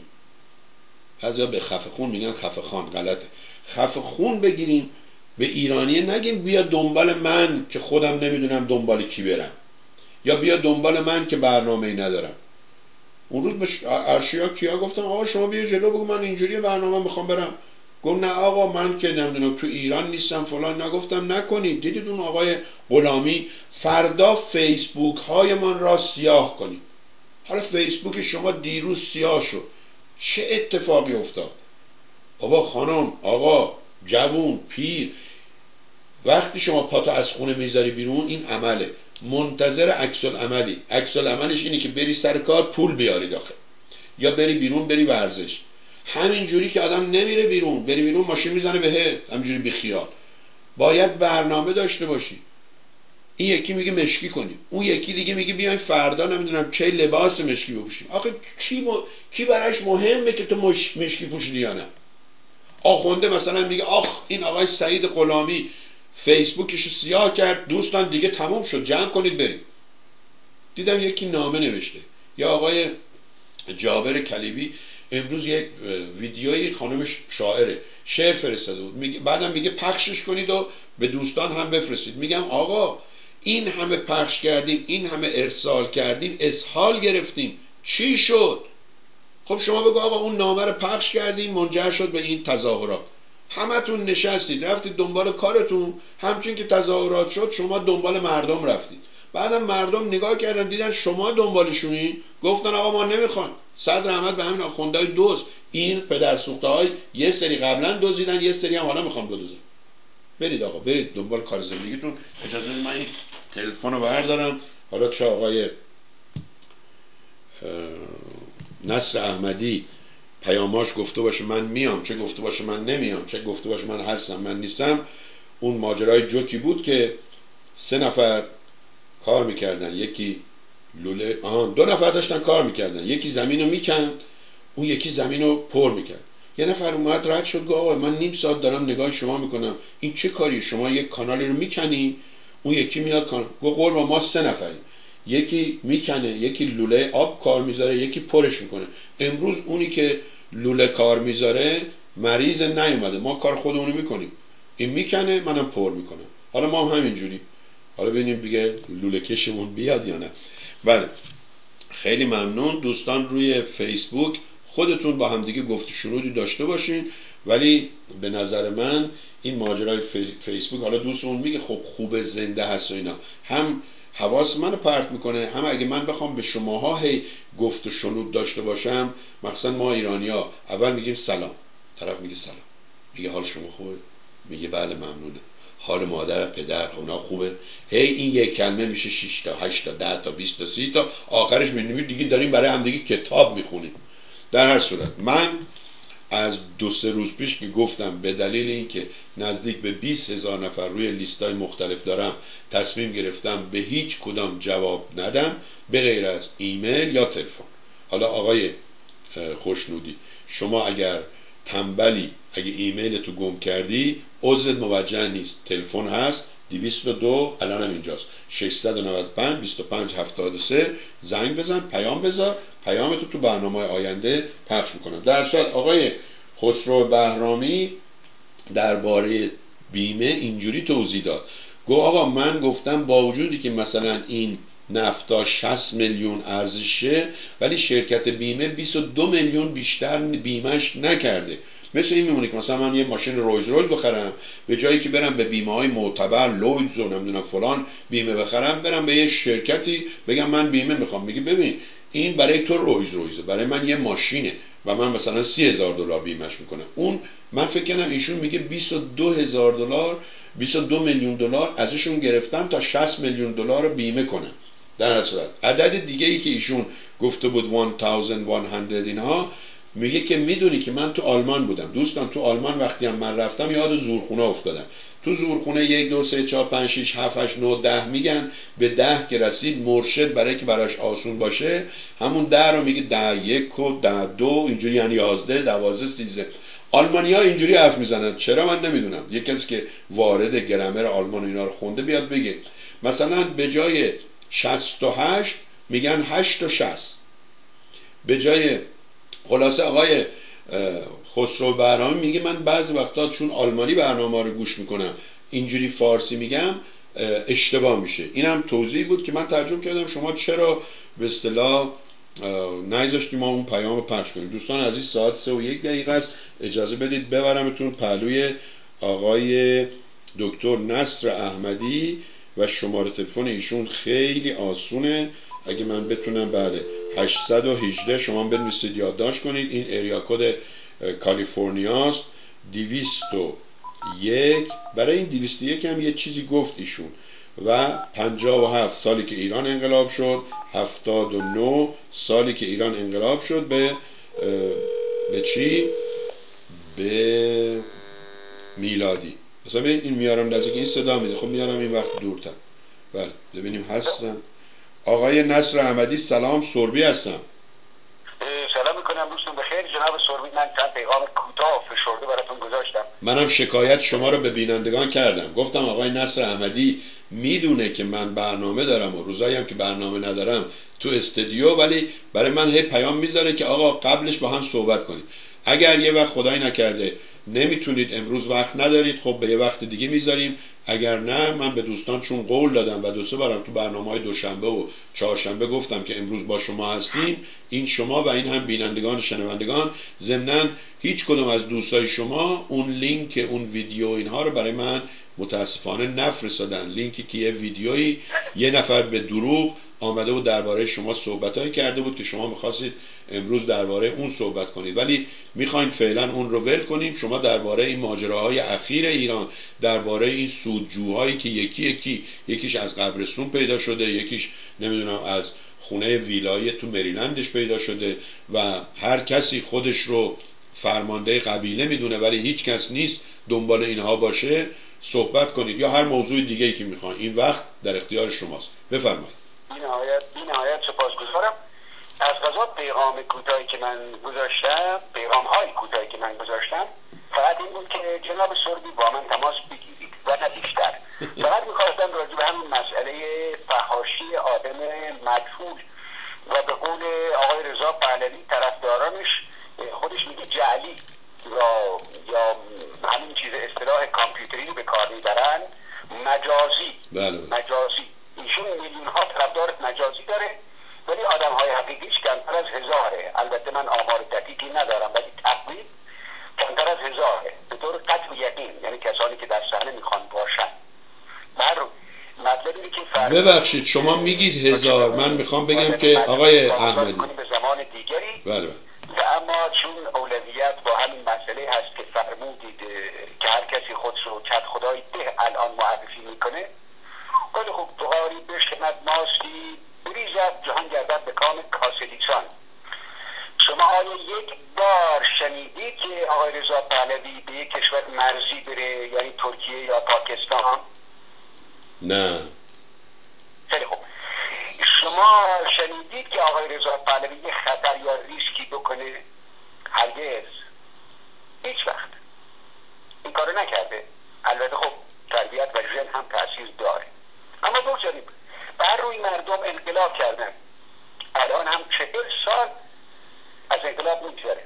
بعضیا به خفه خون میگن خفه خان، غلطه. خفه خون بگیریم، به ایرانی نگیم بیا دنبال من که خودم نمیدونم دنبال کی برم، یا بیا دنبال من که برنامه ای ندارم. اون روز به ارشیا کیا گفتم آقا شما بیا جلو بگو من اینجوری برنامه میخوام برم. گفت نه آقا من که نمیدونم تو ایران نیستم فلان. نگفتم نکنید. دیدید اون آقای غلامی فردا فیسبوک های من را سیاه کنید. حالا فیسبوک شما دیروز سیاه شد، چه اتفاقی افتاد؟ بابا خانم آقا جوون پیر، وقتی شما پاتو از خونه میذاری بیرون این عمله، منتظر عکس العملی. عکس العملش اینه که بری سر کار پول بیاری داخل، یا بری بیرون بری ورزش. همین جوری که آدم نمیره بیرون، بری بیرون ماشین میزنه بهت همینجوری بیخیال. باید برنامه داشته باشی. این یکی میگه مشکی کنیم، اون یکی دیگه میگه بیاین فردا نمیدونم چه لباس مشکی بپوشیم. آخه کی م... کی براش مهمه که تو مش... مشکی پوشیدی یا نه؟ آخونده مثلا میگه آخ این آقای سعید غلامی فیسبوکش رو سیاه کرد، دوستان دیگه تموم شد جمع کنید بریم. دیدم یکی نامه نوشته، یا آقای جابر کلیبی امروز یک ویدیویی خانمش شاعره شعر فرستاده بود، میگه بعدم میگه پخشش کنید و به دوستان هم بفرستید. میگم آقا این همه پخش کردیم، این همه ارسال کردیم، اسهال گرفتیم، چی شد؟ خب شما بگو آقا اون نامه رو پخش کردیم منجر شد به این تظاهرات، همتون نشستید رفتید دنبال کارتون، همچون که تظاهرات شد شما دنبال مردم رفتید. بعدم مردم نگاه کردن دیدن شما دنبالشونی، گفتن آقا ما نمیخوان. صدر احمد به همین آخوندهای دوز، این پدر سوخته های یه سری قبلا دوزیدن، یه سری هم حالا میخوان بدوزن. برید آقا، برید دنبال کار زندگیتون. اجازه بدید من این تلفن رو بردارم. حالا چه آقای نصر احمدی پیاماش گفته باشه من میام، چه گفته باشه من نمیام، چه گفته باشه من هستم من نیستم، اون ماجرای جوکی بود که سه نفر کار میکردن، یکی لوله آهان دو نفر داشتن کار میکردن، یکی زمین رو میکند، اون یکی زمین رو پر میکرد. یه نفر اومد رد شد گفت آقا من نیم ساعت دارم نگاه شما میکنم، این چه کاری؟ شما یک کانالی رو میکنی، اون یکی میاد کانال. گفت قربان ما سه نفریم، یکی میکنه، یکی لوله آب کار میذاره، یکی پرش میکنه. امروز اونی که لوله کار میذاره مریض نیومده، ما کار خودمونو میکنیم، این میکنه منم پر میکنم. حالا ما هم همینجوری، حالا ببینیم دیگه لوله کشمون بیاد یا نه. بله خیلی ممنون دوستان. روی فیسبوک خودتون با همدیگه گفت و شنودی داشته باشین، ولی به نظر من این ماجرای فیسبوک، حالا دوستمون میگه خب خوب زنده هست و اینا، هم حواس منو پرت میکنه، هم اگه من بخوام به شماها هی گفت و شنود داشته باشم، مثلا ما ایرانی‌ها اول میگیم سلام، طرف میگه سلام، میگه حال شما خوبه، میگه بله ممنونه، حال مادر پدر اونا خوبه، هی این یک کلمه میشه شش تا هشت تا ده تا بیست تا سی تا، آخرش میبینیم دیگه داریم برای هم دیگه کتاب میخونیم. در هر صورت من از دو سه روز پیش که گفتم به دلیل اینکه نزدیک به بیست هزار نفر روی لیستای مختلف دارم، تصمیم گرفتم به هیچ کدام جواب ندم به غیر از ایمیل یا تلفن. حالا آقای خوشنودی شما اگر تنبلی، اگه ایمیل تو گم کردی عذرت موجه نیست، تلفن هست دویست و دو الان هم اینجاست ششصد و نود و پنج بیست و پنج هفتاد و سه، زنگ بزن، پیام بذار، پیامتو تو برنامه آینده پخش میکنم. در صورت آقای خسرو بهرامی درباره بیمه اینجوری توضیح داد، گفت آقا من گفتم با وجودی که مثلا این نفتا شصت میلیون ارزشه ولی شرکت بیمه بیست و دو میلیون بیشتر بیمهش نکرده. مثل این میمونه که مثلا من یه ماشین رویز رویز بخرم، به جایی که برم به بیمه های معتبر لویدز و نمیدونم فلان بیمه بخرم، برم به یه شرکتی بگم من بیمه میخوام، میگه ببین این برای تو رویز رویزه، برای من یه ماشینه و من مثلا سی هزار دلار بیمهش میکنم. اون من فکر کنم ایشون میگه بیست و دو هزار دلار بیست و دو میلیون دلار ازشون گرفتم تا شصت میلیون دلار رو بیمه کنم. در هر صورت عدد دیگه ای که ایشون گفته بود صد اینها، میگه که میدونی که من تو آلمان بودم دوستان، تو آلمان وقتی هم من رفتم یاد زورخونه افتادم. تو زورخونه یک دو سه چهار پنج شش هفت هشت نه ده میگن، به ده که رسید مرشد برای که براش آسون باشه همون ده رو میگه ده یک و ده دو اینجوری، یعنی یازده دوازده سیزده. آلمانی ها اینجوری حرف میزنن، چرا من نمیدونم، یک کسی که وارد گرامر آلمان و اینا رو خونده بیاد بگه. مثلا به جای شصت و هشت میگن هشت و شصت، به جای خلاصه آقای خسرو بهرامی میگه من بعضی وقتا چون آلمانی برنامه رو گوش میکنم اینجوری فارسی میگم اشتباه میشه. اینم توضیح بود که من ترجمه کردم، شما چرا به اصطلاح نذاشتی ما اون پیام پخش کنیم. دوستان عزیز ساعت سه و یک دقیقه است، اجازه بدید ببرمتون پهلوی آقای دکتر نصر احمدی و شماره تلفن ایشون خیلی آسونه، اگه من بتونم بله هشتصد و هجده شما بنویسید یادداشت کنید، این ایریا کد کالیفرنیا است. دویست و یک، برای این دویست و یک هم یه چیزی گفت ایشون، و پنجاه و هفت سالی که ایران انقلاب شد، هفتاد و نه سالی که ایران انقلاب شد به به چی؟ به میلادی. مثلا ببین این میارم نزدیک این صدا میده، خب میارم این وقت دورتر. بله ببینیم هستم. آقای نصر احمدی سلام، سربی هستم. سلام میکنم دوستان بخیر جناب سربی، من چند پیغام کوتاه و فشرده براتون گذاشتم. منم شکایت شما رو به بینندگان کردم، گفتم آقای نصر احمدی میدونه که من برنامه دارم و روزایی هم که برنامه ندارم تو استودیو، ولی برای من هی پیام میذاره که آقا قبلش با هم صحبت کنید. اگر یه وقت خدای نکرده نمیتونید امروز وقت ندارید، خب به یه وقت دیگه میذاریم. اگر نه من به دوستان چون قول دادم و دو سه بارم تو برنامه‌های دوشنبه و چهارشنبه گفتم که امروز با شما هستیم، این شما و این هم بینندگان و شنوندگان. ضمناً هیچ کدوم از دوستای شما اون لینک اون ویدیو اینها رو برای من متاسفانه نفرستادن. لینکی که یه ویدیویی یه نفر به دروغ آمده و درباره شما صحبتایی کرده بود که شما می‌خواستید امروز درباره اون صحبت کنید، ولی میخواین فعلا اون رو ول کنیم. شما درباره این ماجراهای اخیر ایران، درباره این سودجوهایی که یکی یکی یکیش از قبرستون پیدا شده، یکیش نمیدونم از خونه ویلایی تو مریلندش پیدا شده و هر کسی خودش رو فرمانده قبیله میدونه ولی هیچ کس نیست دنبال اینها باشه، صحبت کنید یا هر موضوع دیگه‌ای که میخواین. این وقت در اختیار شماست، بفرمایید. بی‌نهایت بی‌نهایت سپاسگزارم. از قضا پیغام کوتاهی که من گذاشتم، پیغام های کوتاهی که من گذاشتم فقط این بود که جناب سربی با من تماس بگیرید و نه بیشتر. فقط میخواستم راجع به همون مسئله فحاشی آدم مجهول و به قول آقای رضا پهلوی طرفدارانش خودش میگه جعلی یا یا همین چیز اصطلاح کامپیوتری به کار میبرن، مجازی. بله. مجازی. ایشون میلیون ها طرفدار مجازی داره ولی آدم های حقیقیش کمتر از هزاره. البته من آمار دقیقی ندارم ولی تقریبا کمتر از هزاره به طور قطع و یقین، یعنی کسانی که در صحنه میخوان باشن. بر مطلبی که فرق ببخشید شما میگید هزار، من میخوام بگم که آقای احمدی به زمان دیگری. بله. و اما چون اولویت با همین مسئله هست که فرمودید که هر کسی خودش رو کت خدای ده الان معرفی میکنه، خیلی خوب بغاری بشکند ماستی بریزد جهان گردد به کام کاسلیسان. شما آیا یک بار شنیدید که آقای رضا پهلوی به یک کشور مرزی بره، یعنی ترکیه یا پاکستان؟ نه. خیلی خوب. شما شنیدید که آقای رضا پهلوی یک خطر یا ریسکی بکنه؟ هرگز. هیچ وقت این کارو نکرده. البته خب تربیت و ژن هم تاثیر داره، اما بگذاریم بر روی مردم انقلاب کردن. الان هم چهل سال از انقلاب میگذره.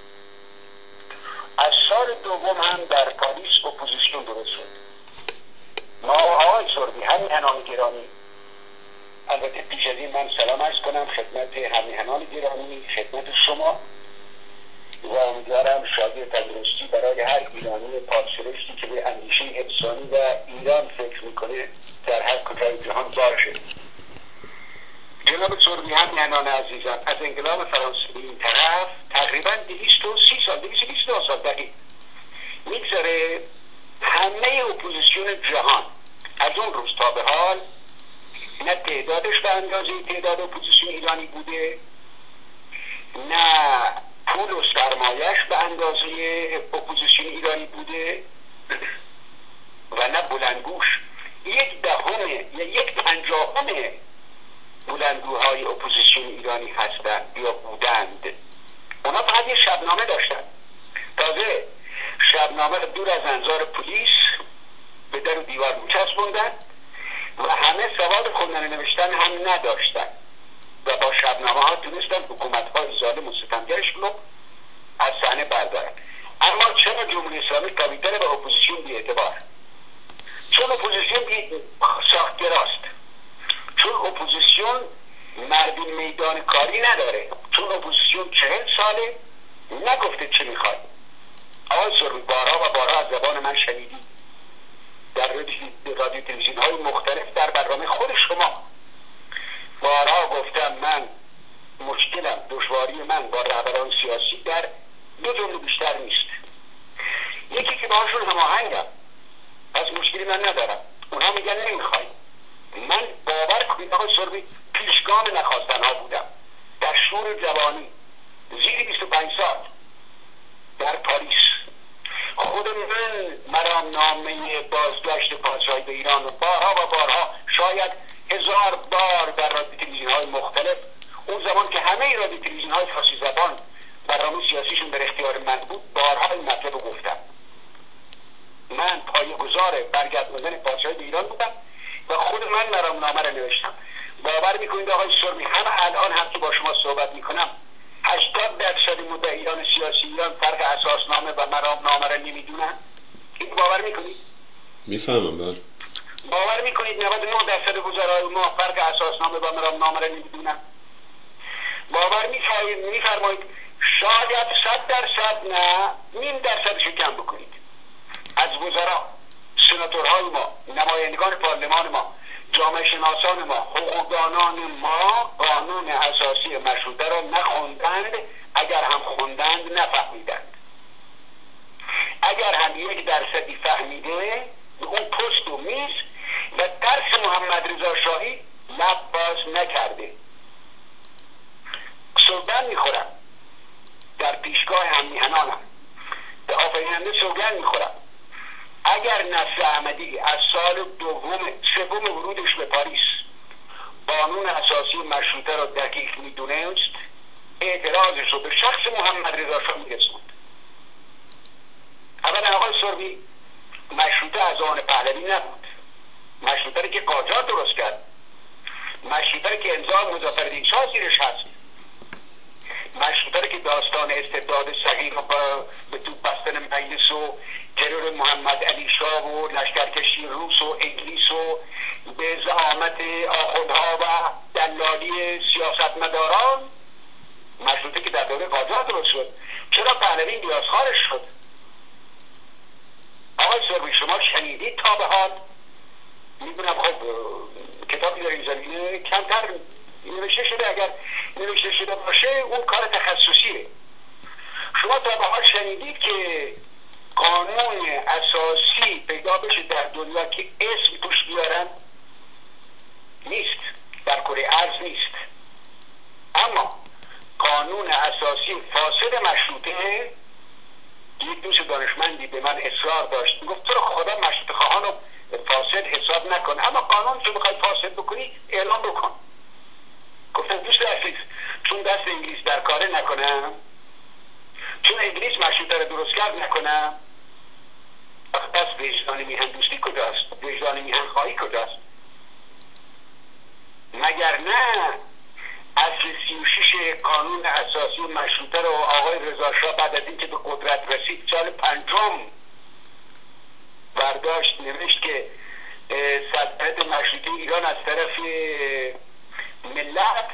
از سال دوم هم در پاریس اپوزیسیون درست شد. ما آقای سربی همین هنان گرامی، البته پیش از این من سلام عرض کنم خدمت همیهنان گرامی، خدمت شما، و امیدوارم شادی و تندرستی برای هر ایرانی پادسرشتی که به اندیشه انسانی و ایران فکر میکنه در هر کجای جهان باشه. جناب سربی همیهنان عزیزم، از انقلاب فرانسه به این طرف تقریبا دویست و سی سال، دویست و بیست و دو سال دقیق میگذره. همه اپوزیسیون جهان از اون روز تا به حال نه تعدادش به اندازه تعداد اپوزیسیون ایرانی بوده، نه پول و سرمایش به اندازه اپوزیسیون ایرانی بوده و نه بلندگوش. یک دهم یا یک پنجاهم بلندگوهای اپوزیسیون ایرانی هستند یا بودند. اونا فقط یه شبنامه داشتن. تازه شبنامه رو دور از انظار پلیس به در و دیوار میچسبوندن و همه سواد خوندن و نوشتن هم نداشتن و با شبنامه ها تونستن حکومت های ظالم و ستمگرش رو از صحنه بردارن. اما چرا جمهوری اسلامی کاپیتال به اپوزیسیون بی اعتبار؟ چون اپوزیسیون بی ساختگراست، چون اپوزیسیون مردم میدان کاری نداره، چون اپوزیسیون چهل ساله نگفته چه میخواد. آقای سربی بارها و بارها از زبان من شنیدی در رادیو تلویزیون های مختلف، در برنامه خود شما بارها گفتم من مشکلم، دشواری من با رهبران سیاسی در دو جمله بیشتر نیست. یکی که باهاشون هماهنگم، از مشکلی من ندارم، اونها میگن نمیخوایم. من باور کنید آقای سربی پیشگام نخواستنها بودم در شور جوانی زیر بیست و پنج سال در پاریس. خود من مرامنامه بازگشت پادشاهی به ایران بارها و بارها، شاید هزار بار در رادیو تلویزیون های مختلف، اون زمان که همه رادیو تلویزیون های فارسی زبان برنامه سیاسیشون در اختیار من بود، بارها این مطلب رو گفتم. من پایه‌گذار برگردوندن پادشاهی به ایران بودم و خود من مرامنامه رو نوشتم. باور میکنید آقای سربی همه الان هم که با شما صحبت میکنم هشتاد درصد مدعیان سیاسی ایران فرق اساسنامه و مرامنامه رو نمیدونن؟ این باور میکنید؟ میفهمم. بله باور میکنید نود و نه درصد وزرای ما فرق اساسنامه و مرامنامه را نمیدونن؟ باور میفرمایید شاید صد درصد نه نیم درصدش کم بکنید از وزرا، سناتورهای ما، نمایندگان پارلمان ما، جامعه شناسان ما، حقوقدانان ما قانون اساسی مشروطه را نخوندند، اگر هم خوندند نفهمیدند. اگر هم یک درصدی فهمیده به اون پست و میز و ترس محمد رضا شاهی لب باز نکرده. سوگند میخورم در پیشگاه هممیهنانم، به آفریننده سوگند میخورم اگر نصر احمدی از سال دوم سوم ورودش به پاریس قانون اساسی مشروطه را دقیق میدونست، اعتراضش رو به شخص محمد رضا شاه میرسوند. اولا آقای سربی مشروطه از آن پهلوی نبود، مشروطه رو که قاجار درست کرد، مشروطه رو که امضا مظفرالدین شاه زیرش هست، مشروطه رو که داستان استبداد صغیر رو به توپ بستن مجلس و ترور محمد علی شاه و لشکرکشی روس و انگلیس و به زعامت آخوندها و دلالی سیاستمداران، مشروطه که در دوره قاجار درست شد، چرا پهلوی نیازخوارش شد؟ آقای سربی شما شنیدید تا به حال؟ میدونم خب کتابی در این زمینه کمتر نوشته شده، اگر نوشته شده باشه اون کار تخصصیه. شما تا به حال شنیدید که قانون اساسی پیدا بشه در دنیا که اسم توش بیارن؟ نیست، در کره ارض نیست. اما قانون اساسی فاسد مشروطه، یک دوست دانشمندی به من اصرار داشت گفت تو رو خدا مشروطه خواهان رو فاسد حساب نکن، اما قانون تو بخوای فاسد بکنی اعلام بکن. گفتم دوست عزیز چون دست انگلیس در کاره نکنم، چون انگلیس مشروطه رو درست کرد نکنم، پس وجدان میهن دوستی کجاست؟ وجدان میهن خواهی کجاست؟ مگر نه اصل سی و شش قانون اساسی مشروطه رو آقای رضا شاه بعد از اینکه به قدرت رسید سال پنجم برداشت نوشت که سلطنت مشروطه ایران از طرف ملت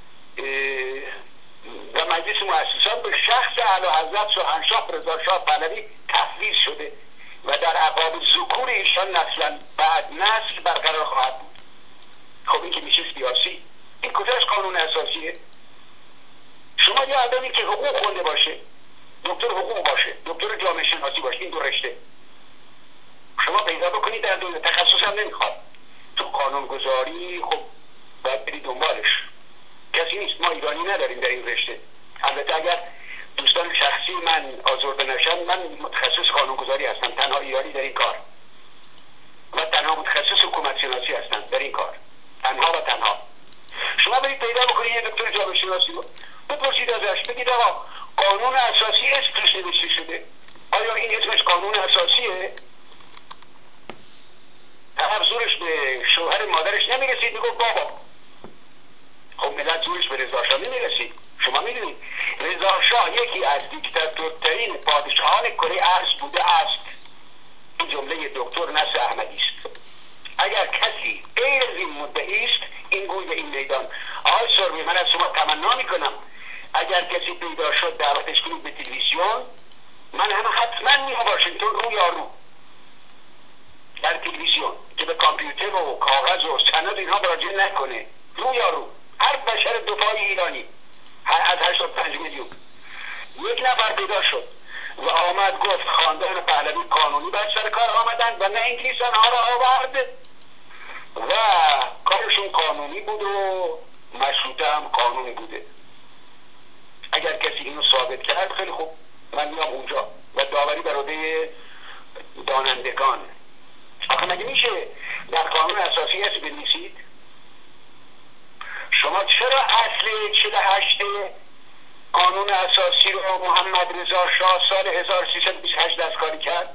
و مجلس مؤسسان به شخص اعلیحضرت شاهنشاه رضا شاه پهلوی تفویض شده و در عقاب ذکور ایشان نسلا بعد نسل برقرار خواهد بود. خب این که میشه سیاسی؟ این کجاست قانون اساسیه؟ شما یه آدمی که حقوق خونده باشه، دکتر حقوق باشه، دکتر جامعه شناسی باشه، این دو رشته شما پیدا بکنید در دنیا، تخصص هم نمیخواد، تو قانون گذاری خب باید برید دنبالش، کسی نیست، ما ایرانی نداریم در این رشته. البته اگر دوستان شخصی من آزرده نشن، من متخصص قانونگذاری هستم، تنها ایرانی در این کار و تنها متخصص حکومت شناسی هستم در این کار، تنها و تنها. شما برید پیدا بکنید یه دکتر جامعه شناسی رو بپرسید ازش، بگید آقا قانون اساسی اسم توش نوشته شده، آیا این اسمش قانون اساسیه؟ طرف زورش به شوهر مادرش نمیرسید، میگو بابا. خب ملت زورش به رضا شاه نمیرسید. شما میدونید رضا شاه یکی از دیکتاتورترین پادشاهان کره ارض بوده است. این جمله دکتر نصر احمدی است. اگر کسی غیر از این مدعی است، این گوی به این میدان. آقای سربی من از شما تمنا میکنم اگر کسی پیدا شد دعوتش کنید به تلویزیون، من هم حتما میام واشنگتن رو یا رو در تلویزیون که به کامپیوتر و کاغذ و سند اینها مراجعه نکنه، رو یا رو هر بشر دفاعی ایرانی از هشتاد و پنج میلیون یک نفر پیدا شد و آمد گفت خاندان پهلوی قانونی بر سر کار آمدند و نه انگلیس آنها را آورد و کارشون قانونی بود و مشروطه هم قانونی بوده. اگر کسی اینو ثابت کرد خیلی خوب، من میام اونجا و داوری بر عهده دانندگان. آخه مگه میشه در قانون اساسی اسم بنویسید؟ شما چرا اصل چهل و هشت قانون اساسی رو محمد رضا شاه سال هزار و سیصد و بیست و هشت دستکاری کرد؟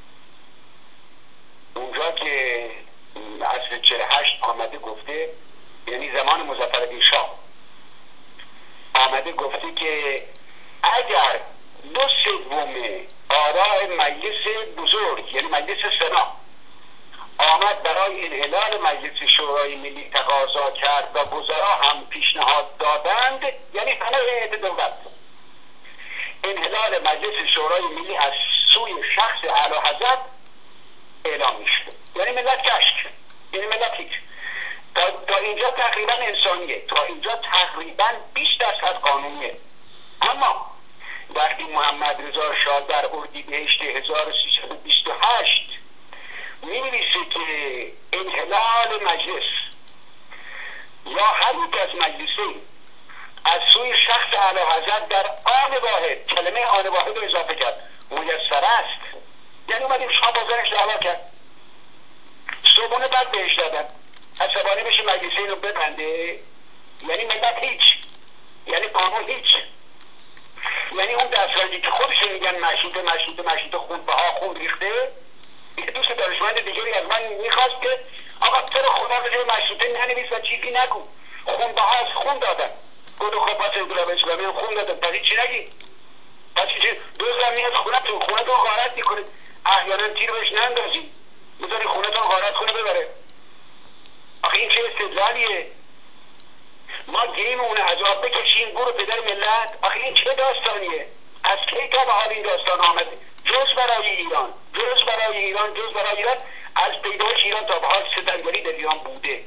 اونجا که اصل چهل و هشت آمده گفته، یعنی زمان مظفرالدین شاه آمده گفته که اگر دو سوم آراء مجلس بزرگ یعنی مجلس سنا آمد برای انحلال مجلس شورای ملی تقاضا کرد و وزرا هم پیشنهاد دادند، یعنی همه هیئت دولت، انحلال مجلس شورای ملی از سوی شخص اعلیحضرت اعلام میشه. یعنی ملت کشک، یعنی ملت هیچ. تا, تا اینجا تقریبا انسانیه، تا اینجا تقریبا بیست درصد قانونیه. اما وقتی محمد رضا شاه در اردیبهشت هزار و سیصد و بیست و هشت می نویسه که انحلال مجلس یا هر یک از مجلسین از سوی شخص اعلیحضرت در آن واحد، کلمه آن واحد رو اضافه کرد، میسر است. یعنی اومدیم شاه بازارش دعوا کرد، صبحونه بعد بهش دادن، عصبانی بشه مجلسین رو ببنده، یعنی ملت هیچ، یعنی قانون هیچ. یعنی اون دستگاهی که خودش میگن مشروطه مشروطه مشروطه خون بها خون ریخته، یه دوست دانشمند دیگری از من میخواست که آقا تو رو خدا به جای مشروطه ننویس و چیزی نگو، خون بها از خون دادن. گفتم خب پس انقلاب اسلامی هم خون دادن، پس چی نگی؟ پس چی؟ دوستم میاد خونتون خونتون غارت میکنه، احیانا تیر بهش نندازی، میذاری خونتون غارت کنه ببره. آخه این چه استدلالیه؟ ما گیم اون عذاب بکشیم برو پدر ملت. آخه این چه داستانیه؟ از کی تا به حال این داستان آمده؟ جز برای ایران، جز برای ایران، جز برای ایران، از پیدایش ایران تا به حال ستمگری در ایران بوده.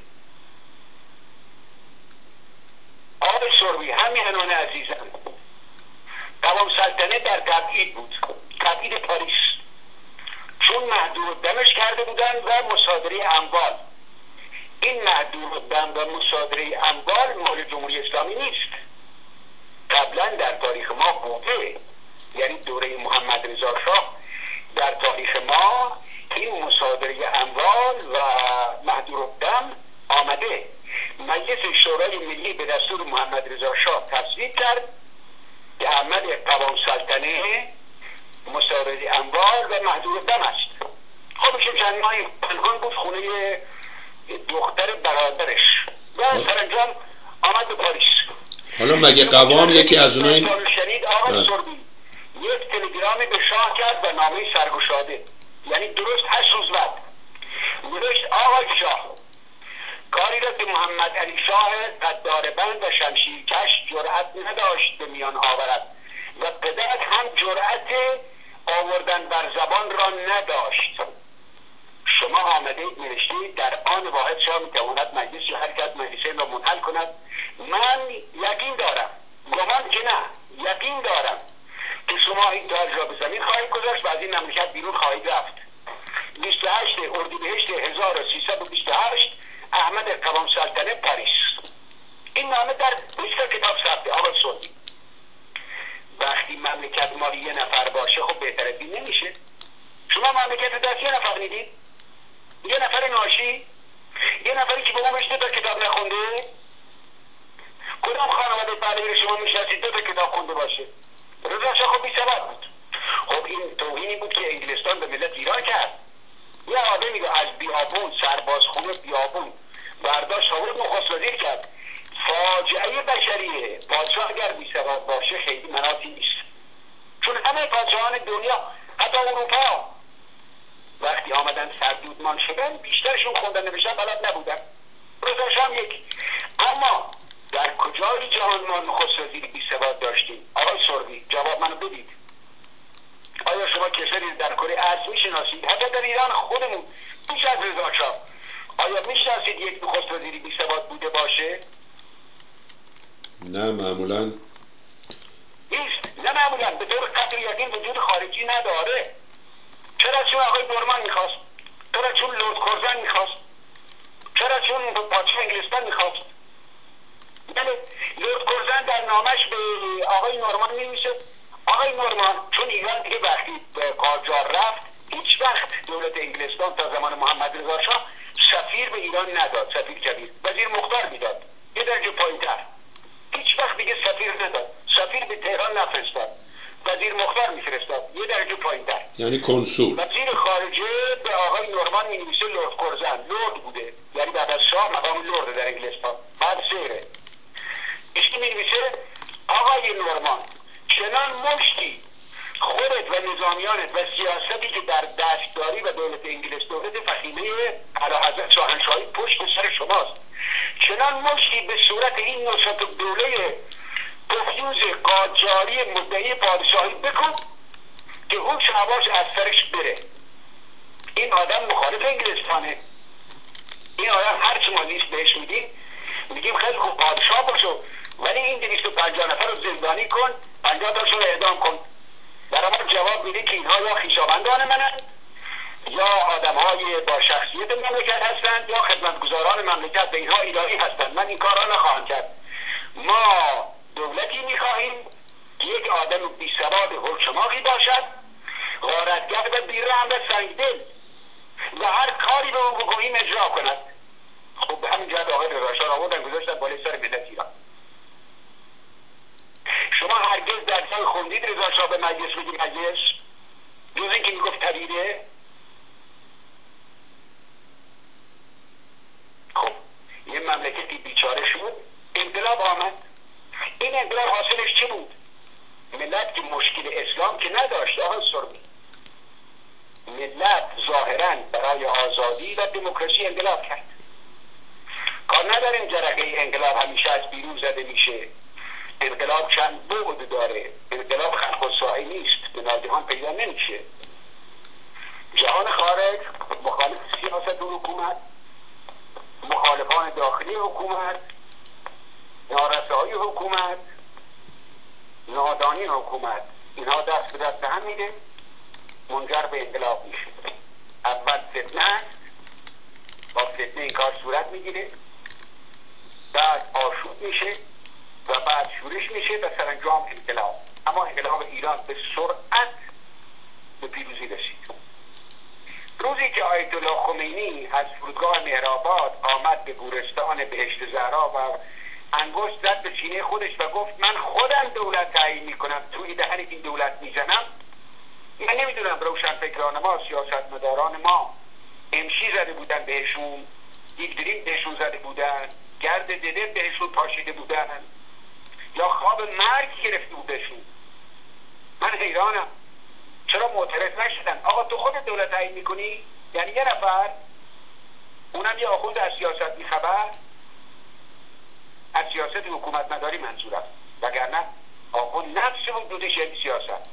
آقای سروی، همیهنان عزیزم، قوام سلطنه در تبعید بود، تبعید پاریس، چون محدور دمش کرده بودن و مصادره اموال. این محدور دم و مصادره اموال مال جمهوری اسلامی نیست، قبلا در تاریخ ما بوده. یعنی دوره محمد رضا شاه در تاریخ ما این مصادره اموال و محدور دم آمده. مجلس شورای ملی به دستور محمد رضا شاه تصویب کرد که احمد قوام سلطنه مصادره اموال و محدور دم است. خودش چند ماهی پنهان بود خونه دختر برادرش و سرانجام آمد به پاریس. حالا مگه قوام یکی از اونایی شنید آقای سربی یک تلگرامی به شاه کرد و نامه سرگشاده، یعنی درست هشت روز بعد نوشت آقای شاه، کاری را که محمد علی شاه قداربند و شمشیرکش جرأت نداشت به میان آورد و پدرت هم جرأت آوردن بر زبان را نداشت. شما آمده اید نوشتید در آن واحد شاه میتواند مجلس یا حرکت مجلسین را منحل کند. من یقین دارم، گمان که نه، یقین دارم که شما این تاج را به زمین خواهید گذاشت و از این مملکت بیرون خواهید رفت. بیست و هشت اردیبهشت هزار و سیصد و بیست و هشت احمد قوام سلطنه پاریس. این نامه در بیست کتاب ثبته. آقای سعودی، وقتی مملکت مال یه نفر باشه خب بهتره بین نمیشه. شما مملکت دست یه نفر میدید، یه نفر ناشی، یه نفری که به اون دو تا کتاب نخونده. کدام خانواده پهلوی شما میشناسید دو تا کتاب خونده باشه؟ رضا شاه خب بی‌سواد بود. خب این توهینی بود که انگلستان به ملت ایران کرد. یه آدمی رو از بیابون، سربازخونه بیابون برداشت آورد نخست وزیر کرد. فاجعه بشریه. پادشاه اگر بی‌سواد باشه خیلی مناطی نیست، چون همه پادشاهان دنیا حتی اروپا وقتی آمدن سردودمان شدن بیشترشون خوندن نوشتن بلد نبودن. رضا شاه هم یک. اما در کجای جهان ما نخست وزیری بی‌سواد داشتیم؟ آقای سروی جواب منو بدید. آیا شما کسری در کره ارض میشناسید؟ حتی در ایران خودمون بیش از رضا شاه آیا میشناسید یک نخست وزیری بی‌سواد بوده باشه؟ نه معمولا نیست. نه معمولا به طور قطع یقین وجود خارجی نداره. چرا؟ چون آقای نورمان میخواست، چرا چون لورد کورزن میخواست، چرا چون پادشاه انگلستان میخواست. یعنی لورد کورزن در نامش به آقای نورمان می‌نویسه آقای نورمان، چون ایران دیگه وقتی به قاجار رفت هیچ وقت دولت انگلستان تا زمان محمد رضا شاه سفیر به ایران نداد، سفیر کبیر، وزیر مختار میداد یه درجه پایین‌تر. هیچ وقت دیگه سفیر نداد، سفیر به تهران نفرستاد، وزیر مختار میفرستاد یه درجه پایین‌تر، یعنی کنسول. وزیر خارجه به آقای نورمان می‌نویسه لورد کورزن، لورد بوده، یعنی بعد از شاه مقام لورد در انگلستان، بعد سیره. ایشون می‌نویسه آقای نورمان چنان مشتی خودت و نظامیانت و سیاستی که در دست داری و دولت انگلیس دولت فخیمه اعلیحضرت شاهنشاهی پشت سر شماست. چنان مشتی به صورت این نصرت الدوله پفیوز قاجاری مدعی پادشاهی بکن که هوش هواش از سرش بره. این آدم مخالف انگلستانه. این آدم هرچی ما لیست بهش میدیم میگیم خیلی خوب پادشاه باشو، ولی این دویست و پنجاه نفر رو زندانی کن، پنجاه تاشون رو اعدام کن. در ما جواب میده که اینها یا خویشاوندان منن یا آدمهای با شخصیت مملکت هستند یا خدمتگزاران مملکت به اینها الهی هستند. من این کار را نخواهم کرد. ما دولتی میخواهیم که یک آدم بی سواد حکماقی باشد، غارتگر و بیرحم و سنگدل و هر کاری به او بگوییم اجرا کند. خب به همین جهت آقای رضاشاه را آوردن گذاشتن بالای سر ملت ایران. شما هرگز در سال خوندید رضاشاه به مجلس بگی مجلس جز اینکه میگفت طبیعه؟ خب یه مملکتی بیچاره شد، انقلاب آمد. این انقلاب حاصلش چی بود؟ ملت که مشکل اسلام که نداشت آقای سرمی، ملت ظاهرا برای آزادی و دموکراسی انقلاب کرد. کار نداریم جرقه انقلاب همیشه از بیرون زده میشه. انقلاب چند بعد داره. انقلاب خلق الساعی نیست، به ناگهان پیدا نمیشه. جهان خارج مخالف سیاست و حکومت، مخالفان داخلی حکومت، نارسایی حکومت، نادانی حکومت، اینها دست به دست هم میده، منجر به انقلاب میشه. اول فتنه است، با فتنه این کار صورت میگیره، بعد آشوب میشه و بعد شورش میشه و سرانجام انقلاب. اما انقلاب ایران به سرعت به پیروزی رسید. روزی که آیت الله خمینی از فرودگاه مهرآباد آمد به گورستان بهشت زهرا و انگشت زد به سینه خودش و گفت من خودم دولت تعیین میکنم، توی دهن این دولت میزنم، من نمیدونم روشنفکران ما، سیاستمداران ما امشی زده بودن بهشون، دیگدرین بهشون زده بودن، گرد دده بهشون پاشیده بودن یا خواب مرگ گرفته بودشون. من حیرانم چرا معترض نشدن؟ آقا تو خود دولت تعیین میکنی؟ یعنی یه نفر، اونم یه آخوند از سیاست میخبر، از سیاست حکومت مداری منظورم، وگرنه آخوند نفس اون دودش یعنی سیاست.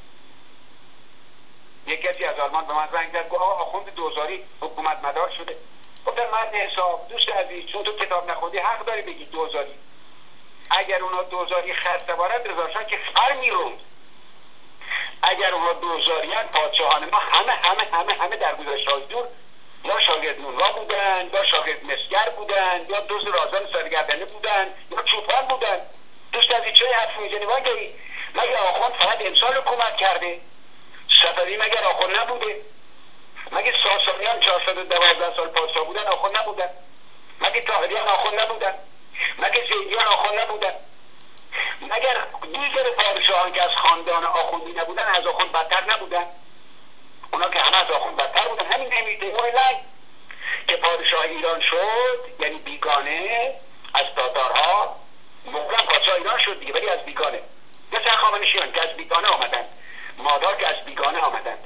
یک کسی از آلمان به من زنگ زد گفت آقا آخوند دوزاری حکومت مدار شده. گفتم مرد حساب دوست عزیز، چون تو کتاب نخوندی حق داری بگی دوزاری. اگر اونا دوزاری خسته بارد رضاشاه که خر میروند. اگر اونا دوزاریان پادشاهان ما همه همه همه همه در گذشته دور یا شاگرد نونوا بودن یا شاگرد مسگر بودن یا دوز رازان سرگردنه بودن یا چوپان بودن. دوست عزیز چه حرف میزنی واقعی؟ مگر آخوند فقط امسال حکومت کرده؟ صفوی مگر آخوند نبوده؟ مگه ساسانیان چهارصد و دوازده سال پادشاه بودن آخوند نبودن؟ مگه طاهریان آخوند نبودن؟ مگه زیدیان آخوند نبودن؟ مگر دیگر پادشاهان که از خاندان آخوندی نبودن از آخوند بدتر نبودن؟ اونا که همه از آخوند بدتر بودن. همین امیر تیمور لنگ که پادشاه ایران شد، یعنی بیگانه از تاتارها، مغرب پادشاه ایران شد دیگه، ولی از بیگانه. مثل هخامنشیان که از بیگانه آمدند، مادار که از بیگانه آمدند.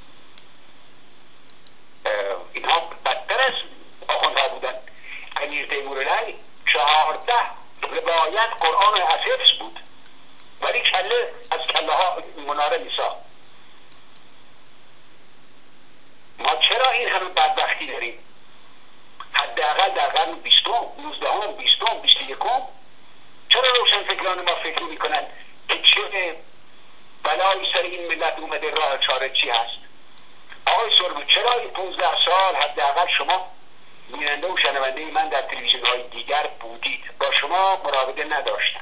اینها بدتر از آخوندها بودن. امیر تیمور لنگ چهارده روایت قرآن از حفظ بود، ولی کله از کله ها مناره میساخت. ما چرا این همه بدبختی داریم؟ حداقل در قرن بیستم، نوزدهم، بیستم، بیست و یکم چرا روشنفکران ما فکر میکنن که چه بلایی سر این ملت اومده، راه چاره چی هست؟ آقای سرمو چرا این پونزده سال حداقل شما بیننده و شنونده من در تلویزیون های دیگر بودید، با شما مراوده نداشتم؟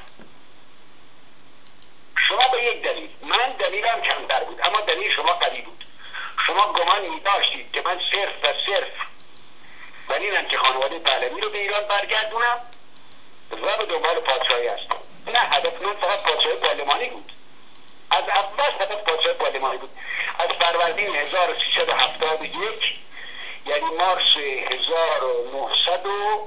شما به یک دلیل، من دلیلم کمتر بود اما دلیل شما قوی بود. شما گمان می داشتید که من صرف و صرف بنینم که خانواده پهلوی رو به ایران برگردونم و به دنبال پادشاهی هستم. نه، هدف من فقط پادشاهی پارلمانی بود. از اول هدف پادشاهی پارلمانی بود. از فروردین هزار و سیصد و هفتاد و یک یعنی مارس هزار و نهصد و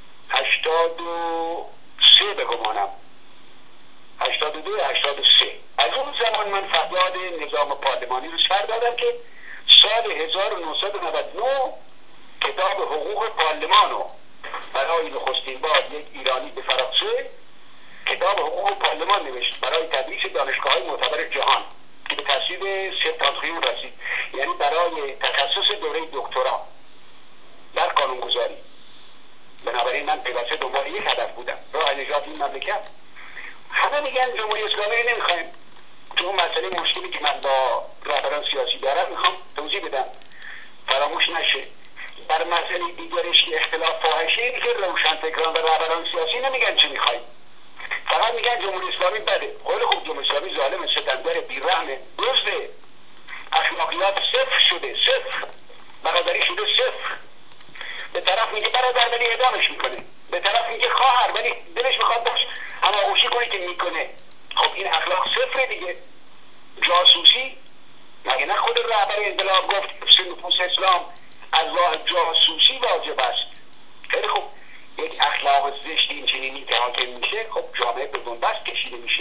هشتاد و سه بگمانم، هشتاد و دو هشتاد و سه از اون زمان من فریاد نظام پارلمانی رو سر دادم که سال هزار و نهصد و نود و نه کتاب حقوق پارلمان رو برای نخستین بار یک ایرانی به فرانسه کتاب حقوق پارلمان نوشت برای تدریس دانشگاه‌های معتبر جهان که به تصویب سپتامبریون رسید، یعنی برای تخصص دوره دکترا در قانونگذاری. بنابراین من پیوسته دنبال یک هدف بودم، راه نجات این مملکت. همه میگن جمهوری اسلامی رو نمیخوایم. تو اون مسئله مشکلی که من با رهبران سیاسی دارم میخوام توضیح بدم فراموش نشه. در مسئله دیگرش که اختلاف فاحشه اینه که روشنفکران و رهبران سیاسی نمیگن چه میخوایم، فقط میگن جمهوری اسلامی بده. خیلی خوب، جمهوری اسلامی ظالم، ستمگر، بیرحمه، دزده، اخلاقیات صفر شده، صفر، برادری شده صفر. به طرف میگه برادر ولی اعدامش میکنه، به طرف میگه خواهر ولی دلش میخواد باش هماغوشی کنه که میکنه. خب این اخلاق صفره دیگه. جاسوسی، مگه نه خود رهبر انقلاب گفت نفوس اسلام از راه جاسوسی واجب است؟ خیلی خوب، یک اخلاق زشت این چنینی که حاکم میشه، خب جامعه به بنبست کشیده میشه،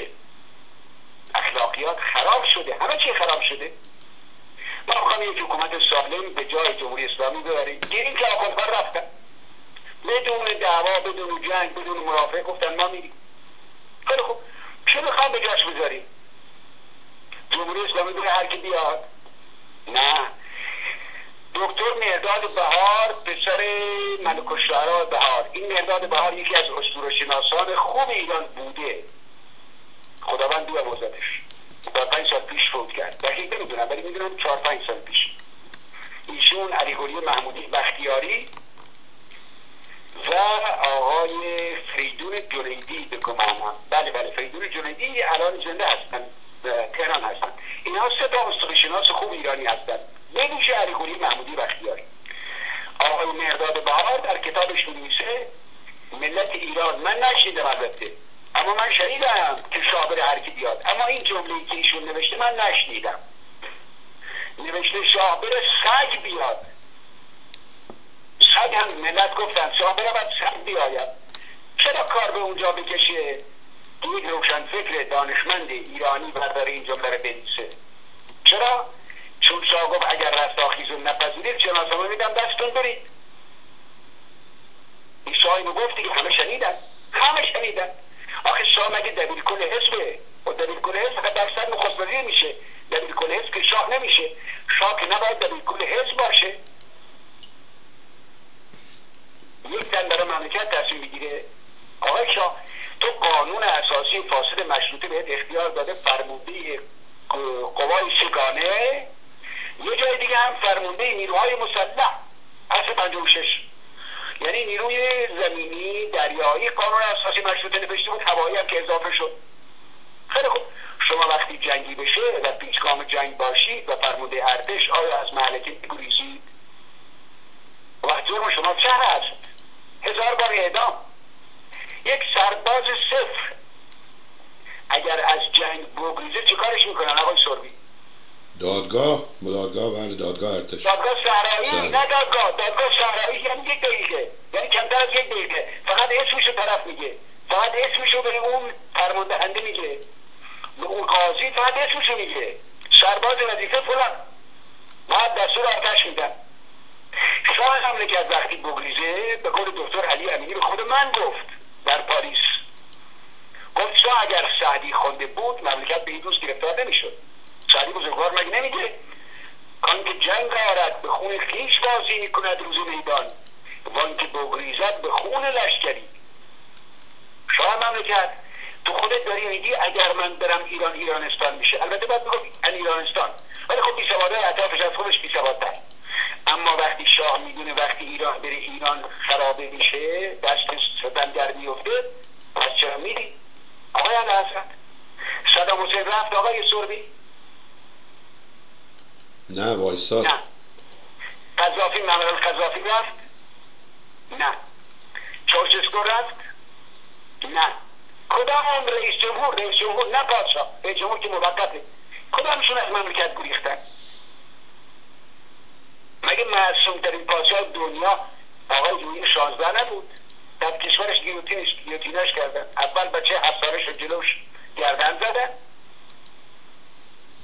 اخلاقیات خراب شده، همه چی خراب شده. ما میخوام یک حکومت سالم به جای جمهوری اسلامی ببریم. گیریم که آخوندها رفتن بدون دعوا، بدون جنگ، بدون مرافعه، گفتن ما میریم. خیلی خوب، چه میخوام به جاش بذاریم؟ جمهوری اسلامی بره هر کی بیاد؟ نه. دکتر مرداد بهار، پسر ملک الشعراء بهار، این مرداد بهار یکی از اسطوره‌شناسان خوب ایران بوده، خداوند بیامرزدش. چهار پنج سال پیش فوت کرد، دقیق نمیدونم ولی میدونم چهار پنج سال پیش. ایشون علیگلی محمودی بختیاری و آقای فریدون جنیدی به گمانم، بله بله فریدون جنیدی الان زنده هستن، تهران هستن. اینها سه تا اسطوره‌شناس خوب ایرانی هستن، بگوشه علیگلی محمودی بختیاری. آقای مرداد بهار در کتابش می‌نویسه ملت ایران، من نشنیدم البته اما من شنیدم که شاه بره هر کی بیاد، اما این جمله‌ای که ایشون نوشته من نشنیدم. نوشته شاه بره سگ بیاد. سگ هم ملت گفتن شاه بره باید سگ بیاید. چرا کار به اونجا بکشه که یک روشنفکر دانشمند ایرانی برداره این جمله رو بنویسه؟ چرا؟ چون شاه گفت اگر رستاخیز رو نپذیرید شناسنامه میدم دستتون برید. این شاه اینو گفت دیگه، همه شنیدن، همه شنیدن. آخه شاه مگه دبیر کل حزبه؟ و دبیر کل حزب فقط درصد نخست وزیر میشه، دبیر کل حزب که شاه نمیشه. شاه که نباید دبیر کل حزب باشه. یک تن برای مملکت تصمیم بگیره. آقای شاه تو قانون اساسی فاسد مشروطه بهت اختیار داده، فرمانده قوای سگانه، یه جای دیگه هم فرمانده نیروهای مسلح، اصل پنجاه و شش، یعنی نیروی زمینی، دریایی. قانون اساسی مشروطه نوشته بود، هوایی هم که اضافه شد. خیلی خوب، شما وقتی جنگی بشه و پیشگام جنگ باشید و فرمانده ارتش، آیا از معرکه می‌گریزید؟ وقت جرم شما چه هست؟ هزار بار اعدام. یک سرباز صفر اگر از جنگ بگریزه چه کارش میکنن آقای سربی؟ دادگاه، دادگاه بله، دادگاه ارتش، دادگاه صحرایی، نه دادگاه، دادگاه صحرایی یعنی یک دقیقه، یعنی کمتر از یک دقیقه، فقط اسمشو طرف میگه، فقط اسمشو به اون فرماندهنده میگه، به اون قاضی فقط اسمشو میگه، سرباز وظیفه فلان، بعد دستور آتش میدن. شاه مملکت وقتی بگریزه، به قول دکتر علی امینی به خود من گفت در پاریس، گفت شاه اگر سعدی خونده بود مملکت به این روز گرفتار نمیشد. سعدی بزرگوار مگه نمیگه کان که جنگ آرد به خون خویش بازی میکند روز میدان، وان که بگریزد به خون لشکری. شاه مملکت تو خودت داری میگی اگر من برم ایران ایرانستان میشه، البته باید بگم ان ایرانستان، ولی خب بیسواده اطرافش از خودش بیسوادتر. اما وقتی شاه میدونه وقتی ایران بره ایران خرابه میشه، دست ستم در میفته، پس چرا میری؟ آقای اعلیحضرت صدام حسین رفت آقای سربی؟ نه وایساد. نه. قذافی، محمد القذافی رفت؟ نه. چاوشسکو رفت؟ نه. کدام رئیس جمهور، رئیس جمهور نه پادشاه، رئیس جمهور که موقته، کدامشون از مملکت گریختن؟ مگه معصوم ترین پادشاه دنیا آقای لویی شانزده نبود؟ در کشورش گیوتینش گیوتینش کردن، اول بچه هفت سالش رو جلوش گردن زدن،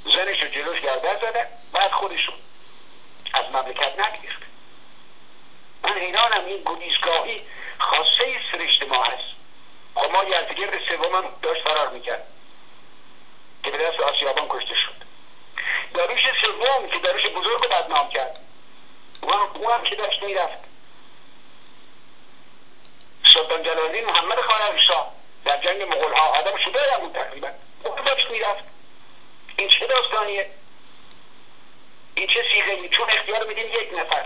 زنش رو جلوش گردن زدن، بعد خودشون از مملکت نگریخت. من حیرانم این گریزگاهی خاصه سرشت ما هست. خب ما یزدگرد سوم داشت فرار میکرد که به دست آسیابان کشته شد. داریوش سوم که داریوش بزرگ بدنام کرد، او هم که داشت میرفت. سلطان جلال‌الدین محمد خوارزمشاه در جنگ مغول ها آدم شده هم بود تقریبا، او داشت میرفت. این چه داستانیه؟ این چه سیغه‌ای؟ چون اختیار میدین یک نفر.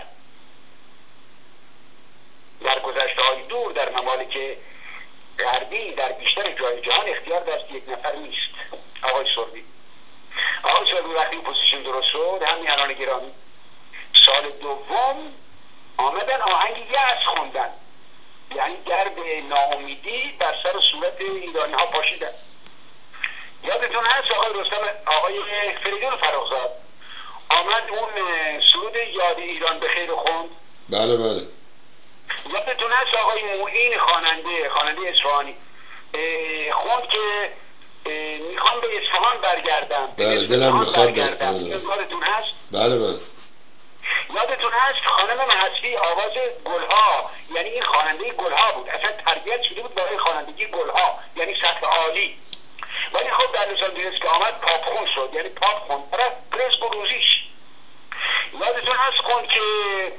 در گذشته های دور در ممالک غربی در بیشتر جای جهان اختیار دست یک نفر نیست. آقای سروی آقای سروی وقتی پوزیشن درست شد، همین الان گرامی سال دوم آمدن آهنگ یأس خوندن، یعنی درب ناامیدی بر سر صورت ایرانی ها پاشیدن. یادتون هست آقای رستم آقای فریدون فرخزاد آمد اون سرود یاد ایران بخیر خوند؟ بله بله. یادتون هست آقای معین خواننده خواننده اصفهانی خوند که میخوام به اصفهان برگردم؟ بله دلم میخواد برگردم. یادتون هست؟ بله بله. یادتون هست خانم محسوی آواز گلها، یعنی این خواننده گلها بود، اصلا تربیت شده بود برای خوانندگی گلها، یعنی سطح عالی. ولی خب در لس آنجلس که آمد پاپ خون شد، یعنی پاپ خون رفت رزق و روزیش. یادتون هست خون که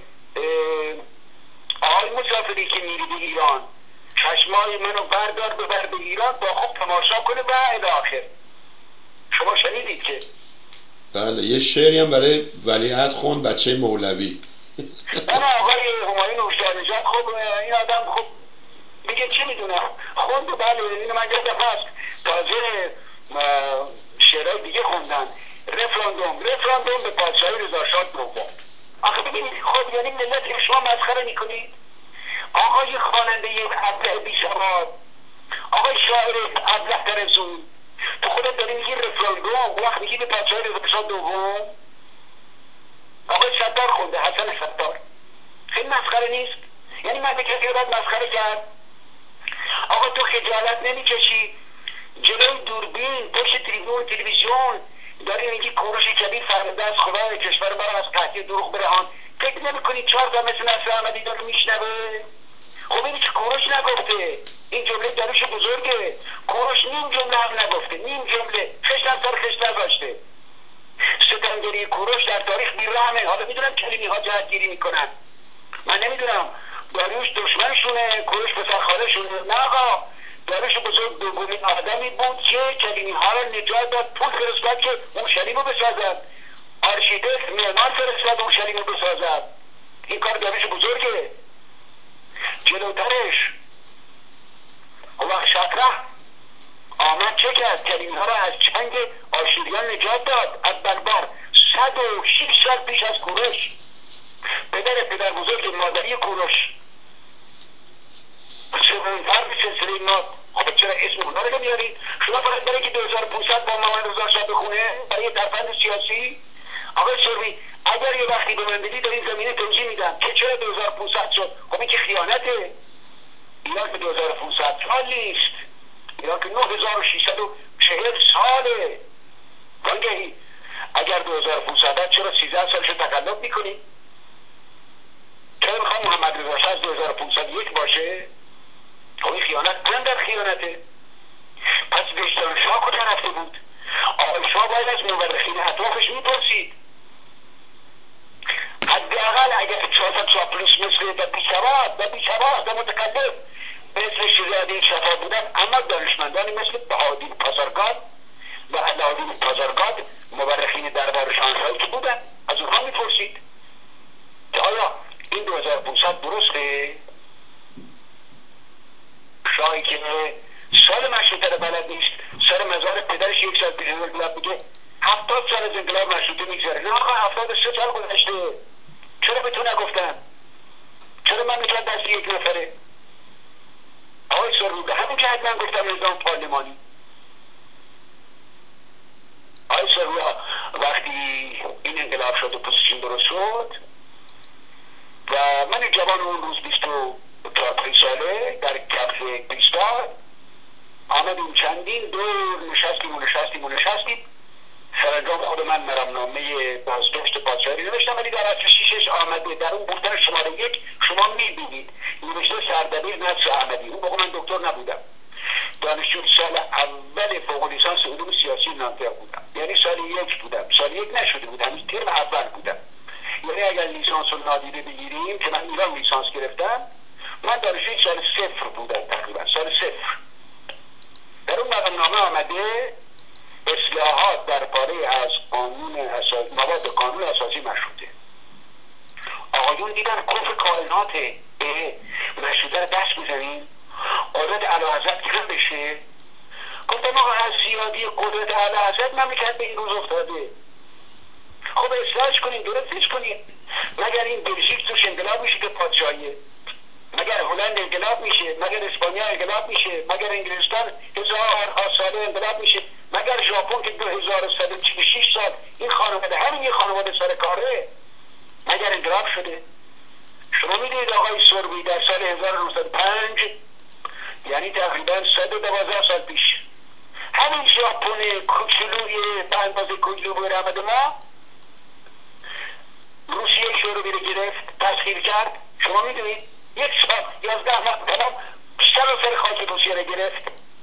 آقای مسافری که میری به ایران چشمای منو بردار ببر به ایران با خوب تماشا کنه و الی آخر. شما شنیدید که بله یه شعری هم برای ولیعهد خوند بچه مولوی. من آقای همایون هوشیار نژاد خب این آدم خب میگه چی میدونه خوند. بله اینو من یه دفعه است تازه شعرهای دیگه خوندن. رفراندوم رفراندوم به پادشاهی رضاشاه دوم. آخه ببینید خب یعنی ملت شما مسخره میکنید. آقای خواننده ابله بی‌سواد، آقای شاعر ابله تر از اون، تو خودت داری میگی رفراندوم، وقت میگی به پادشاهی رضاشاه دوم. آقای ستار خونده، حسن ستار. خیلی مسخره نیست؟ یعنی مملکتی رو باید مسخره کرد. آقا تو خجالت نمیکشی جلوی دوربین پشت تریبون تلویزیون داری میگی کوروش کبیر فرمانده از خدای کشور برای از قحطی دروغ برهان؟ فکر نمیکنی چهار تا مثل نصر احمدی داره میشنوه؟ خب اینی که کوروش نگفته، این جمله داریوش بزرگه. کوروش نیم جمله هم نگفته، نیم جمله خشت هم سر خشت نذاشته. ستمگری کوروش در تاریخ بیرحمه. حالا میدونم کلیمی ها جهتگیری میکنن، من نمیدونم داریوش دشمنشونه کوروش پسر شونه. نه آقا، داریوش بزرگ دومین آدمی بود که کلیمی ها رو نجات داد، پول فرستاد که اورشلیم رو بسازد، آرشیتکت معمار فرستاد اورشلیم رو بسازد. این کار داریوش بزرگه. جلوترش وقت شطرح آمد چه کرد؟ کلیمی ها رو از چنگ آشوریان نجات داد از بربر. صد و شیش سال پیش از کوروش، پدر پدر بزرگ مادری کوروش، سومین فرد سلسله ما. خب چرا اسم اونا رو نمیارید؟ شما فقط برای که دو هزار و پانصد با محمد رضا شاه بخونه برای ترفند سیاسی؟ آقای سروی اگر یه وقتی به من بدی در این زمینه توضیح میدم که چرا دو هزار و پانصد شد. خب این که خیانته. ایران که دو هزار و پانصد سال نیست، ایران که نه هزار و ششصد و چهل ساله. وانگهی اگر دو هزار و پانصد چرا سیزده سالش تقلب میکنی؟ چرا میخوام محمد رضا شاه از دو هزار و پانصد یک باشه؟ خب این خیانت اندر خیانته. پس وجدان شاه کجا رفته بود؟ آقای شاه باید از مورخین اطرافش میپرسید. حداقل اگر چهارصد چاپلوس مثل و بی‌سواد و بی‌سواد و متکلف مثل شیرازی شفا بودن، اما دانشمندانی مثل بهادین پازارگاد و علادین پازارگاد مورخین دربار شاهنشاهی که بودن، از اونها میپرسید که آیا این دو هزار و پانصد درسته؟ شاهی که سال مشروطه رو بلد نیست، سر مزار پدرش یک سال پیش از انقلاب بگه هفتاد سال از انقلاب مشروطه میگذره. نه آقا، هفتاد و سه سال گذشته. چرا به تو نگفتن؟ چرا مملکت دست یک نفره؟ آقای سروی به همین جهت من گفتم نظام پارلمانی. آقای سروی وقتی این انقلاب شد و پوزیشن درست شد و من جوان اون روز بیست و چهار ساله در کف کریستال آمدیم چندین دور نشستیم و نشستیم و نشستیم سرانجام خود من مرامنامه بازداشت پادشاهی نوشتم، ولی در اصل شیشش آمده در اون بودن شماره یک شما میبینید نوشته سردبیر نصر احمدی. اون موقع من دکتر نبودم، دانشجو سال اول فوق لیسانس علوم سیاسی نانتر بودم، یعنی سال یک بودم، سال یک نشده بودم، هنوز ترم اول بودم. یعنی اگر لیسانس رو نادیده بگیریم که من ایران لیسانس گرفتم، من دانشجوی سال صفر بودم، تقریبا سال صفر. در اون مرامنامه آمده اصلاحات در پاره از قانون اساسی، مواد قانون اساسی مشروطه. آقایون دیدن کفر کائنات مشروطه رو دست میزنیم، قدرت اعلیحضرت کم بشه. گفتم آقا از زیادی قدرت اعلیحضرت مملکت به این روز افتاده، خب اصلاحش کنیم، درستش کنیم. مگر این بلژیک توش انقلاب میشه که پادشاهیه؟ مگر هلند انقلاب میشه؟ مگر اسپانیا انقلاب میشه؟ مگر انگلستان هزار ساله انقلاب میشه؟ مگر ژاپن که دو هزار و صد و چهل و شش سال این خانواده همین یه خانواده سر کاره مگر انقلاب شده؟ شما میدونید آقای سروی در سال هزار و نهصد و پنج، یعنی تقریبا صد و دوازده سال پیش، همین ژاپن کوچولوی به اندازه کوچولوی رحمت ما روسیه شوروی رو گرفت، تسخیر کرد. شما میدونید یک سال یازده ماه تمام سر و سر خاک روسیه رو گرفت.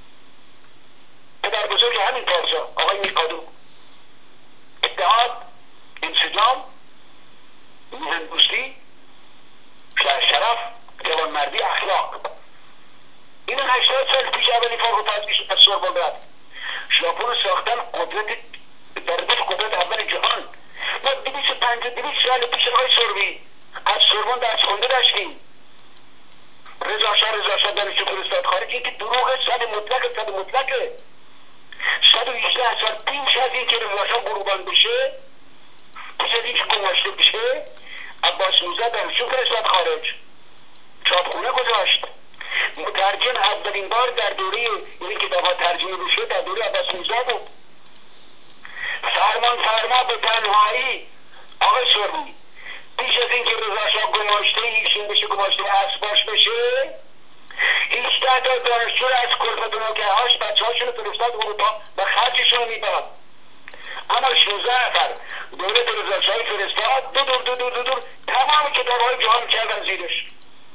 پدر بزرگ همین پادشاه آقای میکادو، اتحاد، انسجام، میهندوستی، شرف، جوانمردی، اخلاق. این هشتاد سال پیش اولی فوق التحصیل از سوربن رفت. ژاپن رو ساختن قدرت در رتبه قدرت اول جهان. ما دویست و پنجاه دویست سال پیش آقای سروی از سوربن درس خونده داشتیم. رضا شاه رضا شاه دانشجو فرستاد خارج. این که دروغ صد مطلق صد مطلقه. صد و هجده سال پیش از این که رضا شاه قربان بشه، پیش از این که گماشته بشه، عباس میرزا دانشجو فرستاد خارج، چاپخونه گذاشت. مترجم اولین بار در دوره یعنی کتاب‌ها ترجمه بشه در دوره عباس میرزا بود. فرمان فرما به تنهایی آقای سروی پیش از این که رضا شاه گماشته ایشون بشه، گماشته اسباش بشه، هیچده تا دانشجو از کلفت و نوکرهاش بچه هاشون فرستاد اروپا و خرجشون رو میداد. اما شانزده نفر دولت رضا شاهی فرستاد، دو دور دو دور دو دور تمام کتاب‌های جهان کردن زیرش.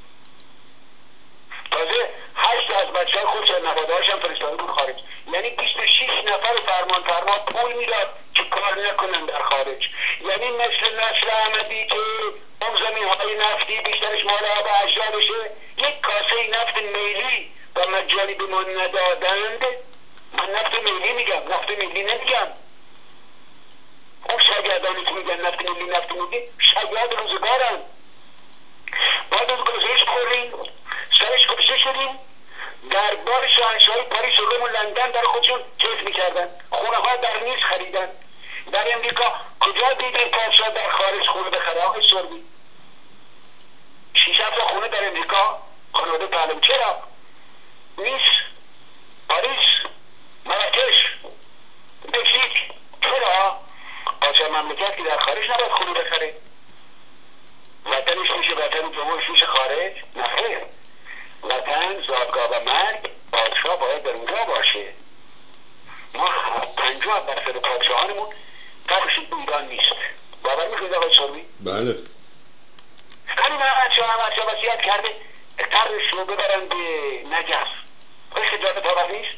تازه هشت از بچه های خودش نواده هاش هم فرستاده بود خارج. یعنی بیست و شش نفر فرمان فرما پول میداد که کار نکنن در خارج. یعنی مثل نصر احمدی که اون زمین های نفتی بیشترش مال آب اجدادشه، یک کاسه نفت میلی و مجانی به ما ندادند. من نفت میلی میگم، نفت میلی نمیگم. اون شاگردانی که میگن نفت میلی نفت میلی شاگرد روزگارن. بعد از گزارش خوریم سرش کشته شدیم. در بار شاهنشاهی پاریس و روم و لندن در خودشون کیف میکردن، خونه ها در نیز خریدن. در امریکا کجا دیدن پادشاه در خارج خونه بخره آقای سروی؟ شیش هفت خونه در امریکا خانواده تعلیم. چرا؟ نیس، پاریس، مراکش، مکزیک. چرا؟ پادشاه مملکت که در خارج نباید خونه بخره. وطنش میشه وطن جمهورش میشه خارج؟ نخیر. وطن، زادگاه و مرگ، پادشاه باید در اونجا باشه. ما پنجاه درصد پادشاهانمون قبلش ایران نیست. باور میکنید آقای سروی؟ بله. همین احمد شاه احمد شاه وصیت کرده قرش رو ببرن به نجف. خیلی خجالت طاقت نیست؟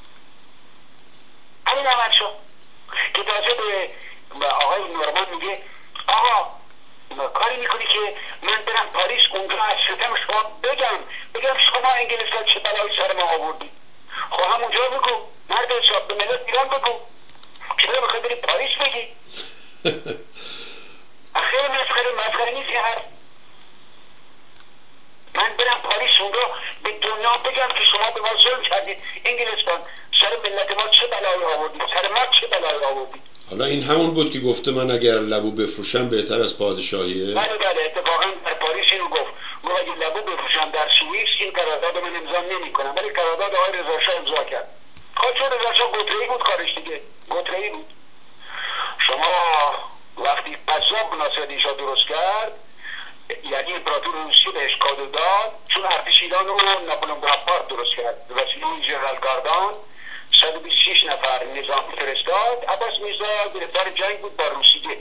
همین احمد شاه که تازه به آقای نورمان میگه آقا کاری میکنی که من برم پاریس اونجا از ستم شما بگم بگم شما انگلستان چه بلایی سر ما آوردید. خب همونجا بگو، مرد حساب به ملت ایران بگو. چرا بخوای بری پاریس بگی؟ خیلی مسخره مسخره نیست یه حرف. من برم پاریس اونجا به دنیا بگم که شما به ما ظلم کردید، انگلستان سر ملت ما چه بلایی آوردید، سر ما چه بلایی آوردید. حالا این همون بود که گفته من اگر لبو بفروشم بهتر از پادشاهیه؟ بله بله، اتفاقا در پاریس اینو گفت. گفت اگه لبو بفروشم در سوئیس این قرارداد من امضا نمی‌کنم، ولی قرارداد آقای رضا شاه امضا کرد. خب چون رضا شاه گوتره‌ای بود کارش دیگه، گوتره‌ای بود. شما وقتی قصاب ناصرالدین شاه درست کرد، یعنی امپراتور روسیه بهش کادو داد، چون ارتش ایران رو ناپلئون بوناپارت درست کرد، وسیله ژنرال گاردان صد و بیست و شش نفر نظامی فرستاد. عباس میرزا گرفتار جنگ بود با روسیه.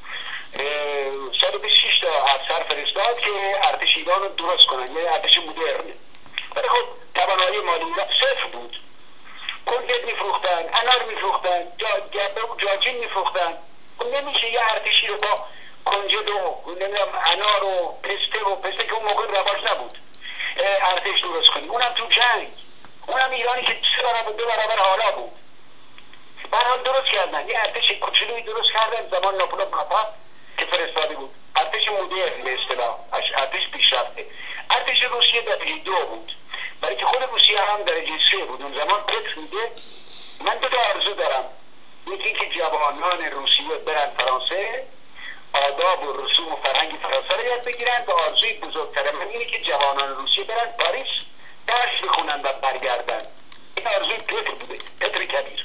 صد و بیست و شش تا افسر فرستاد که ارتش ایران رو درست کنن، یعنی ارتش مدرن. ولی خب توانایی مالی صفر بود. کنجد میفروختن، انار میفروختن، گبه و جاجین میفروختن. خب نمیشه یه ارتشی رو با کنجد و نمیدونم انار و پسته و پسته که اون موقع رواج نبود ارتش درست کنی، اونم تو جنگ، اونم ایرانی که سه برابر دو برابر حالا بود. برحال درست کردن، یه ارتش کوچولویی درست کردن زمان ناپولون بناپارت که فرستاده بود. ارتش مدرن به اصطلاح، ارتش پیشرفته. ارتش روسیه درجه دو بود، برای که خود روسیه هم درجه سه بود. اون زمان پتر میگه من دو تا آرزو دارم، یکی که جوانان روسیه برن فرانسه، آداب و رسوم و فرهنگ فرانسه رو یاد بگیرن، و آرزوی بزرگتر من اینه که جوانان روسیه برن پاریس درس بخونن و برگردن. این آرزوی پتر بوده، پتر کبیر.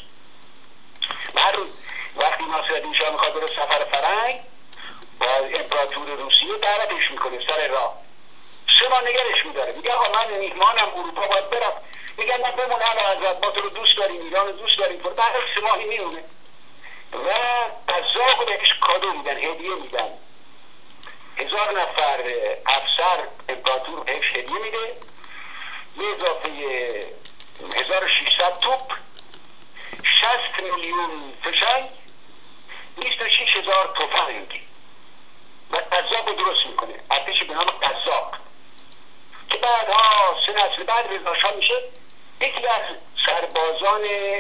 هر روز وقتی ناصرالدین شاه میخواد بره سفر فرهنگ با امپراتور روسیه دعوتش میکنه سر راه، سه ماه نگرش میداره، میگه آقا من میهمانم، اروپا باید برم. میگن نه بمون اعلیحضرت، ما تو رو دوست داریم، ایران رو دوست داریم. بعد سه ماهی میمونه و قزاق رو بهش کادو میدن، هدیه میدن. هزار نفر افسر امپراتور بهش هدیه میده، به اضافه هزار و ششصد توپ، شصت میلیون فشنگ، بیست و شش هزار تفنگ و قزاق رو درست میکنه، ارتشی به نام قزاق که بعدها سه نسل بعد رضا شاه میشه یکی از سربازان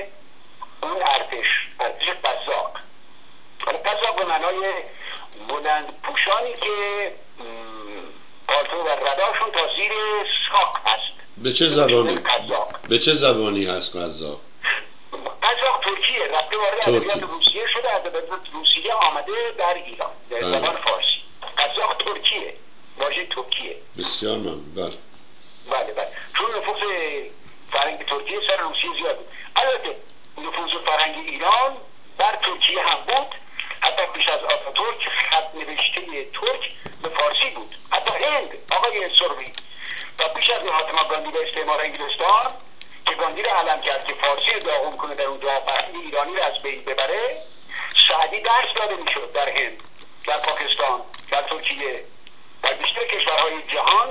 اون ارتش، ارتش قزاق. حالا قزاق به معنای بلند پوشانی که پالتو و رداشون تا زیر ساق هست. به چه زبانی؟ به چه زبانی هست قزاق؟ قزاق ترکیه، رفته وارد ادبیات روسیه شده، ادبیات روسیه آمده در ایران در زبان فارسی. قزاق ترکیه، واژه ترکیه. بسیار ممنون. بله بله بله چون نفوذ فرهنگ ترکیه سر روسیه زیاد بود. البته نفوذ فرهنگ ایران بر ترکیه هم بود، حتی پیش از آتاتورک خط نوشته ترک به فارسی بود. حتی هند آقای سروی و پیش از مهاتما گاندی به استعمار انگلستان که گاندی رو علم کرد که فارسی رو داغون کنه در اونجا، فرهنگ ایرانی رو از بین ببره، سعدی درس داده میشد در هند، در پاکستان، در ترکیه و بیشتر کشورهای جهان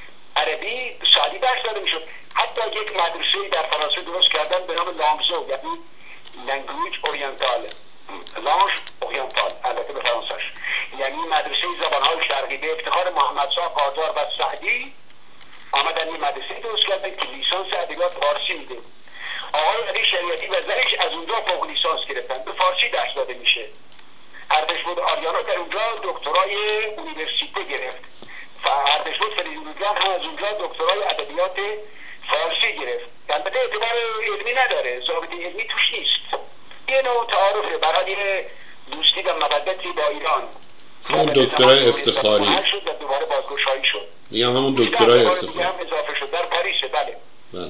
عربی سعدی درس داده میشد. حتی یک مدرسه در فرانسه درست کردن به نام لانگزو، یعنی لنگویج اورینتال، لانش اورینتال البته به فرانسهش، یعنی مدرسه زبانهای شرقی. به افتخار محمد شاه قاجار و سعدی آمدن این مدرسه درست کردن که لیسانس ادبیات فارسی میده. آقای علی شریعتی و زنش از اونجا فوق لیسانس گرفتن، به فارسی درس داده میشه. اردشبود آریانا در اونجا دکترای اونیورسیته گرفت. اردشبود فریدونجان هم از اونجا دکترای ادبیات فارسی گرفت. البته اعتبار علمی نداره، ضابطه علمی توش نیست. یه نوع تعارفه برای دوستی و مودتی با ایران. همون دکترای افتخاری شد و دوباره بازگشایی شد. میگم همون دکترای افتخاری هم اضافه شد در پاریس. بله بله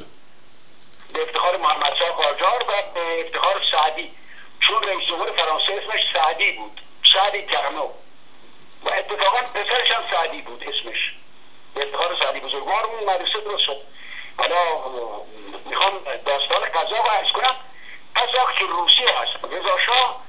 به افتخار محمد شاه قاجار و به افتخار سعدی، چون رئیس جمهور فرانسه اسمش سعدی بود، سعدی کرنو، و اتفاقا پسرش هم سعدی بود اسمش. به افتخار سعدی بزرگوار اون مدرسه درست شد. حالا میخوام داستان قزاق رو عرض کنم. قزاق که روسیه هست، رضا شاه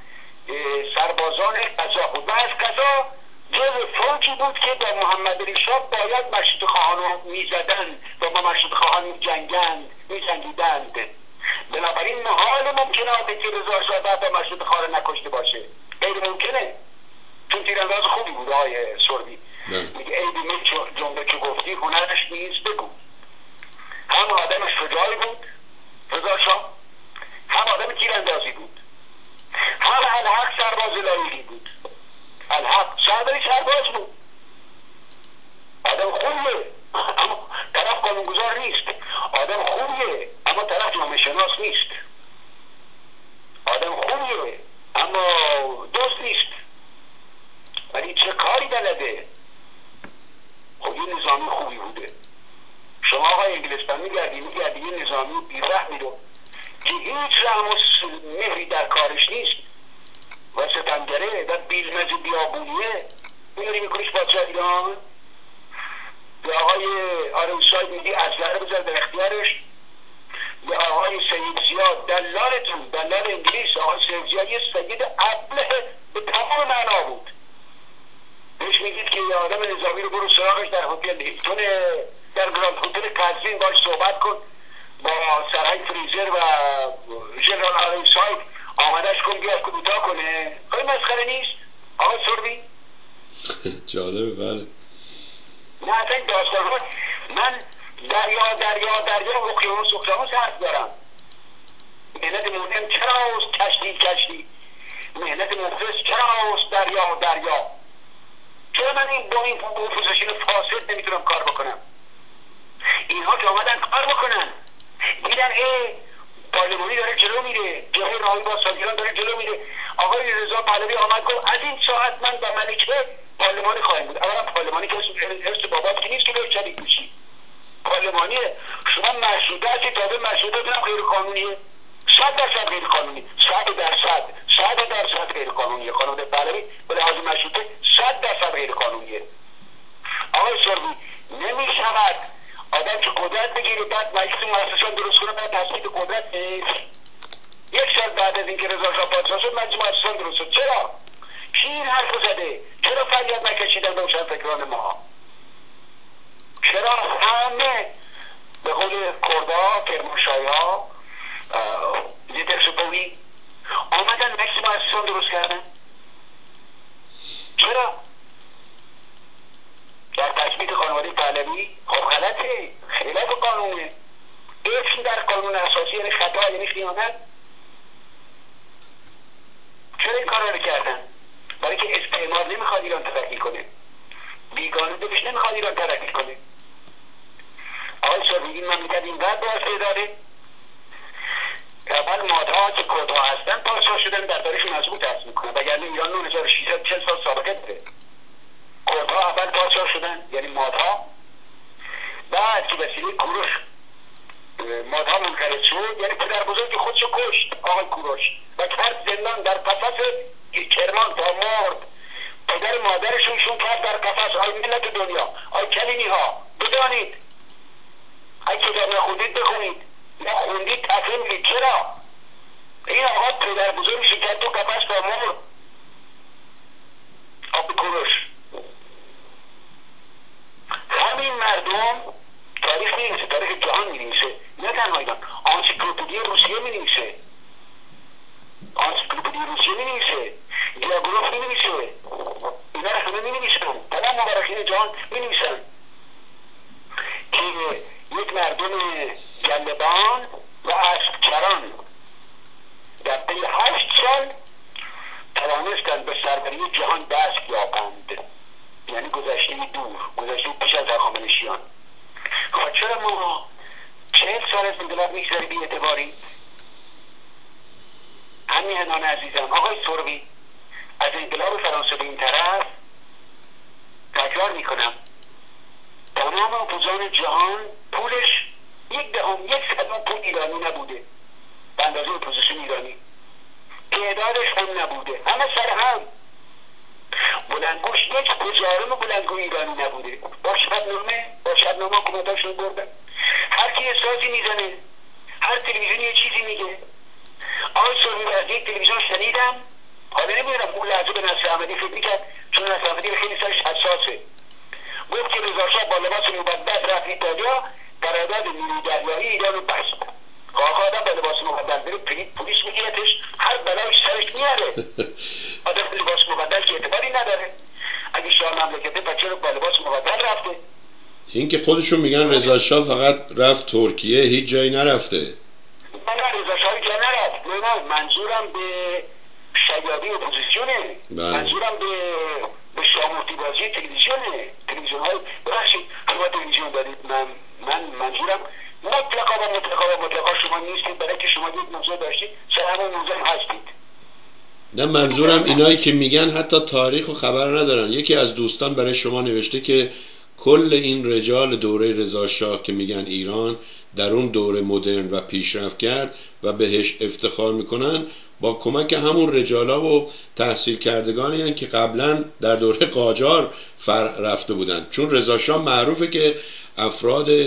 سربازان قزاق بود و از قزاق جز فوجی بود که با محمد علی شاه باید مشروط خواهان رو میزدند و با مشروط خواهان میجنگند میجنگیدند. بنابراین محال ممکناته که رضا شاه بعد مشروط خواهان نکشته باشه، غیر ممکنه، چون تیرانداز خوبی بود. آقای سروی میگه ای بیمی جمله که گفتی هنرش نیست بگو. هم آدم شجاعی بود رضا شاه، هم آدم تیراندازی بود، هم الحق سرباز لایقی بود. الحق سرداری سرباز بود، آدم خوبیه اما طرف قانونگذار نیست، آدم خوبیه اما طرف جامعه شناس نیست، آدم خوبیه اما دوست نیست. ولی چه کاری بلده؟ خب یه نظامی خوبی بوده. شما آقای انگلستان میگردی میگردی یه نظامی بیرحمی رو که هیچ رحم و مهری در کارش نیست و ستمگره و بیلمز بیابونیه میاری میکنیش پادشاه ایران. به آقای آروسای میگی اسلحه بذار در اختیارش، یا آقای سید زیاد دلالتون، دلال انگلیس، آقای سید زیاد یه سید ابله به تمام معنا بود. بهش میگید که یه آدم نظامی رو برو سراغش در هتل هیلتون، در گراند هتل قزوین باش صحبت کن، با سرهنگ فریزر و ژنرال آرنساید آمدش کن بیاد کوتاه کنه. خیلی مسخره نیست آقای سربی؟ جالبه. بله نه اصلا این داستان ها، من دریا دریا دریا اقیانوس اقیانوس حرف دارم. مهنت مهم چرا است کشتی کشتی، مهنت مخلص چرا است دریا دریا. چرا من این با این اپوزیشن فاسد نمیتونم کار بکنم؟ اینها که آمدن کار بکنن، دیدن ای پارلمانی داره جلو میره، جلوی راهی با سازیران داره جلو میره. آقای رضا پهلوی آمد گفت از این ساعت من با ملکه پارلمانی خواهیم بود. اولا پارلمانی که ارث بابات که نیست که بهش شریک بشی، پارلمانیه. شما مشروطه هستی، تازه مشروطه هم غیر قانونیه، صد درصد غیر قانونی، صد درصد صد درصد غیر قانونیه. خانم پهلوی به لحاظ مشروطه صد درصد غیر قانونیه. آقای سربی نمیشود آدم که قدرت بگیره بعد مجلس مؤسسان درست کنه بعد تصدیق قدرت نیست. یک سال بعد از اینکه رضا شاه پادشاه شد مجلس مؤسسان درست شد. چرا؟ کی این حرف زده؟ چرا فریاد نکشیدن روشنفکران ما؟ چرا همه به قول کردها، کرمانشاهی‌ها، لیدرسپوری آمدن مجلس مؤسسان درست کردن؟ چرا؟ در تثبیت خانواده پهلوی خب غلطه، خلاف قانونه. اسم در قانون اساسی یعنی خطا، یعنی خیانت. چرا این کار رو کردن؟ برای که استعمار نمیخواد ایران ترقی کنه، بیگانه دلش نمیخواد ایران ترقی کنه. آقای سربی این مملکت اینقدر باسته داره، اول مادها که کردها هستن پادشاه شدن در تاریخ مضبوط هست میکنن، وگرنه ایران نه هزار و ششصد و چهل سال سابقه داره. کردها اول پادشاه شدن یعنی مادها، بعد که وسیله کوروش مادها منقرض شد یعنی پدر بزرگ خودشو کشت آقای کوروش و کرد زندان در قفس کرمان تا مرد. پدر مادرشون ایشون کرد در قفس. آی ملت دنیا، آی کلینی ها بدانید، اگه کتاب نخوندید بخونید، نخوندید تفهیم میگید. چرا؟ این آقا پدر بزرگش کرد تو قفس تا مرد آقای کوروش. همین مردم تاریخ می‌نویسه، تاریخ جهان می‌نویسه، نه تنها ایران. انسیکلوپدی روسیه می‌نویسه، انسیکلوپدی روسیه می‌نویسه، دیاگراف می‌نویسه، اینا رو همه می‌نویسن، تمام مورخین جهان می‌نویسن که یک مردم گله‌بان و اسب‌چران در طی هشت سال توانستند به سربری جهان دست یابند، یعنی گذشته دور، گذشته پیش از هخامنشیان. خب چرا ما چهل سال از انقلاب میگذره بی اعتباری؟ همیهنان عزیزم، آقای سربی از انقلاب فرانسه به این طرف تکرار میکنم تمام اپوزان جهان پولش یک دهم یک صدم پول ایرانی نبوده به اندازه اپوزیسیون ایرانی، تعدادش هم نبوده، همه سر هم. بلندگوش یک هزارم بلندگوی ایرانی نبوده. با شبنامه با شبنامه حکومتاشون بردن. هر کی سازی میزنه، هر تلویزیون یه چیزی میگه. آقای سربی از یک تلویزیون شنیدم، حالا نمیدونم اون لحظه به نصر احمدی فکر میکرد چون نصر احمدی خیلی سرش حساسه، گفت که رضا شاه با لباس مبدل رفت ایتالیا، قرارداد نیروی دریایی ایران رو بست. آقا آدم با لباس مبدل بره پلیس میگیرتش، هر بلایش سرش میاره. آدم لباس مبدل که اعتباری نداره. اگه شاه مملکته بچه رو با لباس مبدل رفته. این که خودشون میگن رضا شاه فقط رفت ترکیه، هیچ جایی نرفته. من رضا شاه جا نرفت. نه منظورم به شیادی اپوزیسیونه. منظورم به به شامورتی بازی تلویزیونه. تلویزیون های بخشید شما تلویزیون دارید، من من منظورم مطلقا و مطلقا و مطلقا شما نیستید، برای که شما یک موضوع داشتید سر همون موضوع هستید. نه منظورم اینایی که میگن حتی تاریخ و خبر ندارن. یکی از دوستان برای شما نوشته که کل این رجال دوره رضا شاه که میگن ایران در اون دوره مدرن و پیشرفت کرد و بهش افتخار میکنن با کمک همون رجالا و تحصیل کردگانی هستند که قبلا در دوره قاجار فر رفته بودن. چون رضا شاه معروفه که افراد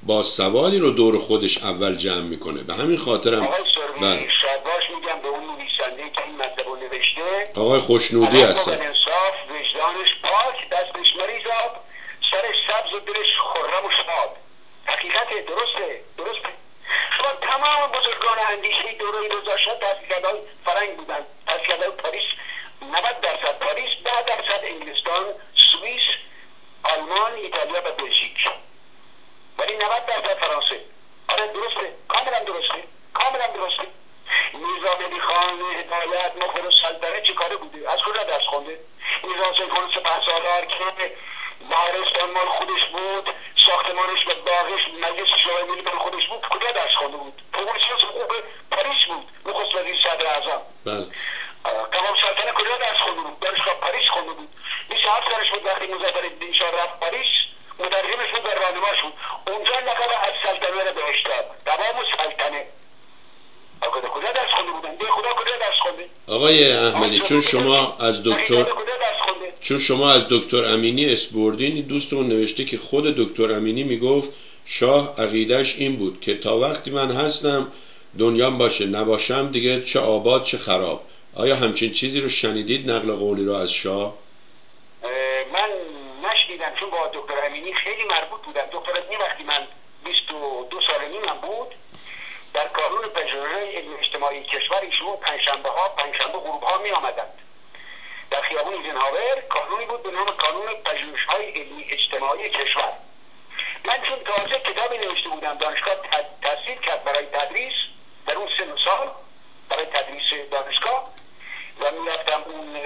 با سوادی رو دور خودش اول جمع میکنه. به همین خاطرم آقای سروی شادباش میگم به اون نویسنده که این مطلب رو نوشته، آقای خوشنودی هستن، انصاف، وجدانش پاک، دستش مریض آب، سرش سبز و دلش خرم و شاد. حقیقت درسته درسته. شما تمام بزرگان اندیشه دوره این روزا شد تحصیلکرده‌های فرنگ بودن، تحصیلکرده‌های پاریس، نود درصد پاریس، ده درصد انگلستان، سوئیس، آلمان، ایتالیا و بلژیک، ولی نود درصد فرانسه. آره درسته، کاملا درسته، کاملا درسته. نظام علی خان هدایت مخبر السلطنه چه کاره بوده؟ از کجا درس خونده؟ نظام سلطان سپهسالار که دارستان مال خودش بود، ساختمانش و باغش مجلس شورای ملی مال خودش بود، کجا درس خونده بود؟ پروانسیوس حقوق پاریس بود، نخست وزیر صدر اعظم. بله. قوام سلطنه کجا درس خونده بود؟ دانشگاه پاریس خونده بود. بیست و هفت سالش بود وقتی مظفرالدین شاه رفت پاریس، مترجمش بود و راهنماش بود. اونجا لقب از سلطنه رو بهش داد، دوام سلطنه. کجا درس خونده بودن؟ ده خدا کجا درس خونده؟ آقای احمدی چون شما از دکتر چون شما از دکتر امینی اسپردین، دوستمون نوشته که خود دکتر امینی میگفت شاه عقیدش این بود که تا وقتی من هستم دنیام باشه، نباشم دیگه چه آباد چه خراب. آیا همچین چیزی رو شنیدید، نقل قولی رو از شاه؟ من نشنیدم، چون با دکتر امینی خیلی مربوط بودم. دکتر امینی وقتی من بیست و دو سال نیمم بود، در کانون پژوهش‌های علمی اجتماعی کشور ایشون پنجشنبه ها پنجشنبه غروب ها می آمدند. در خیابون ایزنهاور کانونی بود به نام کانون پژوهش‌های علمی اجتماعی کشور. من چون تازه کتابی نوشته بودم، دانشگاه تحصیل کرد برای تدریس در اون سه سال، برای تدریس دانشگاه، و می رفتم اون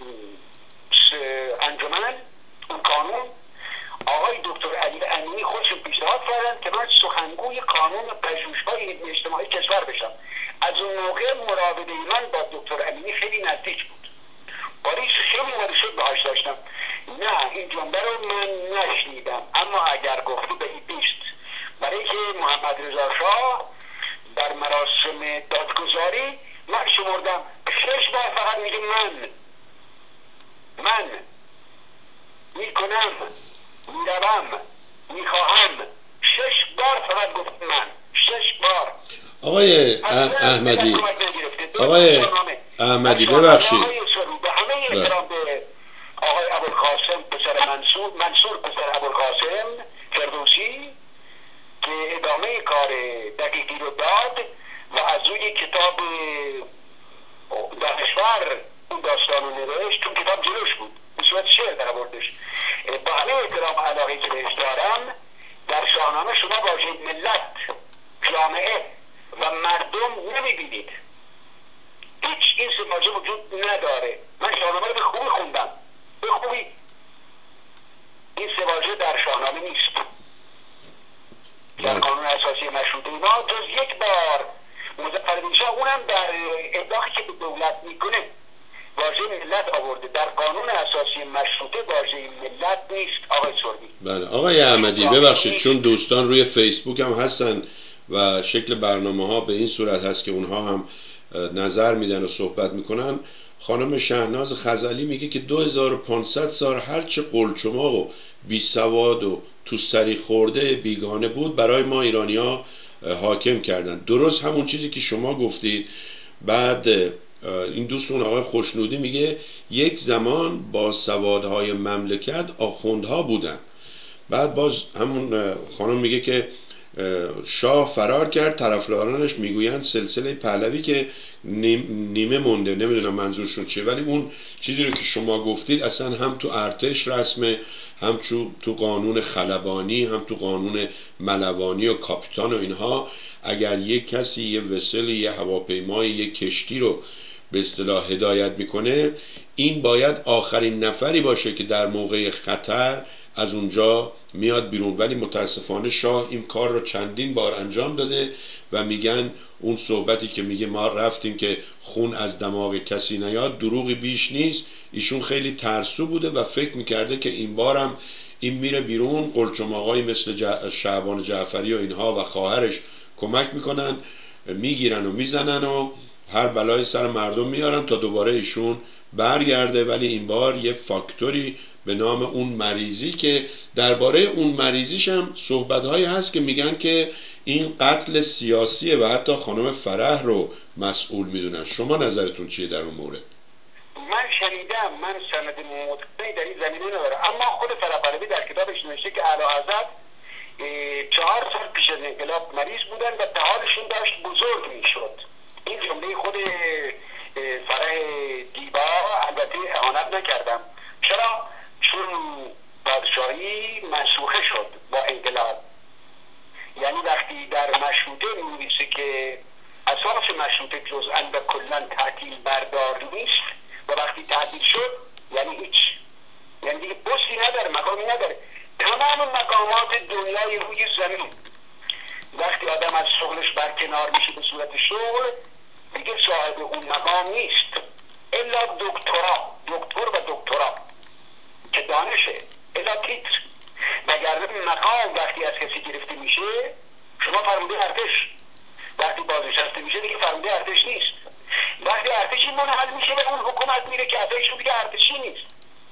انجمن، اون کانون. آقای دکتر علی امینی خودشون پیشنهاد کردن که من سخنگوی کانون پژوهش‌های علمی اجتماعی کشور بشم. از اون موقع مراوده من با دکتر امینی خیلی نزدیک بود. پاریس خیلی مورشد باهاش داشتم. نه این جمله رو من نشنیدم، اما اگر گفتی به این بیست، برای که محمد رضا شاه در مراسم دادگذاری من شمردم شش بار فقط میگه من من میکنم میروم میخواهم، شش بار فقط گفت من، شش بار. آقای احمدی آقای احمدی ببخشید، به همه احترام به آقای ابوالقاسم پسر منصور منصور پسر ابوالقاسم فردوسی که ادامه کار دقیقی رو داد و از روی کتاب دانشور اون داستان رو نوشت، چون کتاب جلوش بود به صورت شعر در آوردش. با همه احترام علاقه که بهش دارم، در شاهنامه شما واژه ملت، جامعه و مردم نمیبینید. هیچ این سه واژه وجود نداره. من شاهنامه رو به خوبی خوندم، به خوبی. این سه واژه در شاهنامه نیست. در قانون اساسی مشروطه ما جز یک بار مظفرالدین شاه، اونم در ابلاغی که به دولت میکنه، واژه ملت آورده. در قانون اساسی مشروطه واژه ملت نیست آقای سربی. بله آقای احمدی ببخشید، چون دوستان روی فیسبوک هم هستن و شکل برنامه ها به این صورت هست که اونها هم نظر میدن و صحبت میکنن. خانم شهناز خزعلی میگه که دو هزار و پانصد سال هرچه قلچماق و بی سواد و تو سری خورده بیگانه بود برای ما ایرانی ها حاکم کردن. درست همون چیزی که شما گفتید. بعد این دوستون آقای خوشنودی میگه یک زمان با سوادهای مملکت آخوندها بودن. بعد باز همون خانم میگه که شاه فرار کرد، طرفدارانش میگویند سلسله پهلوی که نیمه مونده. نمیدونم منظورشون چیه، ولی اون چیزی رو که شما گفتید اصلا هم تو ارتش رسمه، هم تو قانون خلبانی، هم تو قانون ملوانی و کاپیتان و اینها. اگر یک کسی یه وسل، یه هواپیمای، یه کشتی رو به اصطلاح هدایت میکنه، این باید آخرین نفری باشه که در موقع خطر از اونجا میاد بیرون. ولی متاسفانه شاه این کار رو چندین بار انجام داده و میگن اون صحبتی که میگه ما رفتیم که خون از دماغ کسی نیاد، دروغی بیش نیست. ایشون خیلی ترسو بوده و فکر میکرده که این بارم این میره بیرون، قلچماقایی مثل جع... شعبان جعفری و اینها و خواهرش کمک میکنن، میگیرن و میزنن و هر بلای سر مردم میارن تا دوباره ایشون برگرده. ولی این بار یه فاکتوری به نام اون مریضی که درباره اون مریضیش هم صحبت‌هایی هست که میگن که این قتل سیاسیه و حتی خانم فرح رو مسئول میدونن. شما نظرتون چیه در اون مورد؟ من شنیدم، من سند مطمئنی در این زمینه ندارم، اما خود فرح پهلوی در کتابش نوشته که اعلیحضرت چهار سال پیش از انقلاب مریض بودن و حالشون داشت بزرگ میشد. این جمله خود فرح دیبا، البته اهانت نکردم. چرا؟ چون پادشاهی منسوخه شد با انقلاب. یعنی وقتی در مشروطه می‌نویسه که اساس مشروطه جزءاً و کلاً تعطیل بردار نیست و وقتی تعطیل شد یعنی هیچ، یعنی دیگه پستی نداره، مقامی نداره. تمام مقامات دنیای روی زمین وقتی آدم از شغلش برکنار میشه به صورت شغل دیگه صاحب اون مقام نیست الا دکترا، دکتر و دکترا که دانشه، الا تیتر. وگرنه مقام وقتی از کسی گرفته میشه، شما فرمانده ارتش وقتی بازنشسته میشه دیگه فرمانده ارتش نیست. وقتی ارتشی منحل میشه به اون حکومت میره که ارتش دیگه ارتشی نیست.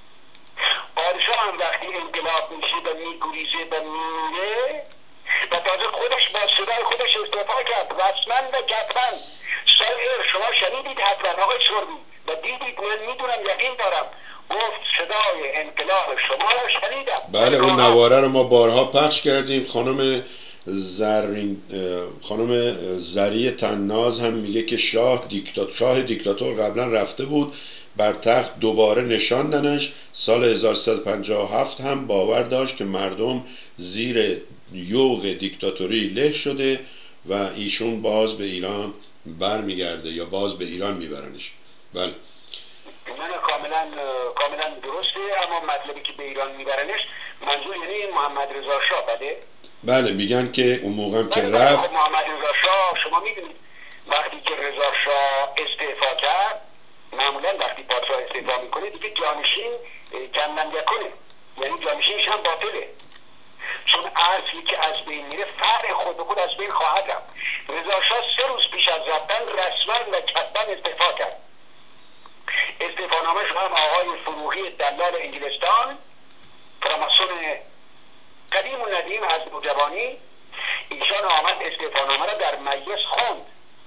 پادشاه هم وقتی انقلاب میشه و میگریزه و میره و تازه خودش با صدای خودش استعفا کرد رسما و کتبا. سال شما شنیدید حتما آقای سربی و دیدید، من میدونم یقین دارم، گفت صدای انقلاب شما رو شنیدم. بله اون نواره رو ما بارها پخش کردیم. خانم زرین خانم زری طناز هم میگه که شاه دیکتاتور شاه دیکتاتور قبلا رفته بود بر تخت، دوباره نشاندنش. سال هزار و سیصد و پنجاه و هفت هم باور داشت که مردم زیر یوغ دیکتاتوری له شده و ایشون باز به ایران برمیگرده یا باز به ایران میبرنش. بله من کاملا کاملا درسته، اما مطلبی که به ایران میبرنش منظور یعنی محمد رضا شاه. بله بله میگن که اون موقع که بله رفت خب محمد رضا شاه، شما میدونید وقتی که رضا شاه استعفا کرد، معمولا وقتی پادشاه استعفا میکنه دیگه جانشین کمن یکنه، یعنی جانشینش هم باطله، چون اصلی که از بین میره فرع خود به خود از بین خواهد رفت. رضا شاه سه روز پیش از رفتن رسما و کتبا استعفا کرد. استعفانامه‌اش هم آقای فروغی دلال انگلستان، فراماسون قدیم و ندیم از نوجوانی، ایشان آمد استعفانامه را در مجلس خوند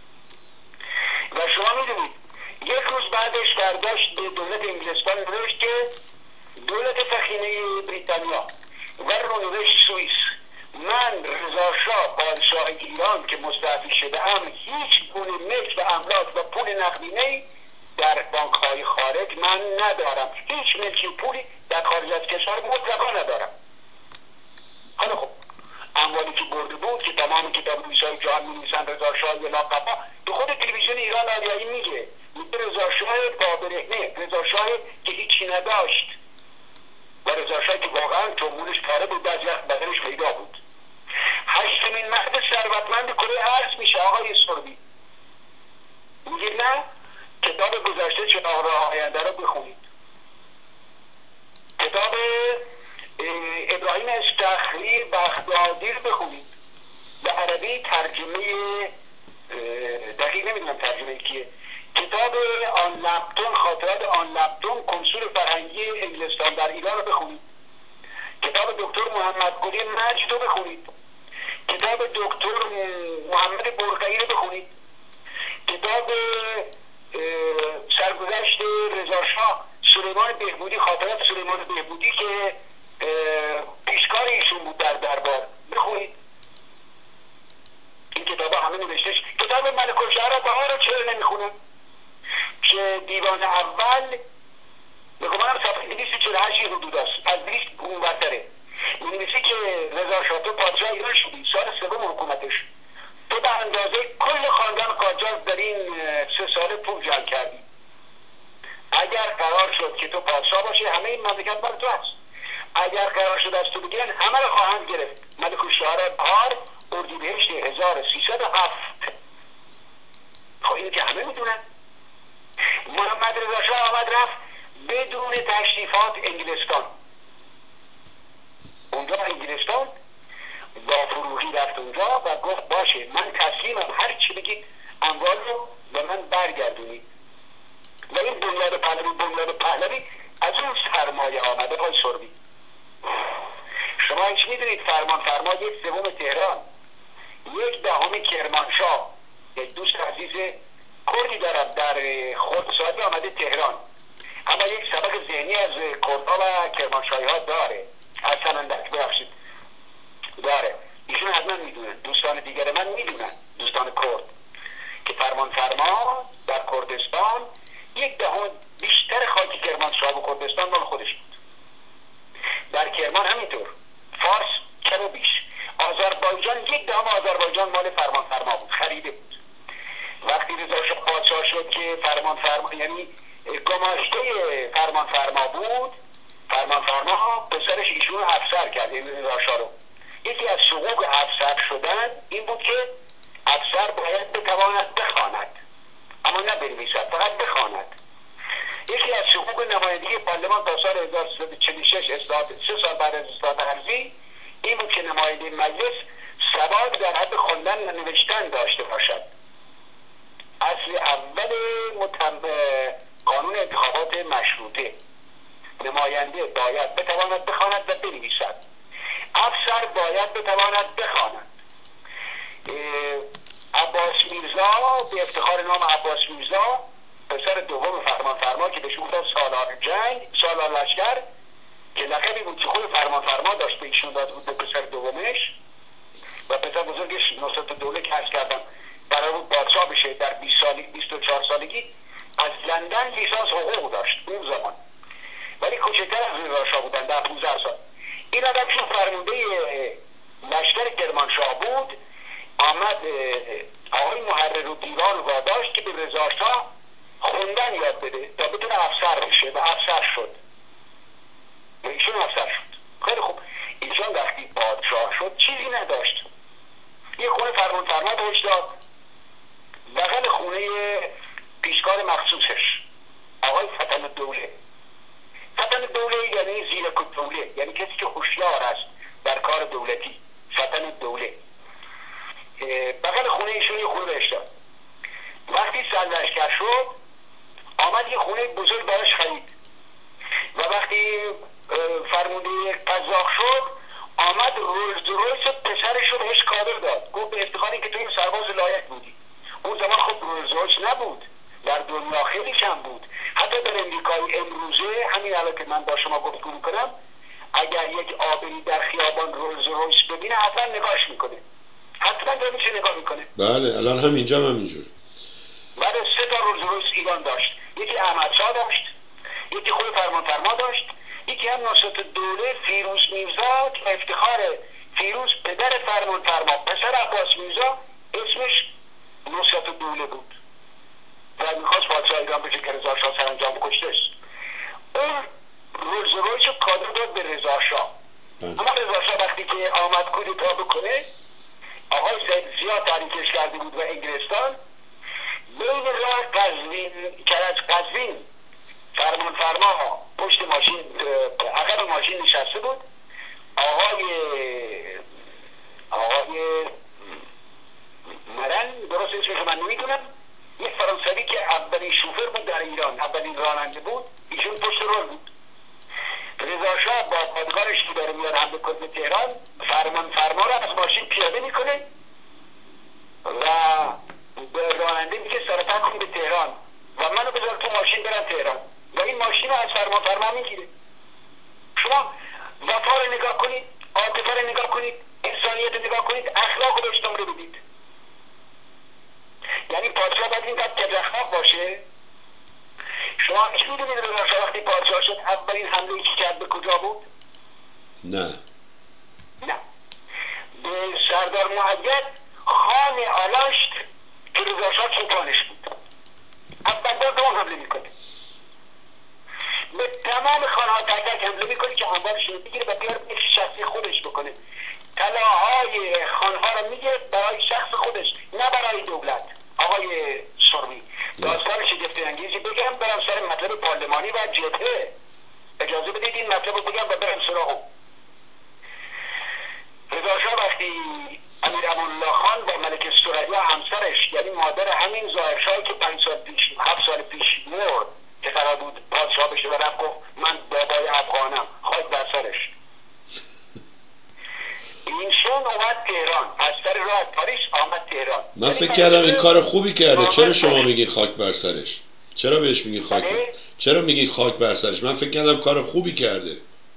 و شما میدونید یک روز بعدش برداشت به دولت انگلستان نوشت که دولت فخینه بریتانیا و رو نوشت سوئیس، من رضا شاه پادشاه ایران که مستعفی شده ام هیچ گونه ملک و املاک و پول نقدینه‌ای در بانک‌های خارج من ندارم، هیچ ملکی پولی در خارج از کشور مطلقا ندارم. حالا خب اموالی که برده بود که تمام کتاب نویسای جهان می‌نویسن رضا شاه یا لاقبا، به خود تلویزیون ایران آریایی میگه میگه رضا شاه بابرهنه، رضا شاه که هیچی نداشت و رضا شاه که واقعا جمهورش پاره بود، از یخ بدنش پیدا بود. هشتمین مرد ثروتمند کره ارض میشه آقای سربی. میگه نه، کتاب گذشته چراغ راه آینده رو بخونید، کتاب ابراهیم استخری بغدادی رو بخونید، به عربی ترجمه دقیق نمیدونم ترجمه کیه، کتاب آن لپتون، خاطرات آن لپتون کنسول فرهنگی انگلستان در ایران رو بخونید، کتاب دکتر محمد گلی مجد رو بخونید، کتاب دکتر محمد برقعی رو بخونید، کتاب سرگذشت رضا شاه سلیمان بهبودی، خاطرات سلیمان بهبودی که پیشکار ایشون بود در دربار بخونید. این کتاب همه نوشتش. کتاب ملک الشعرا بها رو چرا نمیخونم که دیوان اول به گمانم صفحه دویست و چهل و هشت حدود است، از دویست اونورتره، می‌نویسه که رضا شاه تو پادشاه ایران شدی، سال سوم حکومتش تو به اندازه کل خاندان قاجار در این سه ساله پول جمع کردی. اگر قرار شد که تو پادشاه باشی همه این مملکت مال تو هست، اگر قرار شد از تو بگیرن همه رو خواهند گرفت. ملک الشعرا بهار اردیبهشت هزار و سیصد و هفت. خب اینو که همه میدونن. محمد رضا شاه آمد رفت بدون تشریفات انگلستان. اونجا انگلستان با فروغی رفت اونجا و گفت باشه من تسلیمم، هر چی بگید اموال رو به من برگردونید. و این بنیاد پهلوی بنیاد پهلوی از اون سرمایه آمده های سربی. شما هیچ میدونید فرمان فرما یک سوم تهران، یک دهم کرمانشاه، یک دوست عزیز کردی دارم در خردسالی آمده تهران، اما یک سبق ذهنی از کردها و کرمانشاهی ها داره، از سمندک ببخشید داره. ایشون حتما میدونن، دوستان دیگر من میدونن، دوستان کرد، که فرمان فرما در کردستان یک دهم بیشتر خاک کرمانشاه و کردستان مال خودش بود. در کرمان همینطور، فارس کم و بیش. آذربایجان یک دهم آذربایجان مال فرمان فرما بود، خریده بود. وقتی رضا شاه پادشاه شد که فرمان فرما یعنی گماشته فرمان فرما بود، فرمان فرما پسرش ایشون افسر کرد، یعنی رضا شاه رو. یکی از حقوق افسر شدن این بود که افسر باید بتواند بخواند، اما نه بنویسد، فقط بخواند. یکی از حقوق نمایندگی پارلمان تا سال هزار و سیصد و چهل و شش اصلاحات، سه سال بعد از اصلاحات ارضی، این بود که نماینده مجلس سواد در حد خواندن و نوشتن داشته باشد. اصل اول متم... قانون انتخابات مشروطه، نماینده باید بتواند بخواند و بنویسد، افسر باید بتواند بخواند. عباس میرزا، به افتخار نام عباس میرزا، پسر دوم فرمان فرما که بهش گفتن سالار جنگ، سالار لشکر، که لقبی بود که خود فرمان فرما داشت، به ایشون داده بود به پسر دومش، و پسر بزرگش نصرالدوله که عرض کردم برای بود پادشاه بشه در بیست سالگی، بیست و چهار سالگی از لندن لیسانس حقوق داشت اون زمان، ولی کوچکتر از رضا شاه بودن در پانزده سال. این آدم چون فرمانده لشکر کرمانشاه بود، آمد آقای محرر و دیوان واداشت که به رضا شاه خوندن یاد بده تا بتونه افسر بشه، و افسر شد. و ایشون افسر شد. خیلی خوب. ایشون وقتی پادشاه شد چیزی نداشت، یه خونه فرمان فرما بهش داد، بغل خونه پیشکار مخصوصش آقای فتن الدوله. فتن الدوله یعنی زیرک الدوله، یعنی کسی که هوشیار است در کار دولتی، فتن الدوله. بغل خونه ایشون یه خونه بهش داد. وقتی سرلشکر شد آمد یه خونه بزرگ براش خرید، و وقتی فرمانده قزاق شد آمد رولز رویس پسرش رو بهش کادر داد، گفت به افتخاری که تو این سرباز لایق بودی. اون زمان خب رولز رویس نبود، در دنیا خیلی کم بود. حتی در امریکای امروزه، همین الان که من با شما گفتگو میکنم، اگر یک آبری در خیابان رولز رویس ببینه حتما نگاهش میکنه، حتما داره میشه نگاه میکنه. بله الان هم اینجا هم همینجور. بعد سه تا رولز رویس ایران داشت، یکی احمدشاه داشت، یکی خود فرمان فرما داشت، یکی هم نصرالدوله فیروز میرزا که افتخار فیروز پدر فرمان فرما پسر عباس میرزا اسمش نصرالدوله بود و میخواست پادشاه ایران بشه که رضا شاه سرانجام کشتش. اون رولز رویس رو کادر داد به رضا شاه. اما رضا شاه وقتی که آمد کودتا بکنه، آقای سید زیاد تحریکش کرده بود و انگلستان، بین راه قزوین، کرج قزوین، فرمان فرما پشت ماشین، عقب ماشین نشسته بود. آقای آقای مرن، درست اسمش من نمیدونم، یه فرانسوی که اولین شوفر بود در ایران، اولین راننده بود، ایشون پشت رول بود. رضا شاه با پادگارش که داره میاد حمله کنه به تهران، فرمان فرما رو از ماشین پیاده میکنه و به راننده میگه سرطان کن به تهران و منو بذار تو ماشین برم تهران، و این ماشین رو از فرمان فرما میگیره. شما وفا رو نگاه کنید، عاطفه رو نگاه کنید، انسانیت رو نگاه کنید، اخلاق رو بهش نمره بدید. یعنی پادشاه باید اینقدر تجخاف باشه. شما هیچ میدونید رضا شاه وقتی پادشاه شد اولین حمله که کرد به کجا بود؟ نه نه به سردار معید خان آلاشت که رضا شاه چوپانش بود. اول بار دو حمله میکنه، به تمام خانه‌ها تک تک حمله میکنه که انبارش رو بگیره و بیاره به شخصی خودش بکنه. طلاهای خانها رو میگه برای شخص خودش، نه برای دولت. آقای سرمی داستان شگفت انگیزی بگم، برم سر مطلب پارلمانی و جبهه. اجازه بدید این مطلب رو بگم و برم سراغ. رضا شاه وقتی امیر امالله خان و ملکه ثریا همسرش، یعنی مادر همین ظاهرشاهی که پنج سال پیش هفت سال پیش مرد که قرار بود پادشاه بشه و رفت گفت من تهران. من فکر کردم این کار خوبی کرده. چرا شما میگی خاک بر سرش؟ چرا بهش میگی خاک بر... چرا میگی خاک بر سرش؟ من فکر کردم کار خوبی کرده.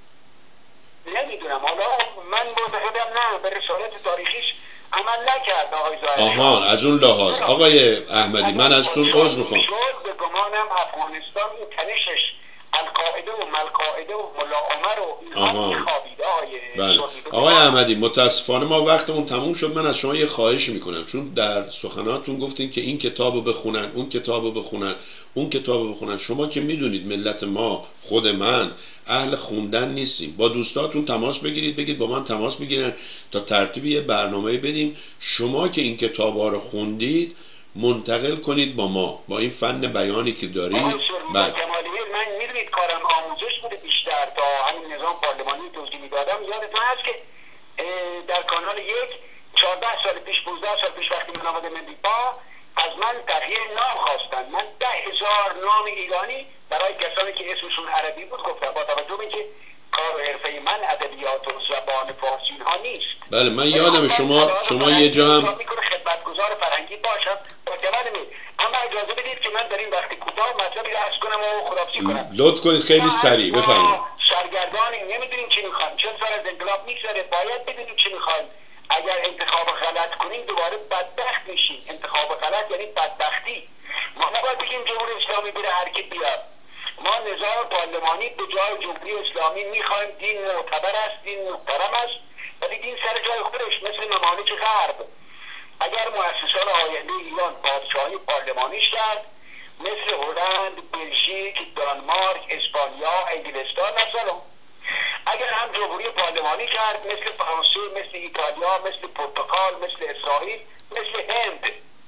نمیدونم، حالا من معتقدم نه، به رسالت تاریخیش عمل نکرد آقای ظاهری. آها، از اون لحاظ. آقای احمدی من از تون عذر میخوام. به گمانم افغانستان این تنشش القاعده و ملقاعده و ملا عمر و اینها میخوابیده. بله. آقای احمدی متاسفانه ما وقتمون تموم شد. من از شما یه خواهش میکنم، چون در سخناتون گفتین که این کتابو بخونن، اون کتابو بخونن، اون کتابو بخونن. شما که میدونید ملت ما، خود من، اهل خوندن نیستیم. با دوستاتون تماس بگیرید، بگید با من تماس بگیرن تا ترتیب یه برنامه بدیم. شما که این کتابا رو خوندید منتقل کنید با ما، با این فن بیانی که دارید. بله. من میدونید کارم آموزش بوده بیشتر تا همین نظام پارلمانی توضیح میدادم. یادتون هست که در کانال یک چهارده سال پیش، پانزده سال پیش وقتی من آمدم امریکا از من تغییر نام خواستن. من ده هزار نام ایرانی برای کسانی که اسمشون عربی بود گفتم، با توجه به اینکه کار حرفه من ادبیات و زبان فارسی ها نیست. بله من یادم شما شما یه جا هم خدمتگزار فرهنگی باشم با جواب. اما اجازه بدید که من در این وقت کوتاه مطلبی رو عرض کنم و خداحافظی کنم. لطف کنید خیلی سریع بفرمایید. سرگردانی نمیدونیم چی میخوایم، چه سال از انقلاب میگذره، باید بدونیم چی میخوایم. اگر انتخاب غلط کنیم دوباره بدبخت میشیم. انتخاب غلط یعنی بدبختی. ما نباید بگیم جمهوری اسلامی بره هر کی بیاد. ما نظام پارلمانی به جای جمهوری اسلامی میخوایم. دین معتبر است، دین محترم است، ولی دین سر جای خودش مثل ممالک غرب. اگر مؤسسان آینده ایران پادشاهی پارلمانی کرد مثل هلند، بلژیک، دانمارک، اسپانیا، انگلستان مثلا، اگر هم جمهوری پارلمانی کرد مثل فرانسه، مثل ایتالیا، مثل پرتغال، مثل اسرائیل، مثل هند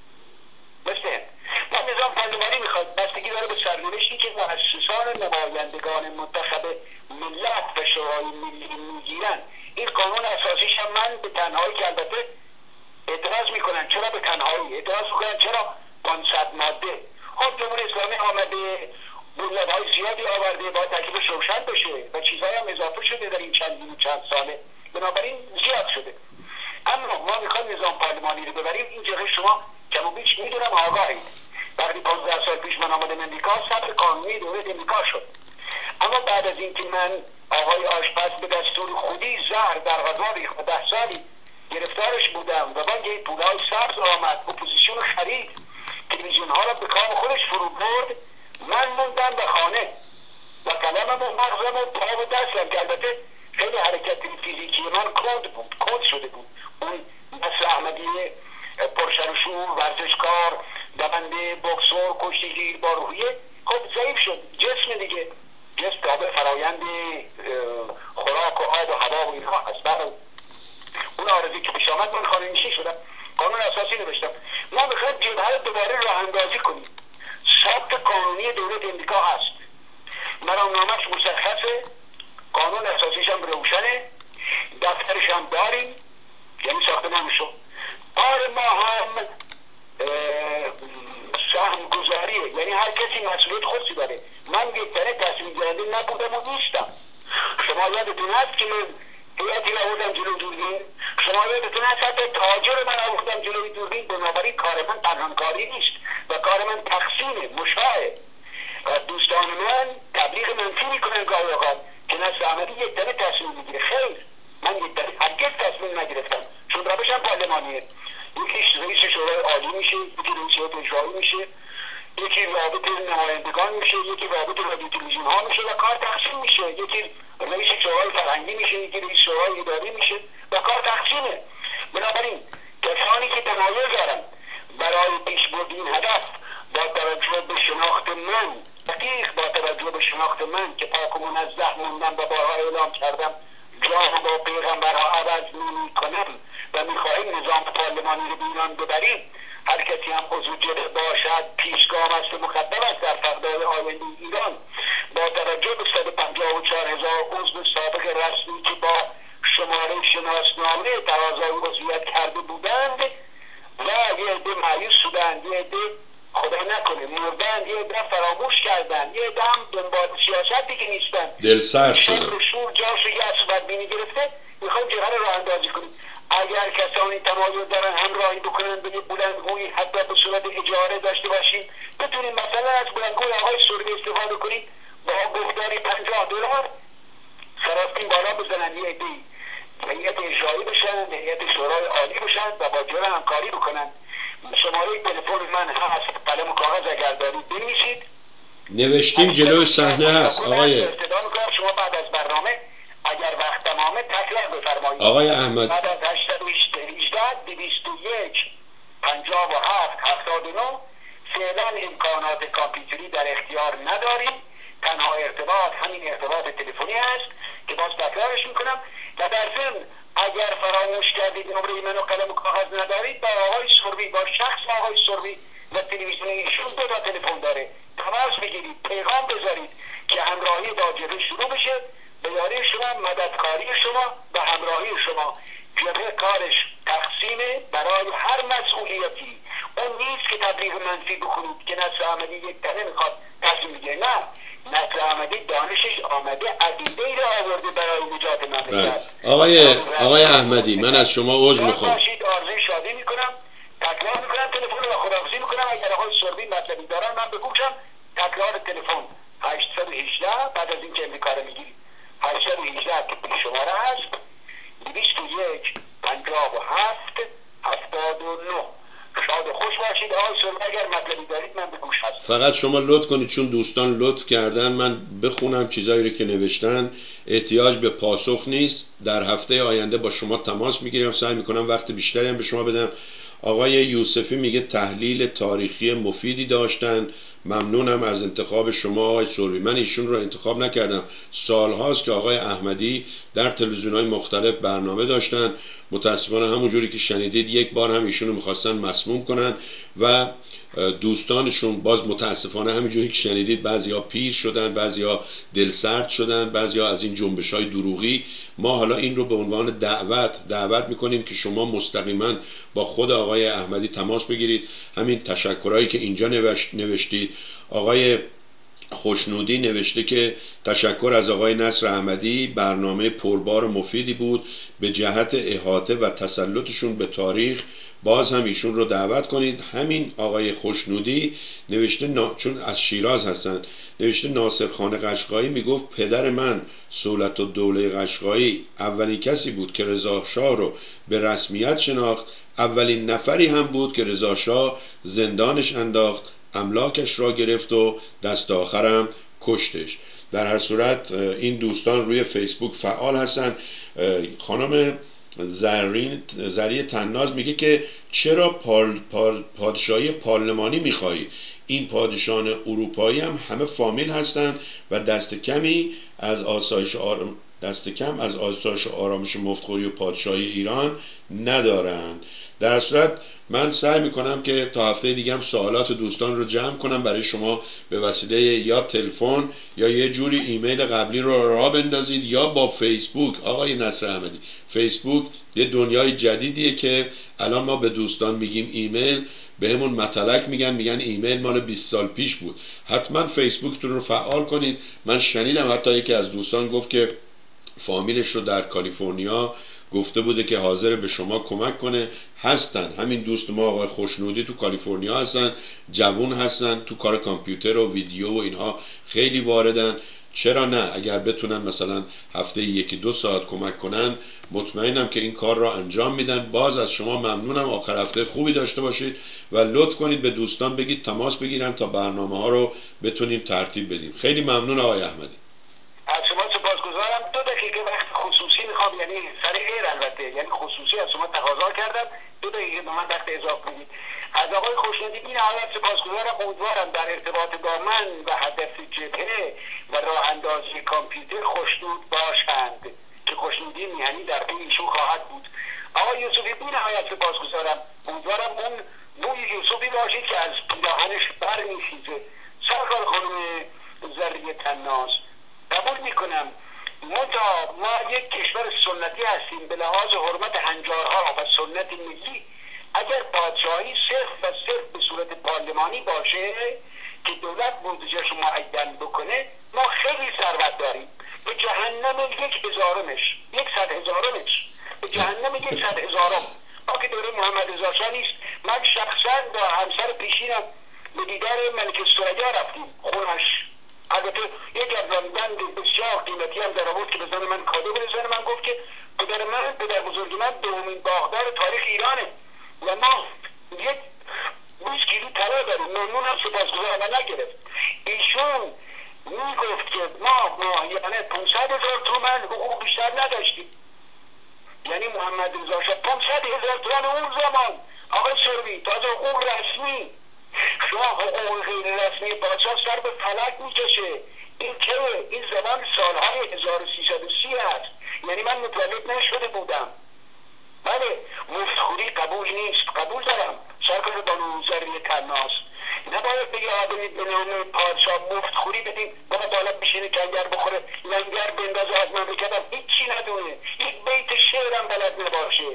مثل هند ما نظام پارلمانی میخواد. بستگی داره به سرنوشتی که مؤسسان نمایندگان منتخب ملت و شورای ملی میگیرن. این قانون اساسیش هم من به تنهایی که البته اعتراض میکنن. چرا به تنهایی اعتراض میکنن؟ چرا پانصد ماده؟ خب جمهوری اسلامی آمده بنیادهای زیادی آورده، باید تکلیفش روشن بشه و چیزهای هم اضافه شده در این چند چند ساله، بنابراین زیاد شده. اما ما میخوایم نظام پارلمانی رو ببریم. این جهه شما کم و بیش میدونم آگاهید. وقتی پانزده سال پیش من آمدم امریکا سطح قانونی دولت امریکا شد. اما بعد از اینکه من آقای آشپز به دستور خودی زهر در غذا ریخت و ده سالی گرفتارش بودم و بانک پولهای سبز آمد، اپوزیسیون خرید، تلویزیون ها را به کام خودش فرو برد، من موندم به خانه و کلمم و مغزم و پا و دستم که البته خیلی حرکت فیزیکی من کند بود، کند شده بود. اون مثل احمدی پرشرشور، ورزشکار، دونده، بوکسور، کشتیگیر با روحیه خب ضعیف شد. جسم دیگه، جسم تابع فرایند خوراک و آب و هوا و اینها هست. برای اون آرزوی که پیش آمد من خانه نشین شدم، قانون اساسی نوشتم. ما میخوایم جبهه رو دوباره راه اندازی کنیم. ثبت قانونی دولت امریکا هست، مرامنامه‌اش مشخصه، قانون اساسیش هم روشنه، دفترش هم داریم، یعنی ساختمانشو. کار ما هم سهم گذاریه، یعنی هر کسی مسئولیت خودی داره. من بهتره تصمیم گیرنده نبودم و نیستم. شما یادتون هست که من هیئتی رو آوردم جلو دوربین، شما یادتون هست حتی تاجر من آوردم جلوی دوربین. بنابراین کار من پنهانکاری نیست و کار من تقسیمه، مشاعه. و دوستان من تبلیغ منفی میکنن گاهی اوقات که نصر احمدی یک دفعه تصمیم میگیره. خیر، من یک دفعه هرگز تصمیم نگرفتم، چون روشم پارلمانیه. یکیش رئیس شورای عالی میشه، یکی رئیس هیئت اجرایی میشه، یکی رابطه نمایندگان میشه، یکی رابطه رادیو تلویزیون ها میشه و کار تقسیم میشه. یکی رئیس شورای فرهنگی میشه، یکی رئیس شورای اداری میشه و کار تقسیمه. بنابراین کسانی که تمایل دارن برای پیشبرد این هدف با توجه به شناخت من، دقیق با توجه به شناخت من که پاک و منزه موندم و بارها اعلام کردم جاه با پیغمبرها عوض نمی کنم و میخواهیم نظام پارلمانی رو به ایران ببریم. هر کسی هم عضو جبهه باشد پیشگام است و مقدم است در فردای آینده ایران. با توجه به صد و پنجاه و چهار هزار عضو سابق رسمی که با شماره شناسنامه تقاضای عضویت کرده بودند و یه عده مایوس شدند، یه عده خدا نکنه مردند، یه عده فراموش کردند، یه عده هم دنبال سیاستی که نیستند، دل سرد شدن، شور جاش یه اصفت بینی گرفته. میخوایم جهر رو راه اندازی کنیم. اگر کسانی تمایل دارن همراهی بکنن به بلندگویی حتی به صورت اجاره داشته باشیم، بتونیم مثلا از بلندگوی آقای سروی استفاده کنیم، با گفتاری پنجاه دلار سراستین بالا بزنن، یه عده‌ای هیئت اجرایی بشن، هیئت شورای عالی بشن و با جرا همکاری بکنن. شماره تلفن من هست، قلم و کاغذ اگر دارید بنویسید. نوشتیم جلوی صحنه هست آقای ارتضا میکنم شما بعد از برنامه اگر وقت تمامه تکرار بفرمایید. آقای احمد بعد از هشتصد و هجده دویست و یک پنجاه و هفت هفتاد و نه فعلا امکانات کامپیوتری در اختیار نداریم، تنها ارتباط همین ارتباط تلفنی هست که باز تکرارش میکنم. و در ضمن اگر فراموش کردید نمره من و قلم و کاغذ ندارید، با آقای سروی، با شخص آقای سروی و تلویزیون ایشون دو تا تلفن داره، تماس بگیرید، پیغام بذارید که همراهی با جبهه شروع بشه، به یاری شما، مددکاری شما و همراهی شما. جبهه کارش تقسیمه برای هر مسئولیتی. اون نیست که تبلیغ منفی بکنید که نصر احمدی یک تنه میخواد تصمیم بگیره، نه، نصر احمدی دانشش آمده، عقیده ای را آورده برای نجات مملکت. آقای آقای احمدی، من از شما عذر میخوام. باشید، آرزوی شادی میکنم، تکرار میکنم، تلفن رو خداحافظی میکنم. اگر آقای سروی مطلبی دارن من بگوشم. تکرار تلفن هشتصد و هجده بعد از اینکه امریکا رو میگیرید هشتصد و هجده که شماره هست، دویست و یک پنجاه و هفت هفتاد و نه. شاد و خوش باشید. آقای سروی اگر مطلبی دارید من به گوش هستم. فقط شما لطف کنید، چون دوستان لطف کردن من بخونم چیزایی رو که نوشتن. احتیاج به پاسخ نیست، در هفته آینده با شما تماس میگیرم، سعی میکنم وقت بیشتری هم به شما بدم. آقای یوسفی میگه تحلیل تاریخی مفیدی داشتن، ممنونم از انتخاب شما آقای سروی. من ایشون رو انتخاب نکردم، سالهاست که آقای احمدی در تلویزیون‌های مختلف برنامه داشتن. متاسفانه همونجوری که شنیدید یک بار هم ایشون رو میخواستن مسموم کنن و دوستانشون باز متاسفانه همینجوری که شنیدید بعضیا پیر شدن، بعضیا دلسرد شدن، بعضیا از این جنبش‌های دروغی. ما حالا این رو به عنوان دعوت دعوت میکنیم که شما مستقیما با خود آقای احمدی تماس بگیرید. همین تشکرایی که اینجا نوشتید، آقای خوشنودی نوشته که تشکر از آقای نصر احمدی، برنامه پربار و مفیدی بود به جهت احاطه و تسلطشون به تاریخ، باز هم ایشون رو دعوت کنید. همین آقای خوشنودی نوشته نا... چون از شیراز هستن، نوشته ناصر خان قشقایی میگفت پدر من سولت الدوله قشقایی اولین کسی بود که رضا شاه رو به رسمیت شناخت، اولین نفری هم بود که رضا شاه زندانش انداخت، املاکش را گرفت و دست آخرم کشتش. در هر صورت این دوستان روی فیسبوک فعال هستن. خانم زرین زری تناز میگه که چرا پال پال پادشاهی پارلمانی میخوایی؟ این پادشاهان اروپایی هم همه فامیل هستن و دست کمی از آسایش آرام دست کم از آسایش و آرامش مفتخوری و پادشاهی ایران ندارند. در صورت من سعی میکنم که تا هفته دیگه هم سوالات دوستان رو جمع کنم برای شما به وسیله یا تلفن یا یه جوری ایمیل قبلی رو راه بندازید یا با فیسبوک. آقای نصر احمدی، فیسبوک یه دنیای جدیدیه که الان ما به دوستان میگیم ایمیل، بهمون متلک میگن، میگن ایمیل مال بیست سال پیش بود. حتما فیسبوکتون رو فعال کنید. من شنیدم حتی یکی از دوستان گفت که فامیلش رو در کالیفرنیا گفته بوده که حاضر به شما کمک کنه. هستن همین دوست ما آقای خوشنودی تو کالیفرنیا هستن، جوون هستن، تو کار کامپیوتر و ویدیو و اینها خیلی واردن. چرا نه؟ اگر بتونن مثلا هفته یکی دو ساعت کمک کنن، مطمئنم که این کار را انجام میدن. باز از شما ممنونم. آخر هفته خوبی داشته باشید و لطف کنید به دوستان بگید تماس بگیرن تا برنامه ها رو بتونیم ترتیب بدیم. خیلی ممنون آقای احمدی. از شما سپاسگزارم. دو دقیقه وقت خصوصی میخوام، یعنی سر غیر البته، یعنی خصوصی از شما تقاضا کردم، دو دقیقه به من وقت اضافه کنید. از آقای خوشنودی بی‌نهایت سپاسگزارم. امیدوارم در ارتباط با من و هدف جبهه و راه اندازی کامپیوتر خوشنود باشند که خوشنودی میهنی در پی ایشون خواهد بود. آقای یوسفی بی‌نهایت سپاسگزارم. امیدوارم اون بوی یوسفی باشید که از پیراهنش برمیخیزه. سرکار خانم زری تناز، قبول میکنم منتها ما یک کشور سنتی هستیم به لحاظ حرمت هنجارها و سنت ملی. اگر پادشاهی صرف و صرف به صورت پارلمانی باشه که دولت بودجهش معین بکنه، ما خیلی ثروت داریم. به جهنم یک هزارمش، یک صد هزارمش، به جهنم نمیگه صد هزارم. ما که دوره محمد رضا شاه نیست. من شخصا با همسر پیشینم به دیدار ملک سویا رفتیم خونش. البته یک گردنبند بسیار قیمتی هم در آورد که بزن من کادو بزنه. من گفت که پدر من پدر بزرگ من دومین باغدار تاریخ ایرانه و ما یک بیست کیلو طلا داریم. ممنونم، سپاسگزارم. و نگرفت. ایشون میگفت که ما ماهیانه پانصد هزار تومان حقوق بیشتر نداشتیم. یعنی محمد رضا شاه پانصد هزار تومان اون زمان آقای سروی تازه حقوق رسمی. شما حقوق غیر رسمی پادشاه سر به فلک میکشه. این که این زمان سالهای هزار و سیصد و سی هست. یعنی من متولد نشده بودم. بله، مفتخوری قبول نیست. قبول دارم سرکار بانو زرین کناس، نباید به یه آدمی به نام پادشاه مفتخوری بدیم بابا بالا بشینه کنگر بخوره لنگر بندازه از مملکتم هیچی ندونه، یک بیت شعرم بلد نباشه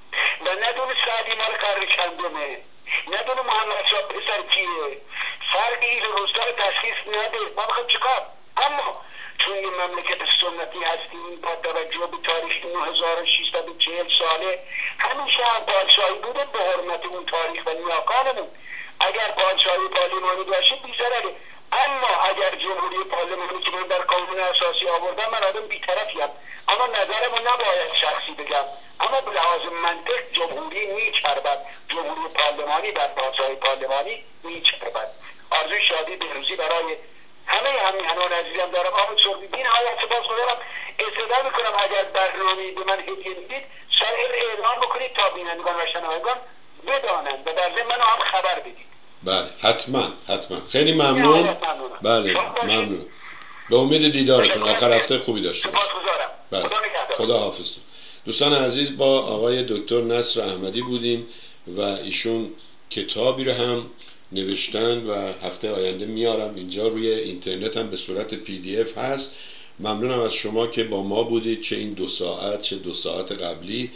و ندونه سعدی مال قرن چندمه، ندونه محمد شاه پسر کیه، فرق ایل و روستا رو تشخیص نده. ما بخوایم چیکار؟ اما چون یه مملکت سنتی هستیم با توجه به تاریخ نه هزار و ششصد و چهل ساله همیشه هم پادشاهی بوده به حرمت اون تاریخ و نیاکانمون. اگر پادشاهی پارلمانی باشه بی‌ضرره، اما اگر جمهوری پارلمانی که من در قانون اساسی آوردم من آدم بی‌طرفیم، اما نظرمو نباید شخصی بگم، اما به لحاظ منطق جمهوری میچربد، جمهوری پارلمانی بر پادشاهی پارلمانی میچربد. آرزوی شادی بهروزی برای همه همیهنان عزیزم دارم. آقای سروی بی نهایت سپاسگزارم. استدعا میکنم اگر برنامه‌ای به من هدیه میدید سریع اعلام بکنید تا بینندگان و شنوندگان بدانند و در ضمن منو هم خبر بدید. بله حتما حتما. خیلی ممنون. بله ممنون. به امید دیدارتون. آخر هفته خوبی داشته باشید. سپاسگزارم. بله. خدا نگهدار. خدا حافظ. دوستان عزیز، با آقای دکتر نصر احمدی بودیم و ایشون کتابی رو هم نوشتن و هفته آینده میارم اینجا، روی اینترنت هم به صورت پی دی اف هست. ممنونم از شما که با ما بودید، چه این دو ساعت چه دو ساعت قبلی.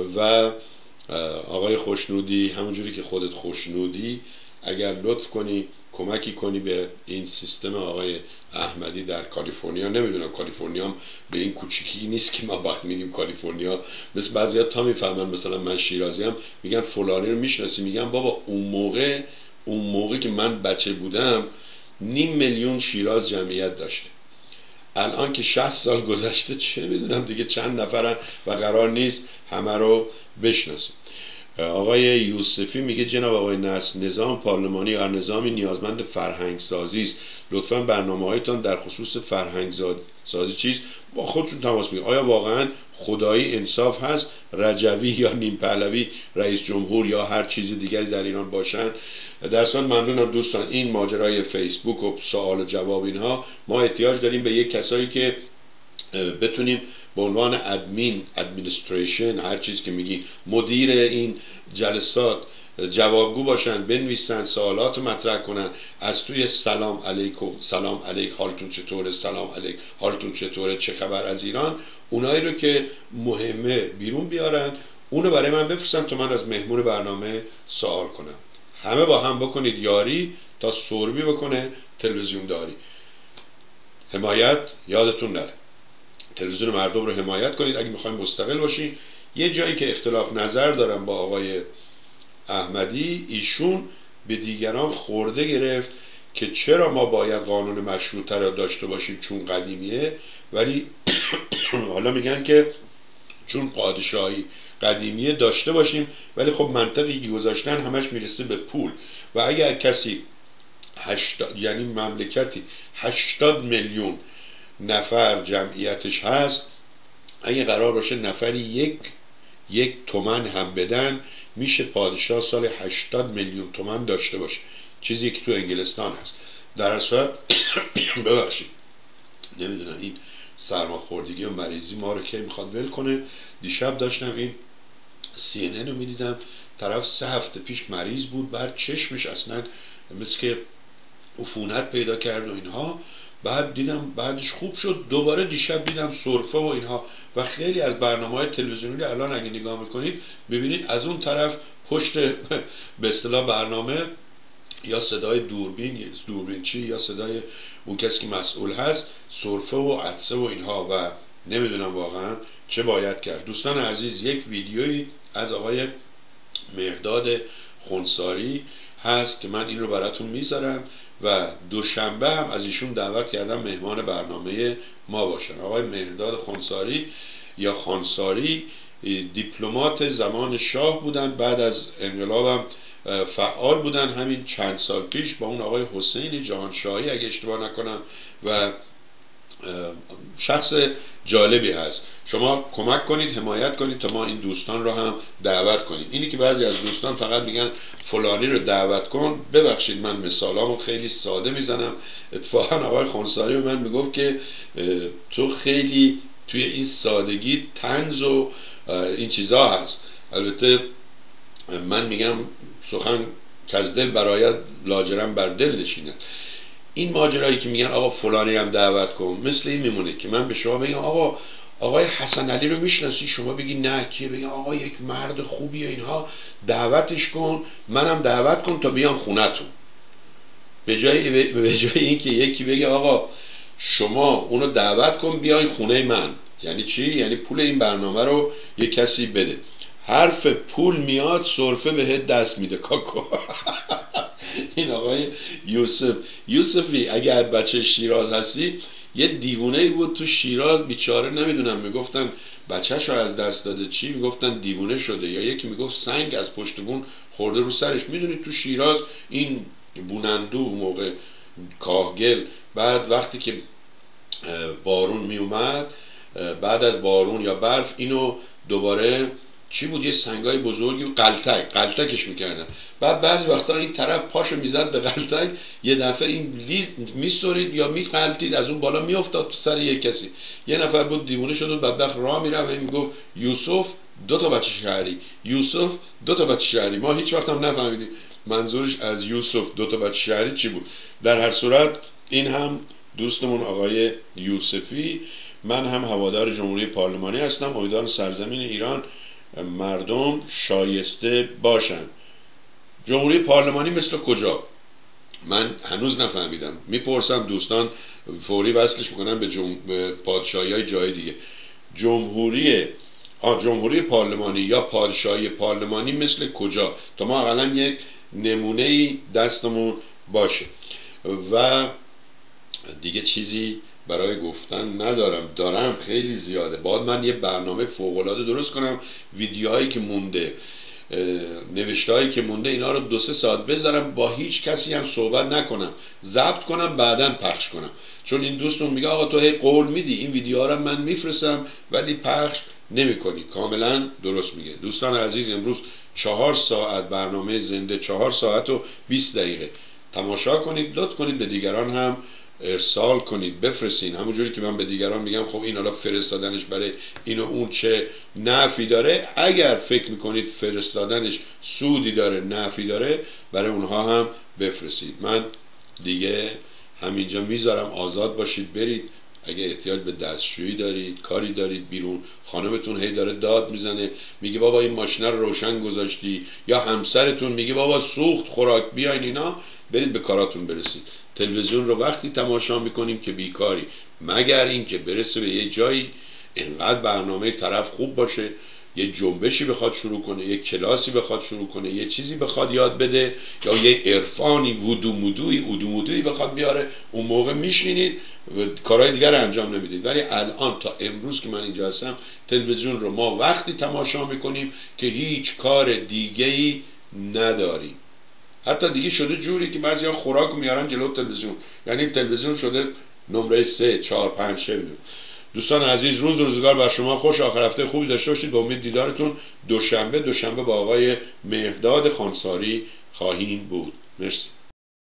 و آقای خوشنودی، همونجوری که خودت خوشنودی، اگر لطف کنی کمکی کنی به این سیستم آقای احمدی در کالیفرنیا. نمیدونم کالیفرنیا هم به این کوچیکی نیست که ما وقت میگیم کالیفرنیا مثل بعضیا تا میفهمن مثلا من شیرازی هم میگن فلانی رو میشناسی، میگم بابا اون موقع اون موقع که من بچه بودم نیم میلیون شیراز جمعیت داشته. الان که شصت سال گذشته چه میدونم دیگه چند نفرن و قرار نیست همه رو بشناسیم. آقای یوسفی میگه جناب آقای نصر، نظام پارلمانی هر نظامی نیازمند فرهنگ سازی است. لطفاً برنامه‌هایتان در خصوص فرهنگ سازی چیست؟ با خودتون تماس بگیرید. آیا واقعاً خدایی انصاف هست رجوی یا نیم پهلوی رئیس جمهور یا هر چیز دیگری در ایران باشن؟ در اصل ممنونم دوستان. این ماجرای فیسبوک و سوال و جواب اینها، ما احتیاج داریم به یک کسایی که بتونیم به عنوان ادمین، ادمینستریشن، هر چیز که میگی، مدیر این جلسات جوابگو باشن، بنویسن، سوالات مطرح کنن، از توی سلام علیکم، سلام علیک، حالتون چطوره، سلام علیک، حالتون چطوره، چه خبر از ایران، اونایی رو که مهمه بیرون بیارن، اونو برای من بفرستن تا من از مهمون برنامه سوال کنم. همه با هم بکنید یاری تا سربی بکنه تلویزیون داری. حمایت یادتون نره، تلویزیون مردم رو حمایت کنید. اگه میخوایم مستقل باشین، یه جایی که اختلاف نظر دارم با آقای احمدی، ایشون به دیگران خورده گرفت که چرا ما باید قانون مشروطه را داشته باشیم چون قدیمیه، ولی حالا میگن که چون پادشاهی قدیمیه داشته باشیم، ولی خب منطقی که گذاشتن همش میرسه به پول. و اگر کسی هشتاد یعنی مملکتی هشتاد میلیون نفر جمعیتش هست، اگه قرار باشه نفری یک یک تومن هم بدن، میشه پادشاه سال هشتاد میلیون تومن داشته باشه، چیزی که تو انگلستان هست. در اصل ببخشید نمیدونم این سرماخوردگی و مریضی ما رو که میخواد ول کنه. دیشب داشتم این سی ان ان رو میدیدم، طرف سه هفته پیش مریض بود، بعد چشمش اصلا مثل که عفونت پیدا کرد و اینها، بعد دیدم بعدش خوب شد. دوباره دیشب دیدم سرفه و اینها. و خیلی از برنامه‌های تلویزیونی الان اگه نگاه میکنید ببینید از اون طرف پشت به اصطلاح برنامه یا صدای دوربین دوربین چی یا صدای اون کسی که مسئول هست، سرفه و عطسه و اینها. و نمیدونم واقعا چه باید کرد. دوستان عزیز، یک ویدیویی از آقای مهرداد خنثاری هست که من این رو براتون میذارم و دوشنبه هم از ایشون دعوت کردم مهمان برنامه ما باشن. آقای مهرداد خنثاری یا خانساری دیپلمات زمان شاه بودن، بعد از انقلابم فعال بودن. همین چند سال پیش با اون آقای حسین جهانشاهی اگه اشتباه نکنم و شخص جالبی هست. شما کمک کنید، حمایت کنید تا ما این دوستان رو هم دعوت کنیم. اینی که بعضی از دوستان فقط میگن فلانی رو دعوت کن، ببخشید من مثالامو خیلی ساده میزنم. اتفاقا آقای خنثاری به من میگفت که تو خیلی توی این سادگی طنز و این چیزا هست. البته من میگم سخن که از دل برایت لاجرم بر دل نشیند. این ماجرایی که میگن آقا فلانی رو دعوت کن، مثل این میمونه که من به شما بگم آقا آقای حسن علی رو میشناسی؟ شما بگی نه کیه؟ بگم آقا یک مرد خوبیه، اینها دعوتش کن، منم دعوت کن تا بیام خونتون. به جای به جای اینکه یکی بگه آقا شما اونو دعوت کن بیاین خونه من. یعنی چی؟ یعنی پول این برنامه رو یک کسی بده. حرف پول میاد سرفه بهت دست میده کاکو. این آقای یوسف یوسفی اگر بچه شیراز هستی، یه دیوونه بود تو شیراز بیچاره، نمیدونم میگفتن بچه‌شو از دست داده چی، میگفتن دیوونه شده، یا یکی میگفت سنگ از پشت بون خورده رو سرش. میدونید تو شیراز این بونندو موقع کاهگل، بعد وقتی که بارون میومد، بعد از بارون یا برف، اینو دوباره چی بود، یه سنگای بزرگی قلتک قلتکش میکردن. بعد بعضی وقتا این طرف پاشو میزد به قلتک، یه دفعه این لیز میسورید یا میقلتید، از اون بالا میافتاد تو سر یک کسی. یه نفر بود دیوونه شد و بدبخت راه میرفت و میگفت یوسف دو تا بچه شهری، یوسف دو تا بچه شهری. ما هیچ وقت هم نفهمیدیم منظورش از یوسف دو تا بچه شهری چی بود. در هر صورت این هم دوستمون آقای یوسفی. من هم هوادار جمهوری پارلمانی هستم. امیدوارم سرزمین ایران مردم شایسته باشن. جمهوری پارلمانی مثل کجا؟ من هنوز نفهمیدم. میپرسم دوستان، فوری وصلش میکنن به, جم... به پادشاهی های جای دیگه. جمهوری آه جمهوری پارلمانی یا پادشاهی پارلمانی مثل کجا؟ تا ما اقلا یک نمونه دستمون باشه. و دیگه چیزی برای گفتن ندارم. دارم خیلی زیاده. باید من یه برنامه فوق‌العاده درست کنم، ویدیوهایی که مونده، نوشتهایی که مونده، اینا رو دو سه ساعت بذارم، با هیچ کسی هم صحبت نکنم، ضبط کنم، بعداً پخش کنم. چون این دوستون میگه آقا تو هی قول میدی، این ویدیوها رو من میفرستم ولی پخش نمی‌کنی. کاملا درست میگه. دوستان عزیز، امروز چهار ساعت برنامه زنده، چهار ساعت و بیست دقیقه تماشا کنید. لطف کنید به دیگران هم ارسال کنید، بفرستین. همونجوری که من به دیگران میگم خب این حالا فرستادنش برای این و اون چه نفعی داره، اگر فکر میکنید فرستادنش سودی داره، نفعی داره، برای اونها هم بفرستید. من دیگه همینجا میذارم، آزاد باشید برید. اگه احتیاج به دستشویی دارید، کاری دارید بیرون، خانمتون هی داره داد میزنه میگه بابا این ماشین رو روشن گذاشتی، یا همسرتون میگه بابا سوخت خوراک بیاین، اینا برید به کاراتون برسید. تلویزیون رو وقتی تماشا میکنیم که بیکاری، مگر اینکه برسه به یه جایی انقدر برنامه طرف خوب باشه، یه جنبشی بخواد شروع کنه، یه کلاسی بخواد شروع کنه، یه چیزی بخواد یاد بده، یا یه عرفانی وودو مودوی اودو مودوی بخواد بیاره، اون موقع میشینید و کارهای دیگر رو انجام نمیدید. ولی الان تا امروز که من اینجا هستم، تلویزیون رو ما وقتی تماشا میکنیم که هیچ کار دیگه‌ای نداریم. حتی دیگه شده جوری که بعضیا خوراک میارن جلو تلویزیون، یعنی تلویزیون شده نمره سه چهار پنج شش. دوستان عزیز، روز روزگار بر شما خوش، آخر هفته خوبی داشته باشید. به امید دیدارتون دوشنبه دوشنبه با آقای مهرداد خنثاری خواهیم بود. مرسی.